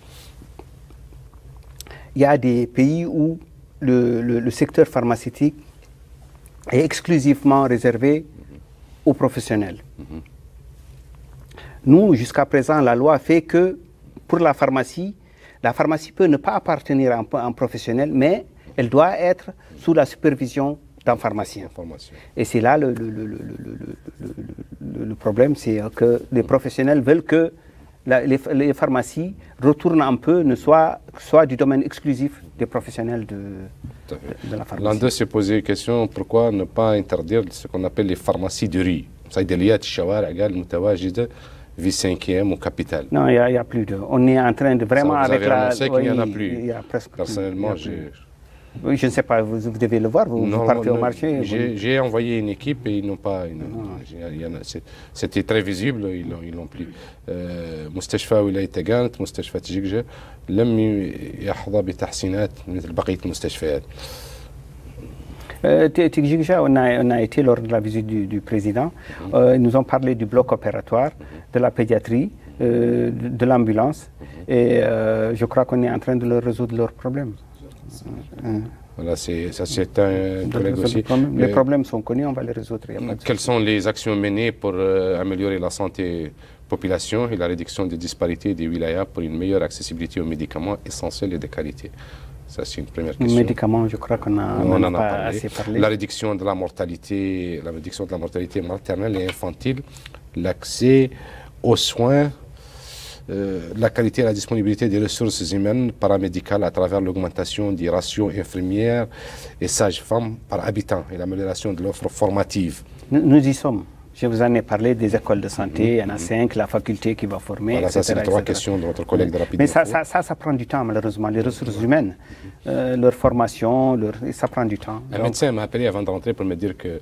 Speaker 3: Il y a des pays où le, le, le secteur pharmaceutique est exclusivement réservé aux professionnels. Mm-hmm. Nous, jusqu'à présent, la loi fait que pour la pharmacie, la pharmacie peut ne pas appartenir à un, à un professionnel, mais elle doit être sous la supervision d'un pharmacien. Et c'est là le, le, le, le, le, le, le problème, c'est que les professionnels veulent que la, les, les pharmacies retournent un peu, ne soient, soient du domaine exclusif des professionnels de, de, de la pharmacie.
Speaker 2: L'un d'eux s'est posé la question, pourquoi ne pas interdire ce qu'on appelle les pharmacies de rue, صيدليات الشوارع المتواجدة vie cinquième au capital.
Speaker 3: Non, il n'y a, a plus de. On est en train de vraiment
Speaker 2: ça, vous
Speaker 3: avec
Speaker 2: avez
Speaker 3: la.
Speaker 2: annoncé qu'il n'y en a plus.
Speaker 3: Il y a presque
Speaker 2: Personnellement, j'ai.
Speaker 3: Oui, je ne sais pas, vous, vous devez le voir, vous, non, vous partez non, au marché.
Speaker 2: J'ai envoyé une équipe et ils n'ont pas. C'était très visible, ils l'ont plus. مستشفى ولاية تاغانت مستشفى تجيكجا لم يحظى بتحسينات مثل بقية المستشفيات.
Speaker 3: Tikjikja, on a, on a été lors de la visite du, du président. Mm-hmm. euh, ils nous ont parlé du bloc opératoire, mm-hmm. de la pédiatrie, euh, de, de l'ambulance. Mm-hmm. Et euh, je crois qu'on est en train de leur résoudre leurs problèmes. Mm-hmm.
Speaker 2: Voilà, ça c'est un collègue aussi.
Speaker 3: Problème. Les problèmes sont connus, on va les résoudre.
Speaker 2: Quelles sont les actions menées pour euh, améliorer la santé population et la réduction des disparités des wilayas pour une meilleure accessibilité aux médicaments essentiels et de qualité? Ça, c'est une première question.
Speaker 3: Les médicaments, je crois qu'on a,
Speaker 2: on
Speaker 3: on
Speaker 2: en a
Speaker 3: pas
Speaker 2: parlé.
Speaker 3: assez parlé.
Speaker 2: La réduction de la mortalité, la réduction de la mortalité maternelle et infantile, l'accès aux soins, euh, la qualité et la disponibilité des ressources humaines paramédicales à travers l'augmentation des ratios infirmières et sages-femmes par habitant et l'amélioration de l'offre formative.
Speaker 3: Nous, nous y sommes. Je vous en ai parlé des écoles de santé, il y en a cinq, la faculté qui va former.
Speaker 2: Voilà,
Speaker 3: et cetera,
Speaker 2: ça, c'est les trois questions de notre collègue de Rapide.
Speaker 3: Mais ça, ça, ça, ça prend du temps, malheureusement. Les ressources humaines, euh, leur formation, leur, ça prend du temps.
Speaker 2: Un Donc... médecin m'a appelé avant de rentrer pour me dire que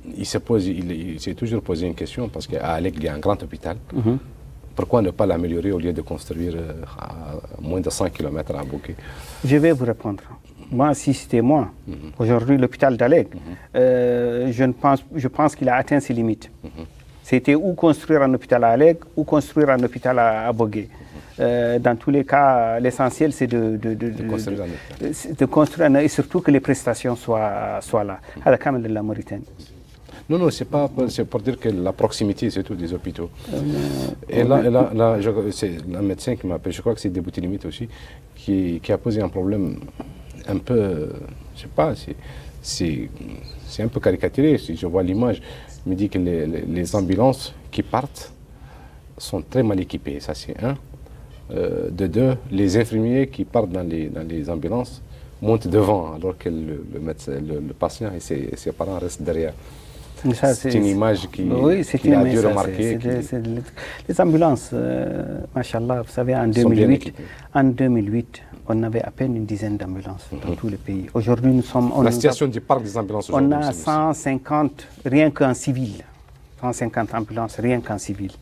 Speaker 2: il s'est posé, il, il s'est toujours posé une question parce qu'à Alec, il y a un grand hôpital.
Speaker 3: Mhm.
Speaker 2: Pourquoi ne pas l'améliorer au lieu de construire euh, à moins de cent kilomètres à Bouquet?
Speaker 3: Je vais vous répondre. Moi, si c'était moi,
Speaker 2: Mhm.
Speaker 3: aujourd'hui, l'hôpital d'Alec, euh, je, ne pense, je pense qu'il a atteint ses limites.
Speaker 2: Mhm.
Speaker 3: C'était ou construire un hôpital à Alec ou construire un hôpital à, à Bogué. Euh, dans tous les cas, l'essentiel, c'est de, de, de, de,
Speaker 2: construire un
Speaker 3: de, de, de construire un, et surtout que les prestations soient, soient là. À la Caméra de la Mauritanie.
Speaker 2: Non, non, c'est pas, c'est pour dire que la proximité, c'est tout des hôpitaux.
Speaker 3: Euh,
Speaker 2: et là, et là, là je- c'est un médecin qui m'appelle, je crois que c'est Débouté Limite aussi, qui, qui a posé un problème un peu, je sais pas, c'est, c'est, c'est un peu caricaturé. Si je vois l'image, il me dit que les, les, les ambulances qui partent sont très mal équipées, ça c'est un. Euh, de deux, les infirmiers qui partent dans les, dans les ambulances montent devant, alors que le, le, médecin, le, le patient et ses, ses parents restent derrière.
Speaker 3: Ça,
Speaker 2: c'est une image qui,
Speaker 3: oui, c'est
Speaker 2: qui
Speaker 3: une,
Speaker 2: a
Speaker 3: mais
Speaker 2: dû
Speaker 3: ça,
Speaker 2: remarquer.
Speaker 3: c'est- c'est-
Speaker 2: qui-
Speaker 3: c'est- les, les ambulances, euh, machallah, vous savez, en
Speaker 2: Sont bien
Speaker 3: deux mille huit,
Speaker 2: équipées.
Speaker 3: en deux mille huit, on avait à peine une dizaine d'ambulances dans tous les pays. Aujourd'hui, nous sommes... on
Speaker 2: La
Speaker 3: nous
Speaker 2: situation
Speaker 3: a-
Speaker 2: du parc des ambulances
Speaker 3: On
Speaker 2: aujourd'hui.
Speaker 3: a
Speaker 2: c'est-
Speaker 3: cent cinquante, rien qu'en civil, cent cinquante ambulances, rien qu'en civil.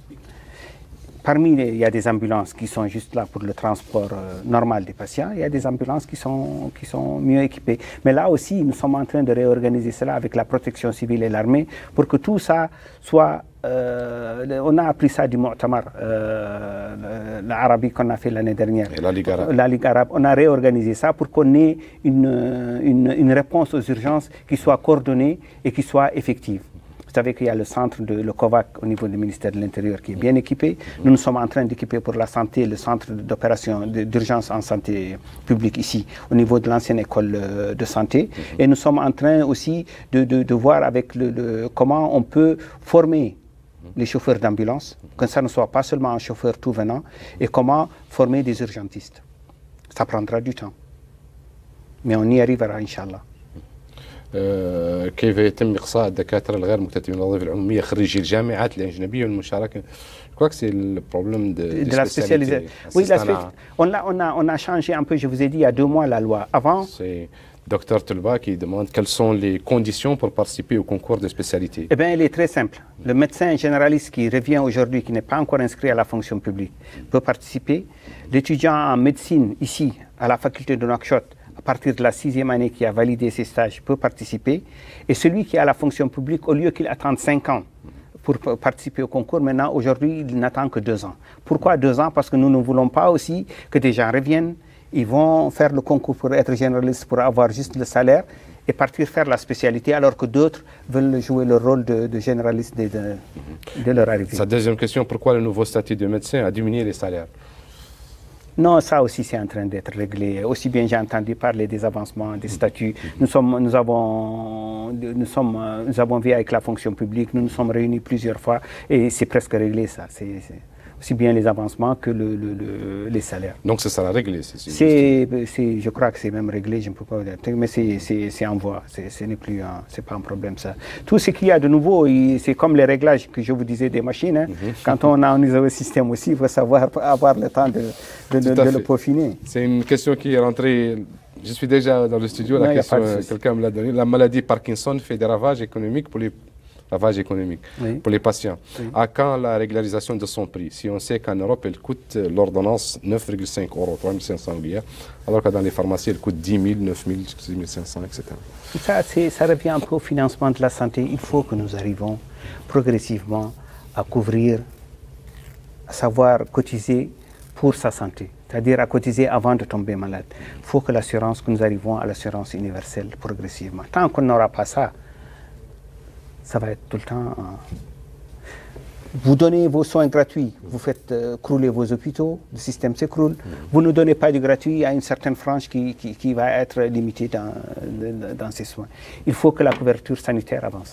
Speaker 3: Parmi les, il y a des ambulances qui sont juste là pour le transport euh, normal des patients. Il y a des ambulances qui sont, qui sont mieux équipées. Mais là aussi, nous sommes en train de réorganiser cela avec la protection civile et l'armée pour que tout ça soit... euh, on a appris ça du Mu'tamar, euh, l'Arabie qu'on a fait l'année dernière.
Speaker 2: Et la Ligue arabe.
Speaker 3: La Ligue arabe. On a réorganisé ça pour qu'on ait une, une, une réponse aux urgences qui soit coordonnée et qui soit effective. Vous savez qu'il y a le centre de le COVAC au niveau du ministère de l'Intérieur qui est bien équipé. Nous nous sommes en train d'équiper pour la santé le centre d'opération de- d'urgence en santé publique ici, au niveau de l'ancienne école euh, de santé. Et nous sommes en train aussi de, de, de voir avec le, le- comment on peut former les chauffeurs d'ambulance, que ça ne soit pas seulement un chauffeur tout venant, et comment former des urgentistes. Ça prendra du temps. Mais on y arrivera, Inch'Allah.
Speaker 2: آه، كيف يتم إقصاء الدكاترة الغير مكتتبين الوظائف العمومية خريجي الجامعات الأجنبية والمشاركة؟ Je crois que c'est le problème de,
Speaker 3: de
Speaker 2: de
Speaker 3: la
Speaker 2: spécialité.
Speaker 3: spécialisation. Oui, la
Speaker 2: Assistant
Speaker 3: spé- on, a, on, a, on a changé un peu, je vous ai dit, il y a deux mois la loi. Avant,
Speaker 2: C'est Docteur Tulba qui demande quelles sont les conditions pour participer au concours de spécialité.
Speaker 3: eh bien, elle est très simple. Le médecin généraliste qui revient aujourd'hui, qui n'est pas encore inscrit à la fonction publique, peut participer. L'étudiant en médecine, ici, à la faculté de Nouakchott, à partir de la sixième année qui a validé ses stages, peut participer. Et celui qui a la fonction publique, au lieu qu'il attende cinq ans pour p- participer au concours, maintenant, aujourd'hui, il n'attend que deux ans. Pourquoi deux ans? Parce que nous ne voulons pas aussi que des gens reviennent, ils vont faire le concours pour être généralistes, pour avoir juste le salaire et partir faire la spécialité, alors que d'autres veulent jouer le rôle de, de généraliste dès de, de leur arrivée.
Speaker 2: Sa deuxième question, pourquoi le nouveau statut de médecin a diminué les salaires?
Speaker 3: Non, ça aussi c'est en train d'être réglé. Aussi bien j'ai entendu parler des avancements, des statuts. Nous, sommes, nous, avons, nous, sommes, euh, nous avons vu avec la fonction publique, nous nous sommes réunis plusieurs fois et c'est presque réglé ça. C'est c'est aussi bien les avancements que le, le, le- les salaires.
Speaker 2: Donc ça sera réglé. c'est- c'est-
Speaker 3: C'est, c'est- je crois que c'est même réglé, je ne peux pas vous dire, mais c'est, c'est, c'est en voie, c'est, ce n'est plus un, c'est pas un problème ça. Tout ce qu'il y a de nouveau, il- c'est comme les réglages que je vous disais des machines. hein. Quand on a un nouveau système aussi, il faut savoir avoir le temps de, de, de-
Speaker 2: Tout à
Speaker 3: de le
Speaker 2: fait.
Speaker 3: peaufiner.
Speaker 2: C'est une question qui est rentrée. Je suis déjà dans le studio.
Speaker 3: Non,
Speaker 2: La
Speaker 3: y a
Speaker 2: question,
Speaker 3: pas de
Speaker 2: euh,
Speaker 3: souci.
Speaker 2: quelqu'un me l'a donnée. La maladie Parkinson fait des ravages économiques pour les ravages économiques
Speaker 3: Oui.
Speaker 2: pour les patients.
Speaker 3: Oui.
Speaker 2: À quand la régularisation de son prix? Si on sait qu'en Europe, elle coûte euh, l'ordonnance neuf virgule cinq euros, trois mille cinq cents billets, alors que dans les pharmacies, elle coûte dix mille, neuf mille, six mille cinq cents, et cetera.
Speaker 3: Ça, c'est- ça revient un peu au financement de la santé. Il faut que nous arrivons progressivement à couvrir, à savoir cotiser pour sa santé, c'est-à-dire à cotiser avant de tomber malade. Il faut que l'assurance, que nous arrivons à l'assurance universelle progressivement. Tant qu'on n'aura pas ça, ça va être tout le temps... euh, vous donnez vos soins gratuits, vous faites euh, crouler vos hôpitaux, le système s'écroule. Vous ne donnez pas de gratuit, il y a une certaine frange qui, qui, qui va être limitée dans, dans ces soins. Il faut que la couverture sanitaire avance.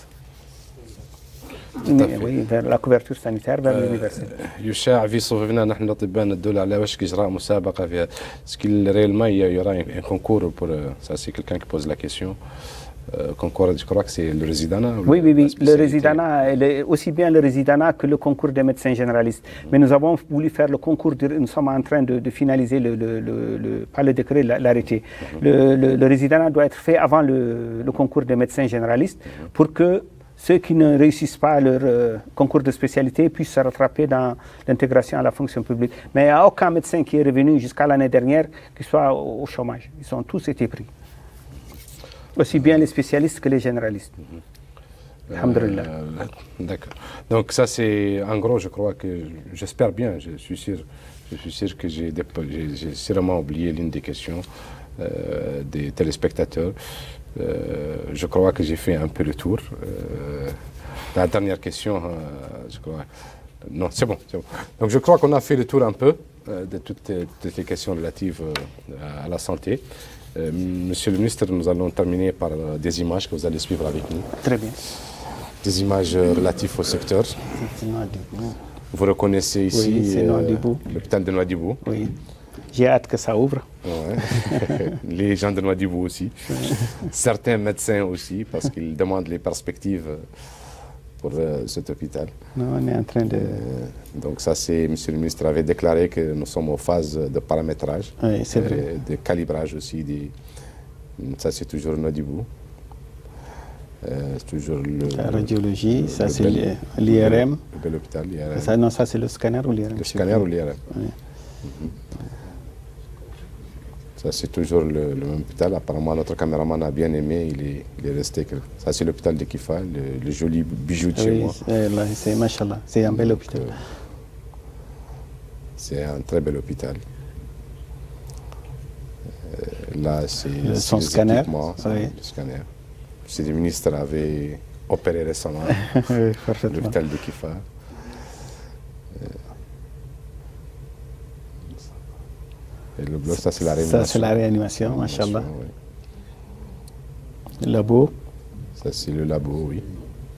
Speaker 3: Mais, oui, vers la couverture sanitaire vers l'universel.
Speaker 2: يشاع في صفوفنا نحن الأطباء ندل على وشك إجراء مسابقة فيها سكيل réellement il y aura un concours pour ça c'est quelqu'un qui pose la question. Euh, concours, je crois que c'est le résidana.
Speaker 3: Oui, oui, oui. Le résidana, le- aussi bien le résidana que le concours des médecins généralistes. Mais nous avons voulu faire le concours, de- nous sommes en train de, de finaliser, le, le, le, le- pas le décret, la- l'arrêté. Le, le, le résidana doit être fait avant le, le concours des médecins généralistes pour que ceux qui ne réussissent pas leur euh, concours de spécialité puissent se rattraper dans l'intégration à la fonction publique. Mais il n'y a aucun médecin qui est revenu jusqu'à l'année dernière qui soit au, au chômage. Ils ont tous été pris. Aussi bien les spécialistes que les généralistes. Alhamdulillah.
Speaker 2: Euh, D'accord. Donc ça c'est en gros, je crois que, j'espère bien, je suis sûr, je suis sûr que j'ai j'ai sûrement oublié l'une des questions euh, des téléspectateurs. Euh, je crois que j'ai fait un peu le tour. Euh, la dernière question, euh, je crois. Non, c'est bon, c'est bon. Donc je crois qu'on a fait le tour un peu euh, de toutes, toutes les questions relatives euh, à la santé. Euh, Monsieur le ministre, nous allons terminer par euh, des images que vous allez suivre avec nous.
Speaker 3: Très bien.
Speaker 2: Des images euh, relatives au secteur. Vous reconnaissez ici
Speaker 3: oui, euh,
Speaker 2: l'hôpital de Nouadhibou.
Speaker 3: Oui. J'ai hâte que ça ouvre.
Speaker 2: Ouais. Les gens de Nouadhibou aussi. Certains médecins aussi, parce qu'ils demandent les perspectives pour euh, cet hôpital.
Speaker 3: Non, on est en train de...
Speaker 2: Euh, donc ça, c'est, Monsieur le ministre avait déclaré que nous sommes aux phases de paramétrage.
Speaker 3: Oui, c'est vrai.
Speaker 2: De calibrage aussi. Des... Ça, c'est toujours Nouadhibou. Euh, c'est toujours le,
Speaker 3: la radiologie, le, ça
Speaker 2: le
Speaker 3: c'est l'I R M.
Speaker 2: Le bel hôpital, l'I R M.
Speaker 3: Ça, non, ça c'est le scanner ou l'I R M?
Speaker 2: Le scanner ou l'I R M. Oui. Mm-hmm. Ça c'est toujours le, le même hôpital. Apparemment notre caméraman a bien aimé, il est, il est resté. Ça c'est l'hôpital de Kifa, le, le joli bijou de
Speaker 3: oui,
Speaker 2: chez moi.
Speaker 3: C'est machallah, c'est un bel hôpital. Euh,
Speaker 2: c'est un très bel hôpital. Euh, là c'est
Speaker 3: son scanner.
Speaker 2: Oui. Le scanner. Si le ministre avait opéré récemment
Speaker 3: oui,
Speaker 2: l'hôpital de Kifa. Euh, et le bloc, ça c'est la réanimation.
Speaker 3: Ça c'est la réanimation, machallah. Oui. Le labo.
Speaker 2: Ça c'est le labo, oui.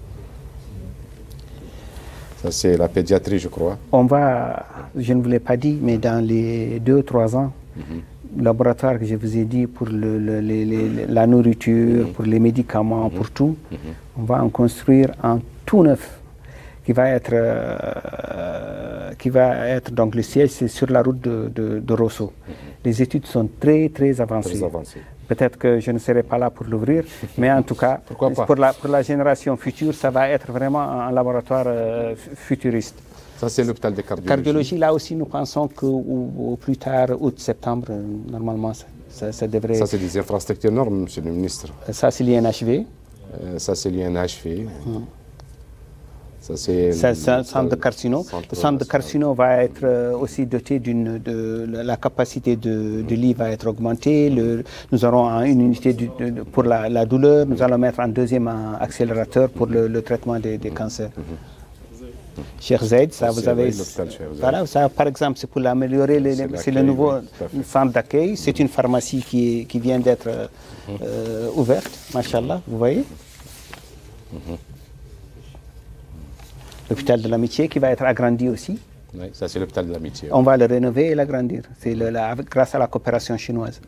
Speaker 2: Ça c'est la pédiatrie, je crois.
Speaker 3: On va, je ne vous l'ai pas dit, mais dans les deux, trois ans, mm-hmm. le laboratoire que je vous ai dit pour le, le, les, les, la nourriture, mmh. pour les médicaments, mmh. pour tout, mmh. on va en construire un tout neuf qui va être, euh, qui va être donc le siège, c'est sur la route de, de, de Rosso. Mmh. Les études sont très très avancées.
Speaker 2: Très avancées.
Speaker 3: Peut-être que je ne serai pas là pour l'ouvrir, mais en tout cas, pour la, pour la génération future, ça va être vraiment un laboratoire euh, futuriste.
Speaker 2: Ça, c'est l'hôpital de cardiologie.
Speaker 3: Cardiologie, là aussi, nous pensons qu'au plus tard, août-septembre, normalement, ça, ça, ça devrait...
Speaker 2: Ça, c'est des infrastructures énormes, Monsieur le ministre.
Speaker 3: Ça, c'est l'I N H V.
Speaker 2: Euh, ça, c'est l'I N H V. Hum. Ça, c'est...
Speaker 3: C'est un centre de carcino. Le centre de carcino va être euh, aussi doté d'une... De, la capacité de, de lit va être augmentée. Le, nous aurons une unité de, de, pour la, la douleur. Nous allons mettre un deuxième accélérateur pour le, le traitement des, des cancers. Hum. Cheikh Zayed, ça vous avez, voilà, ça par exemple c'est pour améliorer, c'est le nouveau oui, centre d'accueil, c'est une pharmacie qui, qui vient d'être mm-hmm. euh, ouverte, machallah, vous voyez. Mm-hmm. L'hôpital de l'amitié qui va être agrandi aussi.
Speaker 2: Oui, ça c'est l'hôpital de l'amitié.
Speaker 3: On va le rénover et l'agrandir, c'est grâce à la coopération chinoise.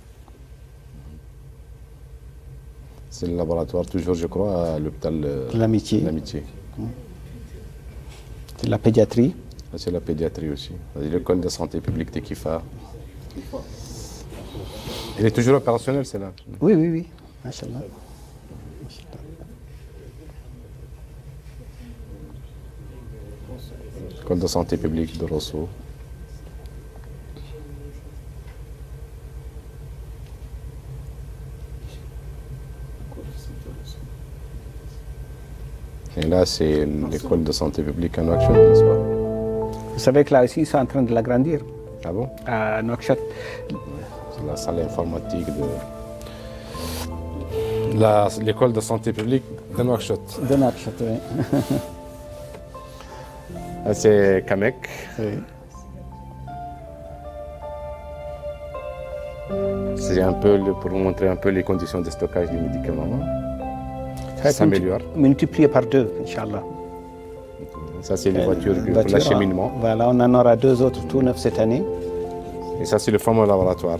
Speaker 2: C'est le laboratoire toujours, je crois, à l'hôpital de
Speaker 3: l'amitié.
Speaker 2: Mm.
Speaker 3: C'est la pédiatrie.
Speaker 2: C'est la pédiatrie aussi. L'école de santé publique de Kifa. Elle est toujours opérationnelle, celle-là?
Speaker 3: Oui, oui, oui. Machallah.
Speaker 2: L'école de santé publique de Rosso. Et là, c'est l'école de santé publique à Nouakchott, n'est-ce pas?
Speaker 3: Vous savez que là aussi, ils sont en train de l'agrandir.
Speaker 2: Ah bon?
Speaker 3: À Nouakchott.
Speaker 2: C'est la salle informatique de... L'école de santé publique de Nouakchott.
Speaker 3: De Nouakchott, oui.
Speaker 2: Ah, c'est Kamek.
Speaker 3: Oui.
Speaker 2: C'est un peu le, pour vous montrer un peu les conditions de stockage des médicaments. Ça s'améliore.
Speaker 3: Multiplié par deux, Inch'Allah.
Speaker 2: Ça, c'est les voitures euh, pour l'acheminement.
Speaker 3: Voilà, on en aura deux autres tout neuf cette année.
Speaker 2: Et ça, c'est le fameux laboratoire.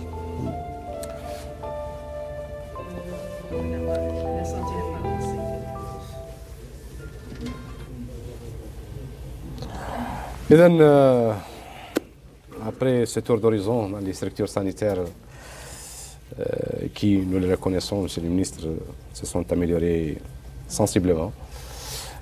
Speaker 2: Et then, euh, après ce tour d'horizon dans les structures sanitaires euh, qui, nous le reconnaissons, Monsieur le ministre, se sont améliorées sensiblement.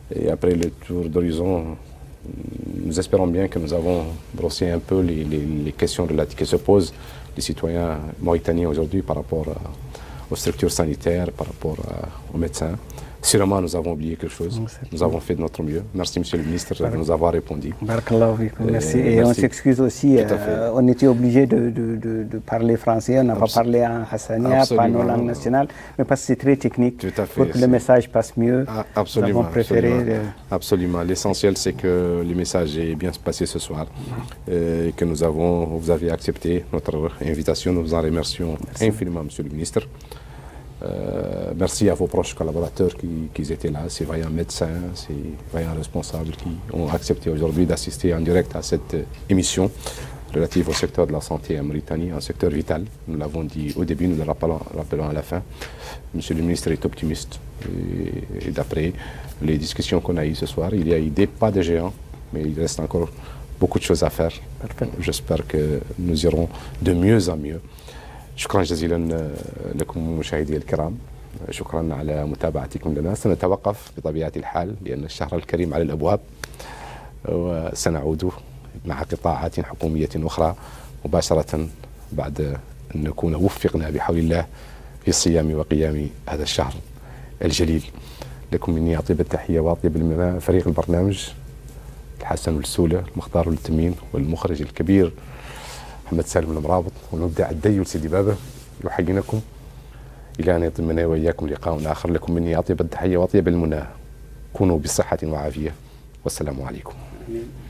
Speaker 2: Et après le tour d'horizon, nous espérons bien que nous avons brossé un peu les, les, les questions relatives qui se posent les citoyens mauritaniens aujourd'hui par rapport à, aux structures sanitaires, par rapport à, aux médecins. Sûrement, nous avons oublié quelque chose. Nous avons fait de notre mieux. Merci, Monsieur le Ministre, de nous avoir répondu.
Speaker 3: Merci. Et, et on s'excuse aussi, euh, on était obligé de, de, de, de parler français, on n'a pas parlé en hassania, pas nos langues nationales, mais parce que c'est très technique.
Speaker 2: Tout à fait.
Speaker 3: Pour que le message passe mieux,
Speaker 2: ah, absolument,
Speaker 3: nous avons préféré...
Speaker 2: Absolument.
Speaker 3: De...
Speaker 2: absolument. L'essentiel, c'est que le message est bien passé ce soir euh, et que nous avons, vous avez accepté notre invitation. Nous vous en remercions Merci. infiniment, Monsieur le Ministre. Euh, merci à vos proches collaborateurs qui, qui étaient là, ces vaillants médecins, ces vaillants responsables qui ont accepté aujourd'hui d'assister en direct à cette émission relative au secteur de la santé en Mauritanie, un secteur vital. Nous l'avons dit au début, nous le rappelons, rappelons à la fin. Monsieur le ministre est optimiste et, et d'après les discussions qu'on a eues ce soir, il y a eu des pas de géant, mais il reste encore beaucoup de choses à faire. J'espère que nous irons de mieux en mieux. شكرا جزيلا لكم مشاهدي الكرام، شكرا على متابعتكم لنا. سنتوقف بطبيعة الحال لأن الشهر الكريم على الأبواب، وسنعود مع قطاعات حكومية أخرى مباشرة بعد أن نكون وفقنا بحول الله في صيام وقيام هذا الشهر الجليل. لكم مني أطيب التحية وأطيب فريق البرنامج، الحسن والسولة، المختار والتمين، والمخرج الكبير محمد سالم المرابط، ونبدأ الديو سيدي بابا يحيينكم إلى أن يتمنى وإياكم لقاء آخر. لكم مني أطيب التحية وأطيب المنى. كونوا بصحة وعافية والسلام عليكم.